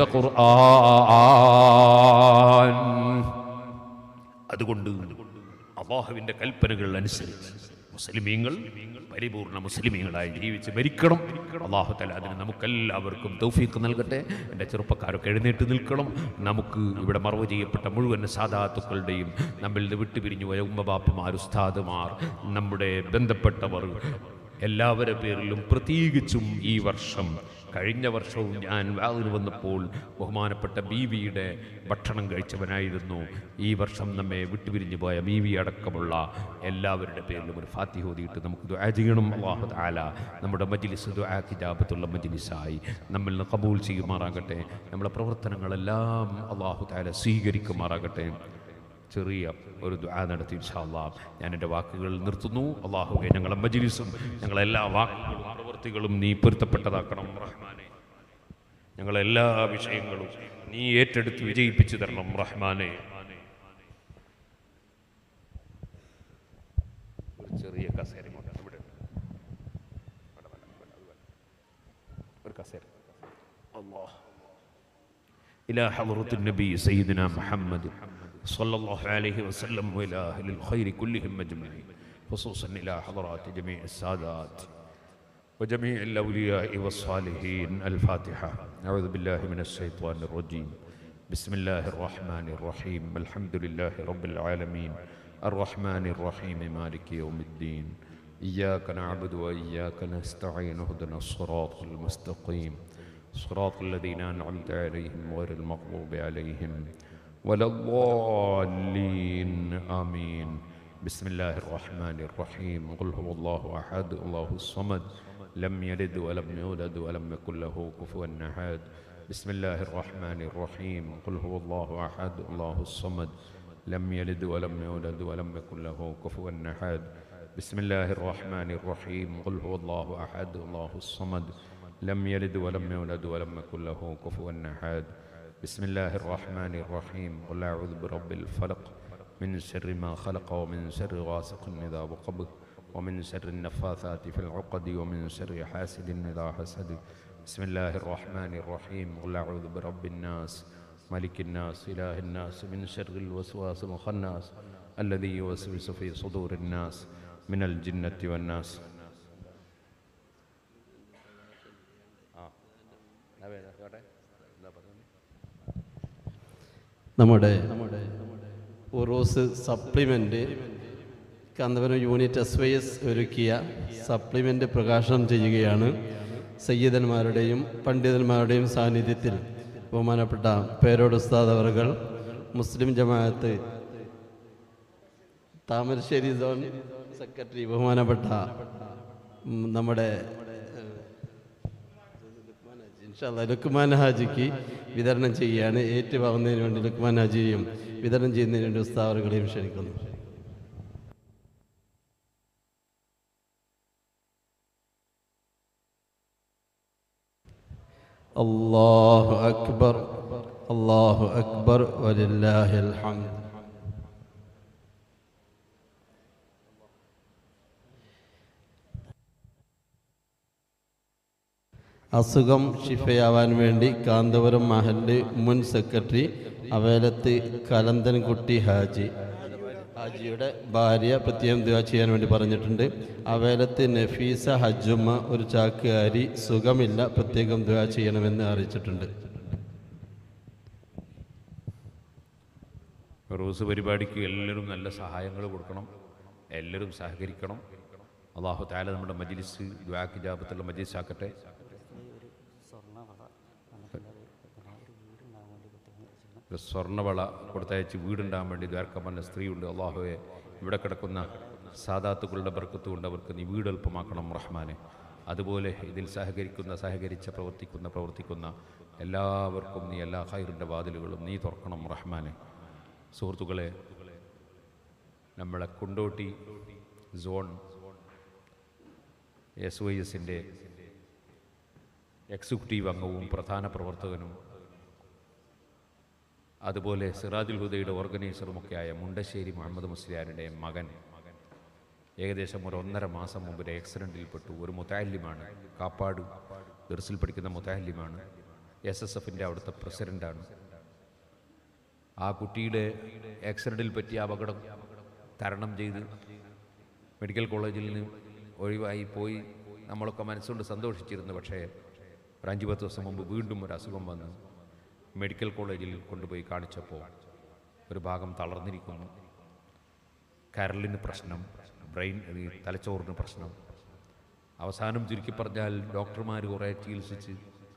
ഖുർആൻ. അതുകൊണ്ട് അല്ലാഹുവിന്റെ കൽപ്പനകൾ അനുസരിച്ച് മുസ്ലിമീങ്ങൾ പരിപൂർണ മുസ്ലിമീങ്ങളായി ജീവിച്ച് മരിക്കണം. അല്ലാഹു തആല അതിന് നമുക്കെല്ലാവർക്കും തൗഫീഖ് നൽകട്ടെ. എൻ്റെ ചെറുപ്പക്കാരൊക്കെ എഴുന്നേറ്റ് നിൽക്കണം. നമുക്ക് ഇവിടെ മറവ് ചെയ്യപ്പെട്ട മുഴുവൻ സാദാത്തുക്കളുടെയും നമ്മിൽ നിന്ന് വിട്ടുപിരിഞ്ഞു പോയ ഉമ്മബാപ്പമാർ, ഉസ്താദുമാർ, നമ്മുടെ ബന്ധപ്പെട്ടവർ എല്ലാവരുടെ പേരിലും പ്രത്യേകിച്ചും ഈ വർഷം കഴിഞ്ഞ വർഷവും ഞാൻ വാതിൽ വന്നപ്പോൾ ബഹുമാനപ്പെട്ട ബീവിയുടെ ഭക്ഷണം കഴിച്ചവനായിരുന്നു. ഈ വർഷം നമ്മെ വിട്ടുപിരിഞ്ഞു പോയ ബീവി അടക്കമുള്ള എല്ലാവരുടെ പേരിലും ഒരു ഫാത്തിഹ ഓതിയിട്ട് നമുക്ക് ദുആ ചെയ്യണം. അല്ലാഹു തആല നമ്മുടെ മജ്ലിസ് ദുആ കിതാബത്തുള്ള മജ്ലിസായി നമ്മിൽ നിന്ന് ഖബൂൽ ചെയ്യുമാറാകട്ടെ. നമ്മുടെ പ്രവർത്തനങ്ങളെല്ലാം അല്ലാഹു തആല സ്വീകരിക്കുമാറാകട്ടെ. ചെറിയ ഒരു ദുആ നടത്തി ഇൻഷാ അല്ലാഹ് ഞാൻ എൻ്റെ വാക്കുകൾ നിർത്തുന്നു. അല്ലാഹുവേ, ഞങ്ങളുടെ മജ്ലിസും ഞങ്ങളെല്ലാ വാക്കുകളും പ്രവൃത്തികളും നീ പൊരുത്തപ്പെട്ടതാക്കണം റഹ്മാനെ. ഞങ്ങളെല്ലാ വിഷയങ്ങളും നീ ഏറ്റെടുത്ത് വിജയിപ്പിച്ചു തരണം റഹ്മാനെ. ഒരു ചെറിയ കസേര ഇവിടെ ഒരു കസേര. അല്ലാഹ് ഇലാ ഹളറത്തുൻ നബി സയ്യിദുനാ മുഹമ്മദ് صلى الله عليه وسلم وإلى أهل الخير كلهم أجمعين، خصوصا إلى حضرات جميع السادات وجميع الأولياء والصالحين. الفاتحة. أعوذ بالله من الشيطان الرجيم. بسم الله الرحمن الرحيم. الحمد لله رب العالمين الرحمن الرحيم مالك يوم الدين. إياك نعبد وإياك نستعين. اهدنا الصراط المستقيم صراط الذين أنعمت عليهم غير المغضوب عليهم ولا الضالين. آمين. بسم الله الرحمن الرحيم. قل هو الله أحد الله الصمد لم يلد ولم يولد ولم يكن له كفوا أحد. بسم الله الرحمن الرحيم. قل هو الله أحد الله الصمد لم يلد ولم يولد ولم يكن له كفوا أحد. بسم الله الرحمن الرحيم. قل هو الله أحد الله الصمد لم يلد ولم يولد ولم يكن له كفوا أحد. بسم الله الرحمن الرحيم. قل أعوذ برب الفلق من شر ما خلق ومن شر غاسق إذا وقب ومن شر النفاثات في العقد ومن شر حاسد إذا حسد. بسم الله الرحمن الرحيم. قل أعوذ برب الناس ملك الناس إله الناس من شر الوسواس الخناس الذي يوسوس في صدور الناس من الجنة والناس. നമ്മുടെ Urus supplement Kanthapuram unit S Y S ഒരുക്കിയ സപ്ലിമെൻ്റ് പ്രകാശനം ചെയ്യുകയാണ്. സയ്യിദന്മാരുടെയും പണ്ഡിതന്മാരുടെയും സാന്നിധ്യത്തിൽ ബഹുമാനപ്പെട്ട പേരോട് ഉസ്താദ് അവറുകൾ, മുസ്ലിം ജമാഅത്ത് താമരശ്ശേരി സോൺ സെക്രട്ടറി ബഹുമാനപ്പെട്ട നമ്മുടെ ലുക്മാൻ ഹാജിക്ക് വിതരണം ചെയ്യുകയാണ്. ഏറ്റുവാങ്ങുന്നതിന് വേണ്ടി ലുക്മാൻ ഹാജിയും വിതരണം ചെയ്യുന്നതിന് വേണ്ടി ഉസ്താദുകളെയും ക്ഷണിക്കുന്നു. അല്ലാഹു അക്ബർ അല്ലാഹു അക്ബർ വലില്ലാഹിൽ ഹംദ്. അസുഖം ഷിഫയാവാൻ വേണ്ടി കാന്തപുരം മഹല്ല് മുൻ സെക്രട്ടറി അവേലത്ത് കലന്തൻകുട്ടി ഹാജി ഹാജിയുടെ ഭാര്യ പ്രത്യേകം ദുആ ചെയ്യാൻ വേണ്ടി പറഞ്ഞിട്ടുണ്ട്. അവേലത്ത് നഫീസ ഹജ്ജുമ്മ ഒരു ചാക്കുകാരി സുഖമില്ല, പ്രത്യേകം ദുആ ചെയ്യണമെന്ന് അറിയിച്ചിട്ടുണ്ട്. റോസ് പരിപാടിക്ക് എല്ലാവരും നല്ല സഹായങ്ങൾ കൊടുക്കണം, എല്ലാവരും സഹകരിക്കണം. അല്ലാഹു തആല നമ്മുടെ മജ്ലിസ് ദുആ കിതാബത്തുള്ള മജ്ലിസ് ആക്കട്ടെ. സ്വർണ്ണവള കൊടുത്തയച്ച് വീടുണ്ടാകാൻ വേണ്ടി ദ്വാരക്കാൻ പറഞ്ഞ സ്ത്രീയുണ്ട്. അള്ളാഹുവെ, ഇവിടെ കിടക്കുന്ന സാദാത്തുക്കളുടെ ബർക്കത്ത് കൊണ്ട് അവർക്ക് നീ വീട് എളുപ്പമാക്കണം റഹ്മാനെ. അതുപോലെ ഇതിൽ സഹകരിക്കുന്ന സഹകരിച്ച പ്രവർത്തിക്കുന്ന പ്രവർത്തിക്കുന്ന എല്ലാവർക്കും നീ എല്ലാ ഖൈറിൻ്റെ വാതിലുകളും നീ തുറക്കണം റഹ്മാനെ. സുഹൃത്തുക്കളെ, നമ്മളെ കൊണ്ടോട്ടി സോൺ എസ് വൈ എസിൻ്റെ എക്സിക്യൂട്ടീവ് അംഗവും പ്രധാന പ്രവർത്തകനും അതുപോലെ സിറാജുൽ ഹുദയുടെ ഓർഗനൈസറുമൊക്കെ ആയ മുണ്ടശ്ശേരി മുഹമ്മദ് മുസ്ലിയാരുടെ മകൻ ഏകദേശം ഒരു ഒന്നര മാസം മുമ്പ് ഒരു ആക്സിഡൻറ്റിൽപ്പെട്ടു. ഒരു മുതാലിമാണ്, കാപ്പാട് ദർസിൽ പഠിക്കുന്ന മുതാലിമാണ്, എസ് എസ് എഫിൻ്റെ അവിടുത്തെ പ്രസിഡൻ്റാണ്. ആ കുട്ടിയുടെ ആക്സിഡൻറ്റിൽ പറ്റിയ അപകടം തരണം ചെയ്ത് മെഡിക്കൽ കോളേജിൽ നിന്ന് ഒഴിവായി പോയി നമ്മളൊക്കെ മനസ്സുകൊണ്ട് സന്തോഷിച്ചിരുന്നു. പക്ഷേ ഒരു അഞ്ച് പത്ത് ദിവസം മുമ്പ് വീണ്ടും ഒരു അസുഖം വന്നു. മെഡിക്കൽ കോളേജിൽ കൊണ്ടുപോയി കാണിച്ചപ്പോൾ ഒരു ഭാഗം തളർന്നിരിക്കുന്നു, കരളിന് പ്രശ്നം, ബ്രെയിൻ തലച്ചോറിന് പ്രശ്നം. അവസാനം ചുരുക്കി പറഞ്ഞാൽ ഡോക്ടർമാർ കുറേ ചികിത്സിച്ച്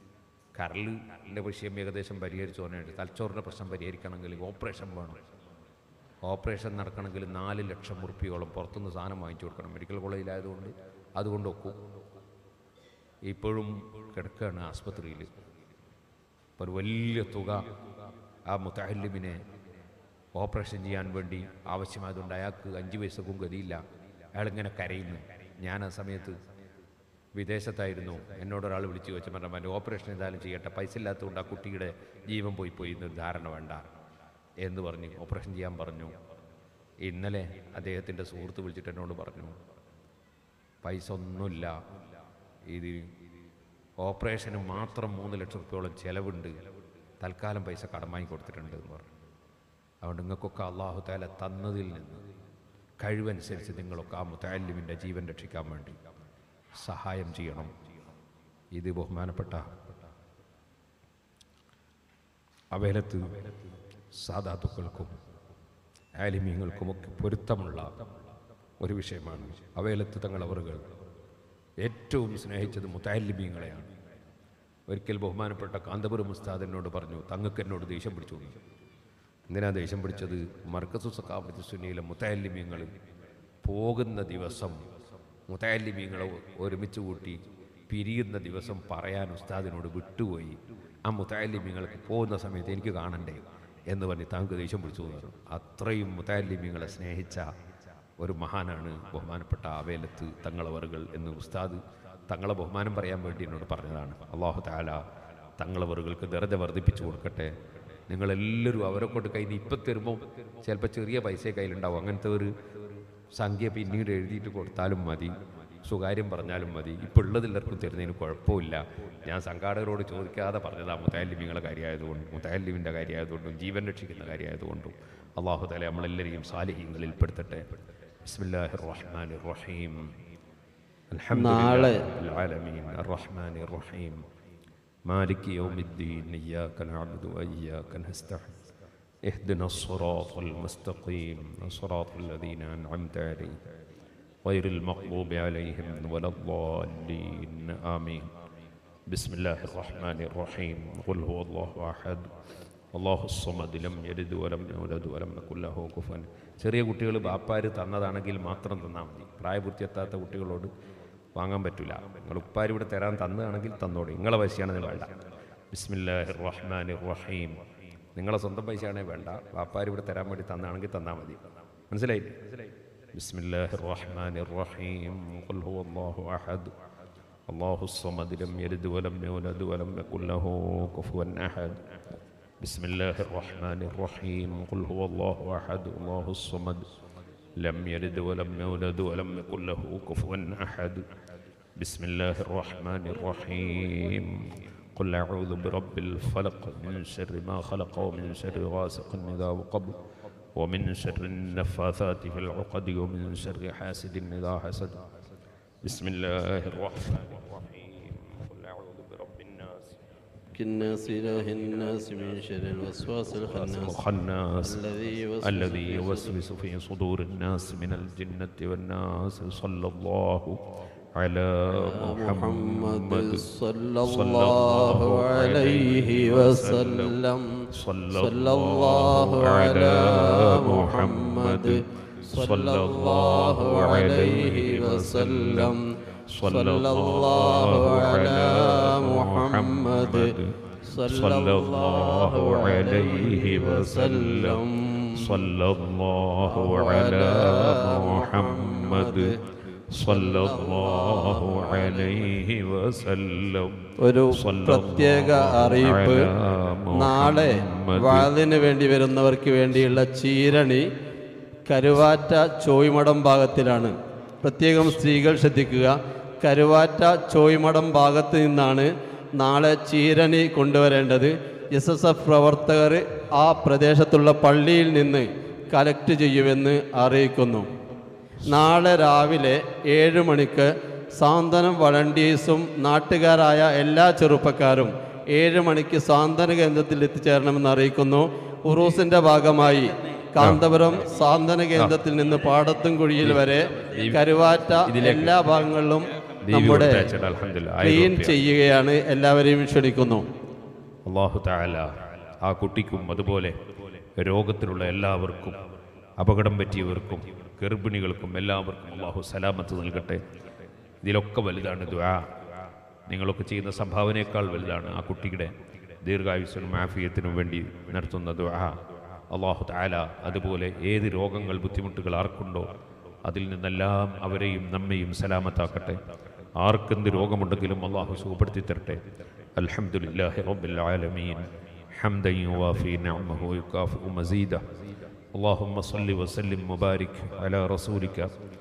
കരളിൻ്റെ വിഷയം ഏകദേശം പരിഹരിച്ചു പറഞ്ഞിട്ട് തലച്ചോറിൻ്റെ പ്രശ്നം പരിഹരിക്കണമെങ്കിൽ ഓപ്പറേഷൻ വേണം. ഓപ്പറേഷൻ നടക്കണമെങ്കിൽ നാല് ലക്ഷം ഉറുപ്പിയോളം പുറത്തുനിന്ന് സാധനം വാങ്ങിച്ചു കൊടുക്കണം. മെഡിക്കൽ കോളേജിലായതുകൊണ്ട് അതുകൊണ്ട് ഒക്കും. ഇപ്പോഴും കിടക്കുകയാണ് ആസ്പത്രിയിൽ. ഇപ്പോൾ ഒരു വലിയ തുക ആ മുത്തഅല്ലിമിനെ ഓപ്പറേഷൻ ചെയ്യാൻ വേണ്ടി ആവശ്യമായതുകൊണ്ട് അയാൾക്ക് അഞ്ച് പൈസക്കും ഗതിയില്ല. അയാളിങ്ങനെ കരയുന്നു. ഞാൻ ആ സമയത്ത് വിദേശത്തായിരുന്നു. എന്നോടൊരാൾ വിളിച്ച് ചോദിച്ചു, പറഞ്ഞാൽ എൻ്റെ ഓപ്പറേഷൻ എന്തായാലും ചെയ്യട്ടെ, പൈസ ഇല്ലാത്തതുകൊണ്ട് ആ കുട്ടിയുടെ ജീവൻ പോയി പോയി എന്നൊരു ധാരണ വേണ്ട എന്ന് പറഞ്ഞ് ഓപ്പറേഷൻ ചെയ്യാൻ പറഞ്ഞു. ഇന്നലെ അദ്ദേഹത്തിൻ്റെ സുഹൃത്ത് വിളിച്ചിട്ട് എന്നോട് പറഞ്ഞു, പൈസ ഒന്നുമില്ല, ഇത് ഓപ്പറേഷന് മാത്രം മൂന്ന് ലക്ഷം റുപ്യോളം ചിലവുണ്ട്, തൽക്കാലം പൈസ കടമായി കൊടുത്തിട്ടുണ്ട് എന്ന് പറഞ്ഞു. അതുകൊണ്ട് നിങ്ങൾക്കൊക്കെ അള്ളാഹു തആല തന്നതിൽ നിന്ന് കഴിവനുസരിച്ച് നിങ്ങളൊക്കെ ആ മുത്തഅല്ലിമിൻ്റെ ജീവൻ രക്ഷിക്കാൻ വേണ്ടി സഹായം ചെയ്യണം. ഇത് ബഹുമാനപ്പെട്ട അവേലത്ത് സാദാത്തുക്കൾക്കും ആലിമീങ്ങൾക്കുമൊക്കെ പൊരുത്തമുള്ള ഒരു വിഷയമാണ്. അവേലത്ത് തങ്ങളവറുകൾ ഏറ്റവും സ്നേഹിച്ചത് മുത്തഅല്ലിമീങ്ങളെയാണ്. ഒരിക്കൽ ബഹുമാനപ്പെട്ട കാന്തപുരം ഉസ്താദ് എന്നോട് പറഞ്ഞു, തങ്ങൾക്ക് എന്നോട് ദേഷ്യം പിടിച്ചു. എന്തിനാ ദേഷ്യം പിടിച്ചത്? മർക്കസു സഖാഫത്ത് സുന്നിയിലെ മുത്തഅല്ലിമീങ്ങൾ പോകുന്ന ദിവസം മുത്തഅല്ലിമീങ്ങളെ ഒരുമിച്ച് കൂട്ടി പിരിയുന്ന ദിവസം പറയാൻ ഉസ്താദിനോട് വിട്ടുപോയി. ആ മുത്തഅല്ലിമീങ്ങൾക്ക് പോകുന്ന സമയത്ത് എനിക്ക് കാണണ്ടേ എന്ന് പറഞ്ഞ് താങ്കൾക്ക് ദേഷ്യം പിടിച്ചു പറഞ്ഞു. അത്രയും മുത്തഅല്ലിമീങ്ങളെ സ്നേഹിച്ച ഒരു മഹാനാണ് ബഹുമാനപ്പെട്ട അവേലത്ത് തങ്ങളവറുകൾ എന്ന് ഉസ്താദ് തങ്ങളെ ബഹുമാനം പറയാൻ വേണ്ടി എന്നോട് പറഞ്ഞതാണ്. അല്ലാഹു തആല തങ്ങളവറുകൾക്ക് ദർജ വർദ്ധിപ്പിച്ചു കൊടുക്കട്ടെ. നിങ്ങളെല്ലാവരും അവരെ കൊണ്ട് കയ്യിൽ നിന്ന് ഇപ്പം തരുമ്പോൾ ചിലപ്പോൾ ചെറിയ പൈസ കയ്യിലുണ്ടാവും. അങ്ങനത്തെ ഒരു സംഖ്യ പിന്നീട് എഴുതിയിട്ട് കൊടുത്താലും മതി, സ്വകാര്യം പറഞ്ഞാലും മതി. ഇപ്പോൾ ഉള്ളതെല്ലാവർക്കും തരുന്നതിന് കുഴപ്പമില്ല. ഞാൻ സംഘാടകരോട് ചോദിക്കാതെ പറഞ്ഞതാണ് മുത്തഅല്ലിമീങ്ങളെ കാര്യമായതുകൊണ്ടും മുത്തഅല്ലിമിൻ്റെ കാര്യമായതുകൊണ്ടും ജീവൻ രക്ഷിക്കുന്ന കാര്യമായതുകൊണ്ടും അല്ലാഹു തആല നമ്മളെല്ലാവരെയും സാലിഹീങ്ങളിൽ പെടുത്തട്ടെ. ബിസ്മില്ലാഹിർ റഹ്മാനിർ റഹീം. അൽഹംദുലില്ലാഹിൽ ആലമീൻ അർറഹ്മാനിർ റഹീം മാലികി യൗമിദ്ദീൻ ഇയ്യാക നഅബ്ദു വഇയ്യാക നസ്തഈൻ اهدنا الصراط المستقيم صراط الذين أنعمت عليهم غير المغضوب عليهم ولا الضالين آمين. بسم الله الرحمن الرحيم. قل هو الله أحد الله الصمد لم يلد ولم يولد ولم يكن له كفوا. ചെറിയ കുട്ടികൾ ബാപ്പാർ തന്നതാണെങ്കിൽ മാത്രം തന്നാൽ മതി. പ്രായപൂർത്തിയെത്താത്ത കുട്ടികളോട് വാങ്ങാൻ പറ്റില്ല. നിങ്ങൾ ഉപ്പാർ ഇവിടെ തരാൻ തന്നതാണെങ്കിൽ തന്നോടെ, നിങ്ങളെ പൈസയാണെന്ന് വേണ്ട. ബിസ്മില്ലാഹിർ റഹ്മാനിർ റഹീം. നിങ്ങളെ സ്വന്തം പൈസയാണെങ്കിൽ വേണ്ട, വാപ്പാർ ഇവിടെ തരാൻ വേണ്ടി തന്നാണെങ്കിൽ തന്നാൽ മതി. മനസ്സിലായില്ലേ? ബിസ്മില്ലാഹിർ റഹ്മാനിർ റഹീം. ഖുൽ ഹുവല്ലാഹു അഹദ് അല്ലാഹുസ് സമദ് ലം യലിദ് വലം യൂലദ് വലം യകുൽ ലഹു കുഫുവൻ അഹദ്. ബിസ്മില്ലാഹിർ റഹ്മാനിർ റഹീം. ഖുൽ ഹുവല്ലാഹു അഹദ് അല്ലാഹുസ് സമദ് ലം യലിദ് വലം യൂലദ് വലം യകുൽ ലഹു കുഫുവൻ അഹദ്. ബിസ്മില്ലാഹിർ റഹ്മാനിർ റഹീം. قل أعوذ برب الفلق من شر ما خلق ومن شر غاسق إذا وقب ومن شر النفاثات في العقد ومن شر حاسد إذا حسد. بسم الله الرحمن الرحيم. قل أعوذ برب الناس الناس إله الناس من شر الوسواس الخناس الذي يوسوس في صدور الناس من الجنة والناس. صلى الله على محمد صلى الله عليه وسلم. صلى الله على محمد صلى الله عليه وسلم. صلى الله على محمد صلى الله عليه وسلم. صلى الله على محمد സല്ലല്ലാഹു അലൈഹി വസല്ലം. ഒരു പ്രത്യേക അറിയിപ്പ്. നാളെ വാളിന് വേണ്ടി വരുന്നവർക്ക് വേണ്ടിയുള്ള ചീരണി കരുവാറ്റ ചോയ്മടം ഭാഗത്തിലാണ്. പ്രത്യേകം സ്ത്രീകൾ ശ്രദ്ധിക്കുക. കരുവാറ്റ ചോയ്മടം ഭാഗത്ത് നിന്നാണ് നാളെ ചീരണി കൊണ്ടുവരേണ്ടത്. എസ് എസ് എഫ് പ്രവർത്തകർ ആ പ്രദേശത്തുള്ള പള്ളിയിൽ നിന്ന് കളക്ട് ചെയ്യുമെന്ന് അറിയിക്കുന്നു. നാളെ രാവിലെ ഏഴ് മണിക്ക് സാന്ത്വനം വളണ്ടിയേഴ്സും നാട്ടുകാരായ എല്ലാ ചെറുപ്പക്കാരും ഏഴ് മണിക്ക് സാന്ത്വന കേന്ദ്രത്തിൽ എത്തിച്ചേരണമെന്ന് അറിയിക്കുന്നു. ഉറൂസിൻ്റെ ഭാഗമായി കാന്തപുരം സാന്ത്വന കേന്ദ്രത്തിൽ നിന്ന് പാടത്തും കുഴിയിൽ വരെ കരുവാറ്റ എല്ലാ ഭാഗങ്ങളിലും നമ്മുടെ ക്ലീൻ ചെയ്യുകയാണ്. എല്ലാവരെയും ക്ഷണിക്കുന്നു. അല്ലാഹു തആല ആ കുട്ടിക്കും അതുപോലെ രോഗത്തിലുള്ള എല്ലാവർക്കും അപകടം പറ്റിയവർക്കും ഗർഭിണികൾക്കും എല്ലാവർക്കും അല്ലാഹു സലാമത്ത് നൽകട്ടെ. ഇതിലൊക്കെ വലുതാണ് ദുആ. നിങ്ങളൊക്കെ ചെയ്യുന്ന സംഭാവനയേക്കാൾ വലുതാണ് ആ കുട്ടിയുടെ ദീർഘായുസ്സിനും ആഫിയത്തിനും വേണ്ടി നടത്തുന്ന ദുആ. അല്ലാഹു തആല അതുപോലെ ഏത് രോഗങ്ങൾ ബുദ്ധിമുട്ടുകൾ ആർക്കുണ്ടോ അതിൽ നിന്നെല്ലാം അവരെയും നമ്മയും സലാമത്താക്കട്ടെ. ആർക്കെന്ത് രോഗമുണ്ടെങ്കിലും അല്ലാഹു സുഖപ്പെടുത്തി തരട്ടെ. അൽഹംദുലില്ലാഹി റബ്ബിൽ ആലമീൻ ഹംദൻ യുവാഫി നിഅമഹു വയുകാഫിഉ മസീദ. اللهم صل وسلم وبارك على رسولك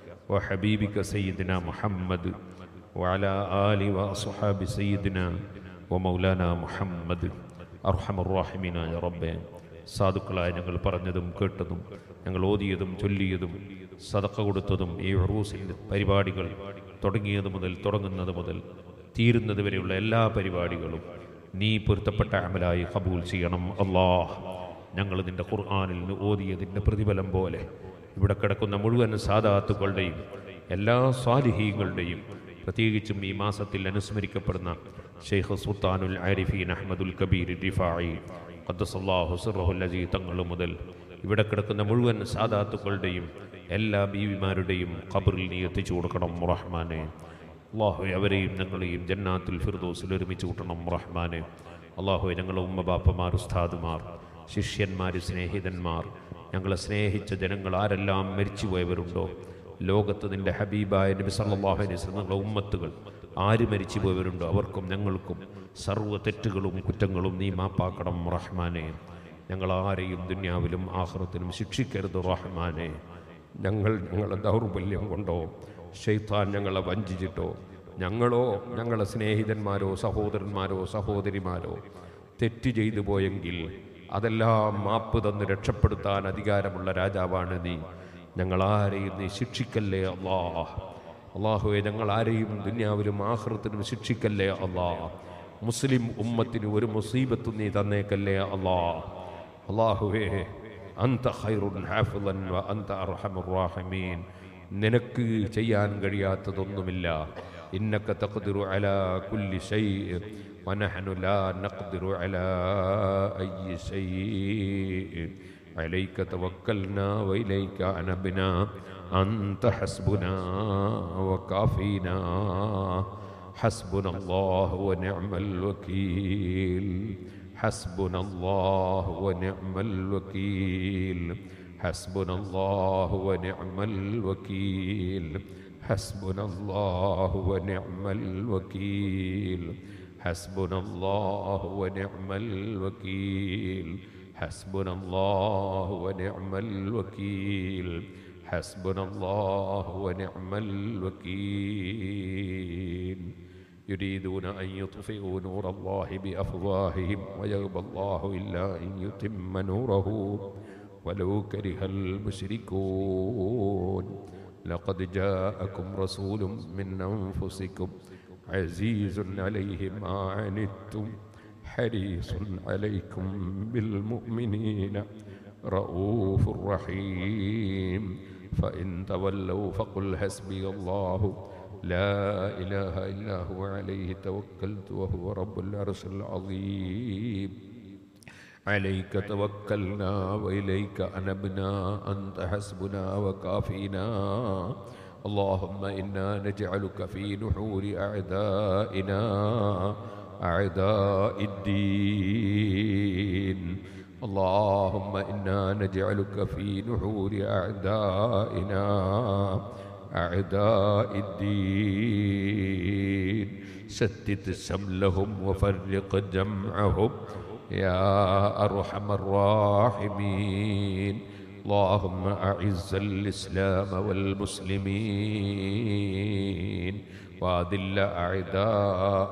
وحبيبك سيدنا محمد وعلى آل وأصحاب سيدنا ومولانا محمد أرحم الراحمين يا رب. സാധുക്കളായ ഞങ്ങൾ പറഞ്ഞതും കേട്ടതും ഞങ്ങൾ ഓതിയതും ചൊല്ലിയതും സദഖ കൊടുത്തതും ഈ ഉറൂസിൻ്റെ പരിപാടികൾ തുടങ്ങിയത് മുതൽ തുടങ്ങുന്നത് മുതൽ തീരുന്നത് വരെയുള്ള എല്ലാ പരിപാടികളും നീ പൊരുത്തപ്പെട്ട അമലായി ഖബൂൽ ചെയ്യണം അല്ലാഹ്. ഞങ്ങൾ നിൻ്റെ ഖുർആനിൽ നിന്ന് ഓതിയതിൻ്റെ പ്രതിഫലം പോലെ ഇവിടെ കിടക്കുന്ന മുഴുവൻ സാദാത്തുകളുടെയും എല്ലാ സ്വാലിഹീങ്ങളുടെയും പ്രത്യേകിച്ചും ഈ മാസത്തിൽ അനുസ്മരിക്കപ്പെടുന്ന ഷെയ്ഖ് സുൽത്താനുൽ ആരിഫീൻ അഹ്മദുൽ കബീർ റിഫായി ഖദ്ദസല്ലാഹു സിർറഹുൽ അസീസ് തങ്ങൾ മുതൽ ഇവിടെ കിടക്കുന്ന മുഴുവൻ സാദാത്തുക്കളുടെയും എല്ലാ ബീവിമാരുടെയും ഖബറിൽ നീ എത്തിച്ചു കൊടുക്കണം റഹ്മാനെ. അല്ലാഹുവേ അവരെയും ഞങ്ങളെയും ജന്നാത്തുൽ ഫിർദൗസിൽ ഒരുമിച്ച് കൂട്ടണം റഹ്മാനെ. അല്ലാഹുവേ ഞങ്ങളുടെ ഉമ്മ ബാപ്പമാർ ഉസ്താദുമാർ ശിഷ്യന്മാർ സ്നേഹിതന്മാർ ഞങ്ങളെ സ്നേഹിച്ച ജനങ്ങൾ ആരെല്ലാം മരിച്ചുപോയവരുണ്ടോ ലോകത്ത് നിൻ്റെ ഹബീബായ നബി സല്ലല്ലാഹു അലൈഹി വസല്ലം ഞങ്ങളുടെ ഉമ്മത്തുകൾ ആര് മരിച്ചു പോയവരുണ്ടോ അവർക്കും ഞങ്ങൾക്കും സർവ്വ തെറ്റുകളും കുറ്റങ്ങളും നീ മാപ്പാക്കണം റഹ്മാനെ. ഞങ്ങളാരെയും ദുനിയാവിലും ആഖിറത്തിലും ശിക്ഷിക്കരുത് റഹ്മാനെ. ഞങ്ങൾ ഞങ്ങളുടെ ദൗർബല്യം കൊണ്ടോ ശൈത്താൻ ഞങ്ങളെ വഞ്ചിച്ചിട്ടോ ഞങ്ങളോ ഞങ്ങളെ സ്നേഹിതന്മാരോ സഹോദരന്മാരോ സഹോദരിമാരോ തെറ്റ് ചെയ്തു പോയെങ്കിൽ അതെല്ലാം മാപ്പ് തന്ന് രക്ഷപ്പെടുത്താൻ അധികാരമുള്ള രാജാവാണ് നീ. ഞങ്ങളാരെയും നീ ശിക്ഷിക്കല്ലേ അല്ലാഹ്. അല്ലാഹുവേ ഞങ്ങളാരെയും ദുനിയാവിലും ആഖിറത്തിലും ശിക്ഷിക്കല്ലേ അല്ലാഹ്. മുസ്ലിം ഉമ്മത്തിന് ഒരു മുസീബത്തും നീ തന്നേക്കല്ലേ അല്ലാഹ്. അല്ലാഹുവേ അന്ത ഖൈറുൻ ഹാഫിളൻ വ അന്ത അർഹമുർ റഹീമീൻ. നിനക്ക് ചെയ്യാൻ കഴിയാത്തതൊന്നുമില്ല. ഇന്നക തഖ്ദിറു അലാ കുല്ലി ശൈഇ വനഹ്നു ലാ നഖ്ദിറു അലാ അയ്യി ശൈഇ. അലൈക തവക്കൽനാ വഇലൈക അനബ്നാ അന്ത ഹസ്ബുനാ വകാഫീനാ. ഹസ്ബുനല്ലാഹു വനിഅമൽ വകീൽ. ഹസ്ബുനല്ലാഹു വനിഅമൽ വകീൽ. ഹസ്ബുനല്ലാഹു വനിഅമൽ വകീൽ. ഹസ്ബുനല്ലാഹു വനിഅമൽ വകീൽ. ഹസ്ബുനല്ലാഹു വനിഅമൽ വകീൽ. ഹസ്ബുനല്ലാഹു വനിഅമൽ വകീൽ. ഹസ്ബുനല്ലാഹു വനിഅമൽ വകീൽ. يريدون أن يطفئوا نور الله بأفواههم ويأبى الله إلا أن يتم نوره ولو كره المشركون. لقد جاءكم رسول من أنفسكم عزيز عليه ما عنتم حريص عليكم بالمؤمنين رؤوف رحيم. فإن تولوا فقل حسبي الله لا إله إلا هو عليه توكلت وهو رب العرش العظيم. عليك توكلنا وإليك أنبنا أنت حسبنا وكافينا. اللهم إنا نجعلك في نحور أعدائنا أعداء الدين. اللهم إنا نجعلك في نحور أعدائنا أعداء الدين. شتت شملهم وفرق جمعهم يا أرحم الراحمين. اللهم أعز الإسلام والمسلمين وأذل أعداء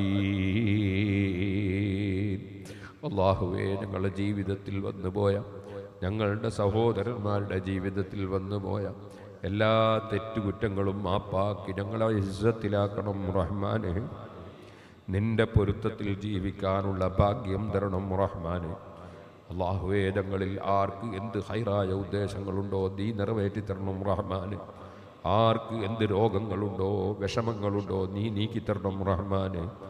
الدين. അല്ലാഹുവേ ഞങ്ങളുടെ ജീവിതത്തിൽ വന്നുപോയ ഞങ്ങളുടെ സഹോദരന്മാരുടെ ജീവിതത്തിൽ വന്നുപോയ എല്ലാ തെറ്റുകുറ്റങ്ങളും മാപ്പാക്കി ഞങ്ങളെ ഇസ്സത്തിലാക്കണം റഹ്മാനെ. നിന്റെ പൊരുത്തത്തിൽ ജീവിക്കാനുള്ള ഭാഗ്യം തരണം റഹ്മാനെ. അല്ലാഹുവേ ഞങ്ങളിൽ ആർക്ക് എന്ത് ഹൈറായ ഉദ്ദേശങ്ങളുണ്ടോ നീ നിറവേറ്റി തരണം റഹ്മാനെ. ആർക്ക് എന്ത് രോഗങ്ങളുണ്ടോ വിഷമങ്ങളുണ്ടോ നീ നീക്കിത്തരണം റഹ്മാനെ.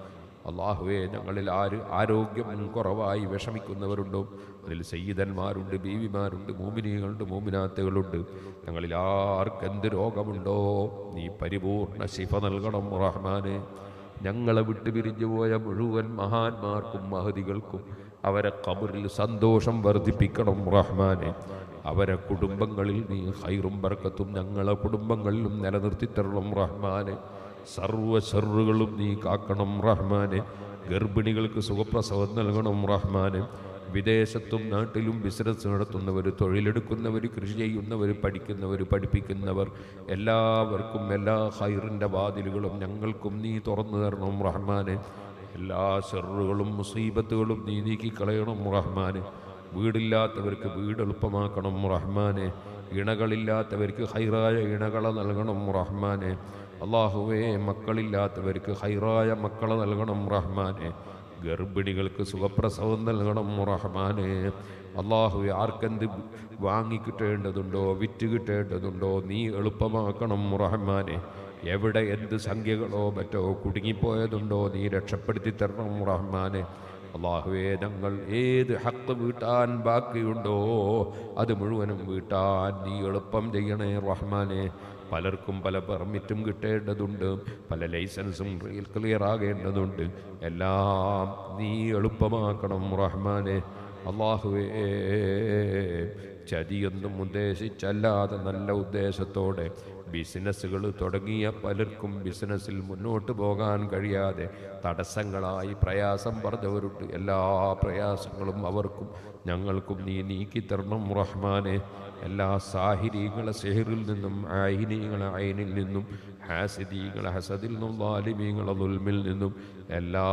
അള്ളാഹുവേ, ഞങ്ങളിൽ ആര് ആരോഗ്യം കുറവായി വിഷമിക്കുന്നവരുണ്ടോ? അതിൽ സയ്യിദന്മാരുണ്ട്, ബീവിമാരുണ്ട്, മൂമിനീകളുണ്ട്, മൂമിനാത്തുകളുണ്ട്. ഞങ്ങളിൽ ആർക്കെന്ത് രോഗമുണ്ടോ നീ പരിപൂർണ ശിഫ നൽകണം റഹ്മാനെ. ഞങ്ങളെ വിട്ടു പിരിഞ്ഞു പോയ മുഴുവൻ മഹാന്മാർക്കും മഹദികൾക്കും അവരെ ഖബറിൽ സന്തോഷം വർദ്ധിപ്പിക്കണം റഹ്മാനെ. അവരെ കുടുംബങ്ങളിൽ നീ ഖൈറും ബർക്കത്തും ഞങ്ങളെ കുടുംബങ്ങളിലും നിലനിർത്തി തരണം റഹ്മാനെ. സർവ്വ ശർറുകളും നീ കാക്കണം റഹ്മാനെ. ഗർഭിണികൾക്ക് സുഖപ്രസവം നൽകണം റഹ്മാനെ. വിദേശത്തും നാട്ടിലും ബിസിനസ് നടത്തുന്നവർ, തൊഴിലെടുക്കുന്നവർ, കൃഷി ചെയ്യുന്നവർ, പഠിക്കുന്നവർ, പഠിപ്പിക്കുന്നവർ എല്ലാവർക്കും എല്ലാ ഖൈറിൻ്റെ വാതിലുകളും ഞങ്ങൾക്കും നീ തുറന്നു തരണം റഹ്മാനെ. എല്ലാ ശർറുകളും മുസീബത്തുകളും നീ നീക്കിക്കളയണം റഹ്മാനെ. വീടില്ലാത്തവർക്ക് വീട് എളുപ്പമാക്കണം റഹ്മാനെ. ഇണകളില്ലാത്തവർക്ക് ഹൈറായ ഇണകളെ നൽകണം റഹ്മാനെ. അള്ളാഹുവേ, മക്കളില്ലാത്തവർക്ക് ഹൈറായ മക്കളെ നൽകണം റഹ്മാനെ. ഗർഭിണികൾക്ക് സുഖപ്രസവം നൽകണം റഹ്മാനെ. അള്ളാഹുവേ, ആർക്കെന്ത് വാങ്ങിക്കിട്ടേണ്ടതുണ്ടോ വിറ്റ് കിട്ടേണ്ടതുണ്ടോ നീ എളുപ്പമാക്കണം റഹ്മാനെ. എവിടെ എന്ത് സംഖ്യകളോ മറ്റോ കുടുങ്ങിപ്പോയതുണ്ടോ നീ രക്ഷപ്പെടുത്തി തരണം റഹ്മാനെ. അള്ളാഹുവേ, ഞങ്ങൾ ഏത് ഹക്ക് വീട്ടാൻ ബാക്കിയുണ്ടോ അത് മുഴുവനും വീട്ടാൻ നീ എളുപ്പം ചെയ്യണേ റഹ്മാനെ. പലർക്കും പല പെർമിറ്റും കിട്ടേണ്ടതുണ്ട്, പല ലൈസൻസും ക്ലിയർ ആകേണ്ടതുണ്ട്. എല്ലാം നീ എളുപ്പമാക്കണം റഹ്മാനെ. അള്ളാഹുവേ, ചതിയൊന്നും ഉദ്ദേശിച്ചല്ലാതെ നല്ല ഉദ്ദേശത്തോടെ ബിസിനസ്സുകൾ തുടങ്ങിയ പലർക്കും ബിസിനസ്സിൽ മുന്നോട്ട് പോകാൻ കഴിയാതെ തടസ്സങ്ങളായി പ്രയാസം പറഞ്ഞവരുണ്ട്. എല്ലാ പ്രയാസങ്ങളും അവർക്കും ഞങ്ങൾക്കും നീ നീക്കിത്തരണം റഹ്മാനെ. എല്ലാ സാഹിരീകളെ സെഹറിൽ നിന്നും, ആയിനീകളെ ഐനിൽ നിന്നും, ഹാസിദീകളെ ഹസദിൽ നിന്നും, ലാലിമീങ്ങളെ ദുൽമിൽ നിന്നും, എല്ലാ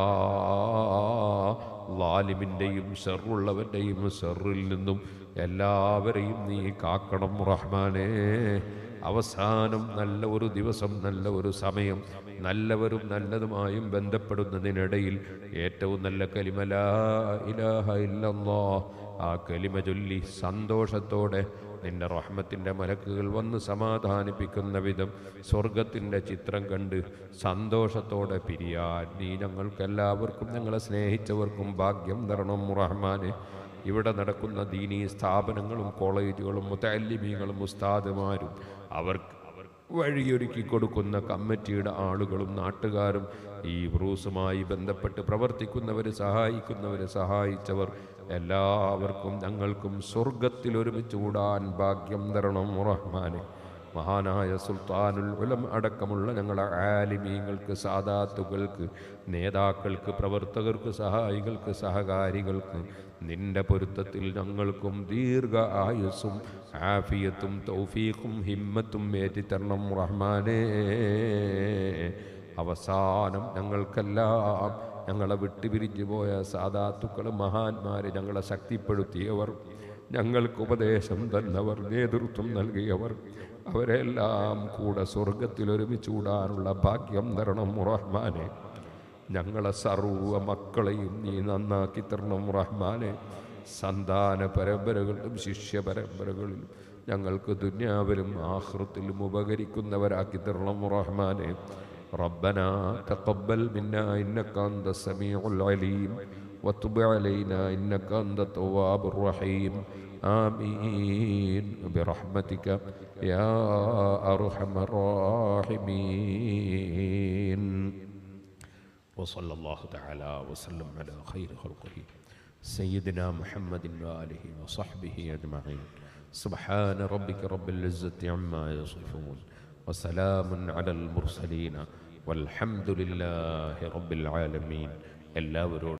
ലാലിമിൻ്റെയും ഷർറുള്ളവൻ്റെയും ഷർറിൽ നിന്നും എല്ലാവരെയും നീ കാക്കണം റഹ്മാനെ. അവസാനം നല്ല ഒരു ദിവസം, നല്ല ഒരു സമയം, നല്ലവരും നല്ലതുമായും ബന്ധപ്പെടുന്നതിനിടയിൽ ഏറ്റവും നല്ല കലിമ ലാ ഇലാഹ ഇല്ലല്ലാഹ്, ആ കലിമ ചൊല്ലി സന്തോഷത്തോടെ നിന്റെ റഹ്മത്തിൻ്റെ മലക്കുകൾ വന്ന് സമാധാനിപ്പിക്കുന്ന വിധം സ്വർഗത്തിൻ്റെ ചിത്രം കണ്ട് സന്തോഷത്തോടെ പിരിയാൻ നീ ഞങ്ങൾക്കെല്ലാവർക്കും, ഞങ്ങളെ സ്നേഹിച്ചവർക്കും ഭാഗ്യം തരണം റഹ്മാനെ. ഇവിടെ നടക്കുന്ന ദീനീ സ്ഥാപനങ്ങളും കോളേജുകളും മുതഅല്ലിമീങ്ങളും ഉസ്താദുമാരും അവർക്ക് വഴിയൊരുക്കി കൊടുക്കുന്ന കമ്മിറ്റിയുടെ ആളുകളും നാട്ടുകാരും ഈ ഉറൂസുമായി ബന്ധപ്പെട്ട് പ്രവർത്തിക്കുന്നവർ, സഹായിക്കുന്നവർ, സഹായിച്ചവർ എല്ലാവർക്കും ഞങ്ങൾക്കും സ്വർഗത്തിൽ ഒരുമിച്ച് കൂടാൻ ഭാഗ്യം തരണം റഹ്മാനെ. മഹാനായ സുൽത്താനുൽ ഉലമ അടക്കമുള്ള ഞങ്ങളെ ആലിമീങ്ങൾക്ക്, സാദാത്തുകൾക്ക്, നേതാക്കൾക്ക്, പ്രവർത്തകർക്ക്, സഹായികൾക്ക്, സഹകാരികൾക്ക് നിന്റെ പൊരുത്തത്തിൽ ഞങ്ങൾക്കും ദീർഘ ആയുസ്സും ആഫിയത്തും തൗഫീഖും ഹിമ്മത്തും ഏറ്റിത്തരണം റഹ്മാനേ. അവസാനം ഞങ്ങൾക്കെല്ലാം ഞങ്ങളെ വിട്ടുപിരിഞ്ഞു പോയ സാദാത്തുക്കൾ, മഹാന്മാർ, ഞങ്ങളെ ശക്തിപ്പെടുത്തിയവർ, ഞങ്ങൾക്ക് ഉപദേശം തന്നവർ, നേതൃത്വം നൽകിയവർ, അവരെല്ലാം കൂടെ സ്വർഗത്തിൽ ഒരുമിച്ച് കൂടാനുള്ള ഭാഗ്യം തരണം റഹ്മാനെ. ഞങ്ങളെ സർവ്വ മക്കളെയും നീ നന്നാക്കി തരണം റഹ്മാനെ. സന്താന പരമ്പരകളിലും ശിഷ്യ പരമ്പരകളിലും ഞങ്ങൾക്ക് ദുനിയാവിലും ആഖിറത്തിലും ഉപകരിക്കുന്നവരാക്കി തരണം റഹ്മാനെ. റബ്ബനാ തഖബ്ബൽ മിന്നാ ഇന്നക അൻത സമീഉൽ അലീം വതുബ് അലൈനാ ഇന്നക അൻത തവ്വാബുർ റഹീം. ആമീൻ ബിറഹ്മതിക യാ അർഹമർ റഹീമീൻ. وصلى الله تعالى وسلم على خير خلقه سيدنا محمد وآله وصحبه أجمعين. سبحان ربك رب العزة عما يصفون وسلام على المرسلين والحمد لله رب العالمين. എല്ലാവരോടും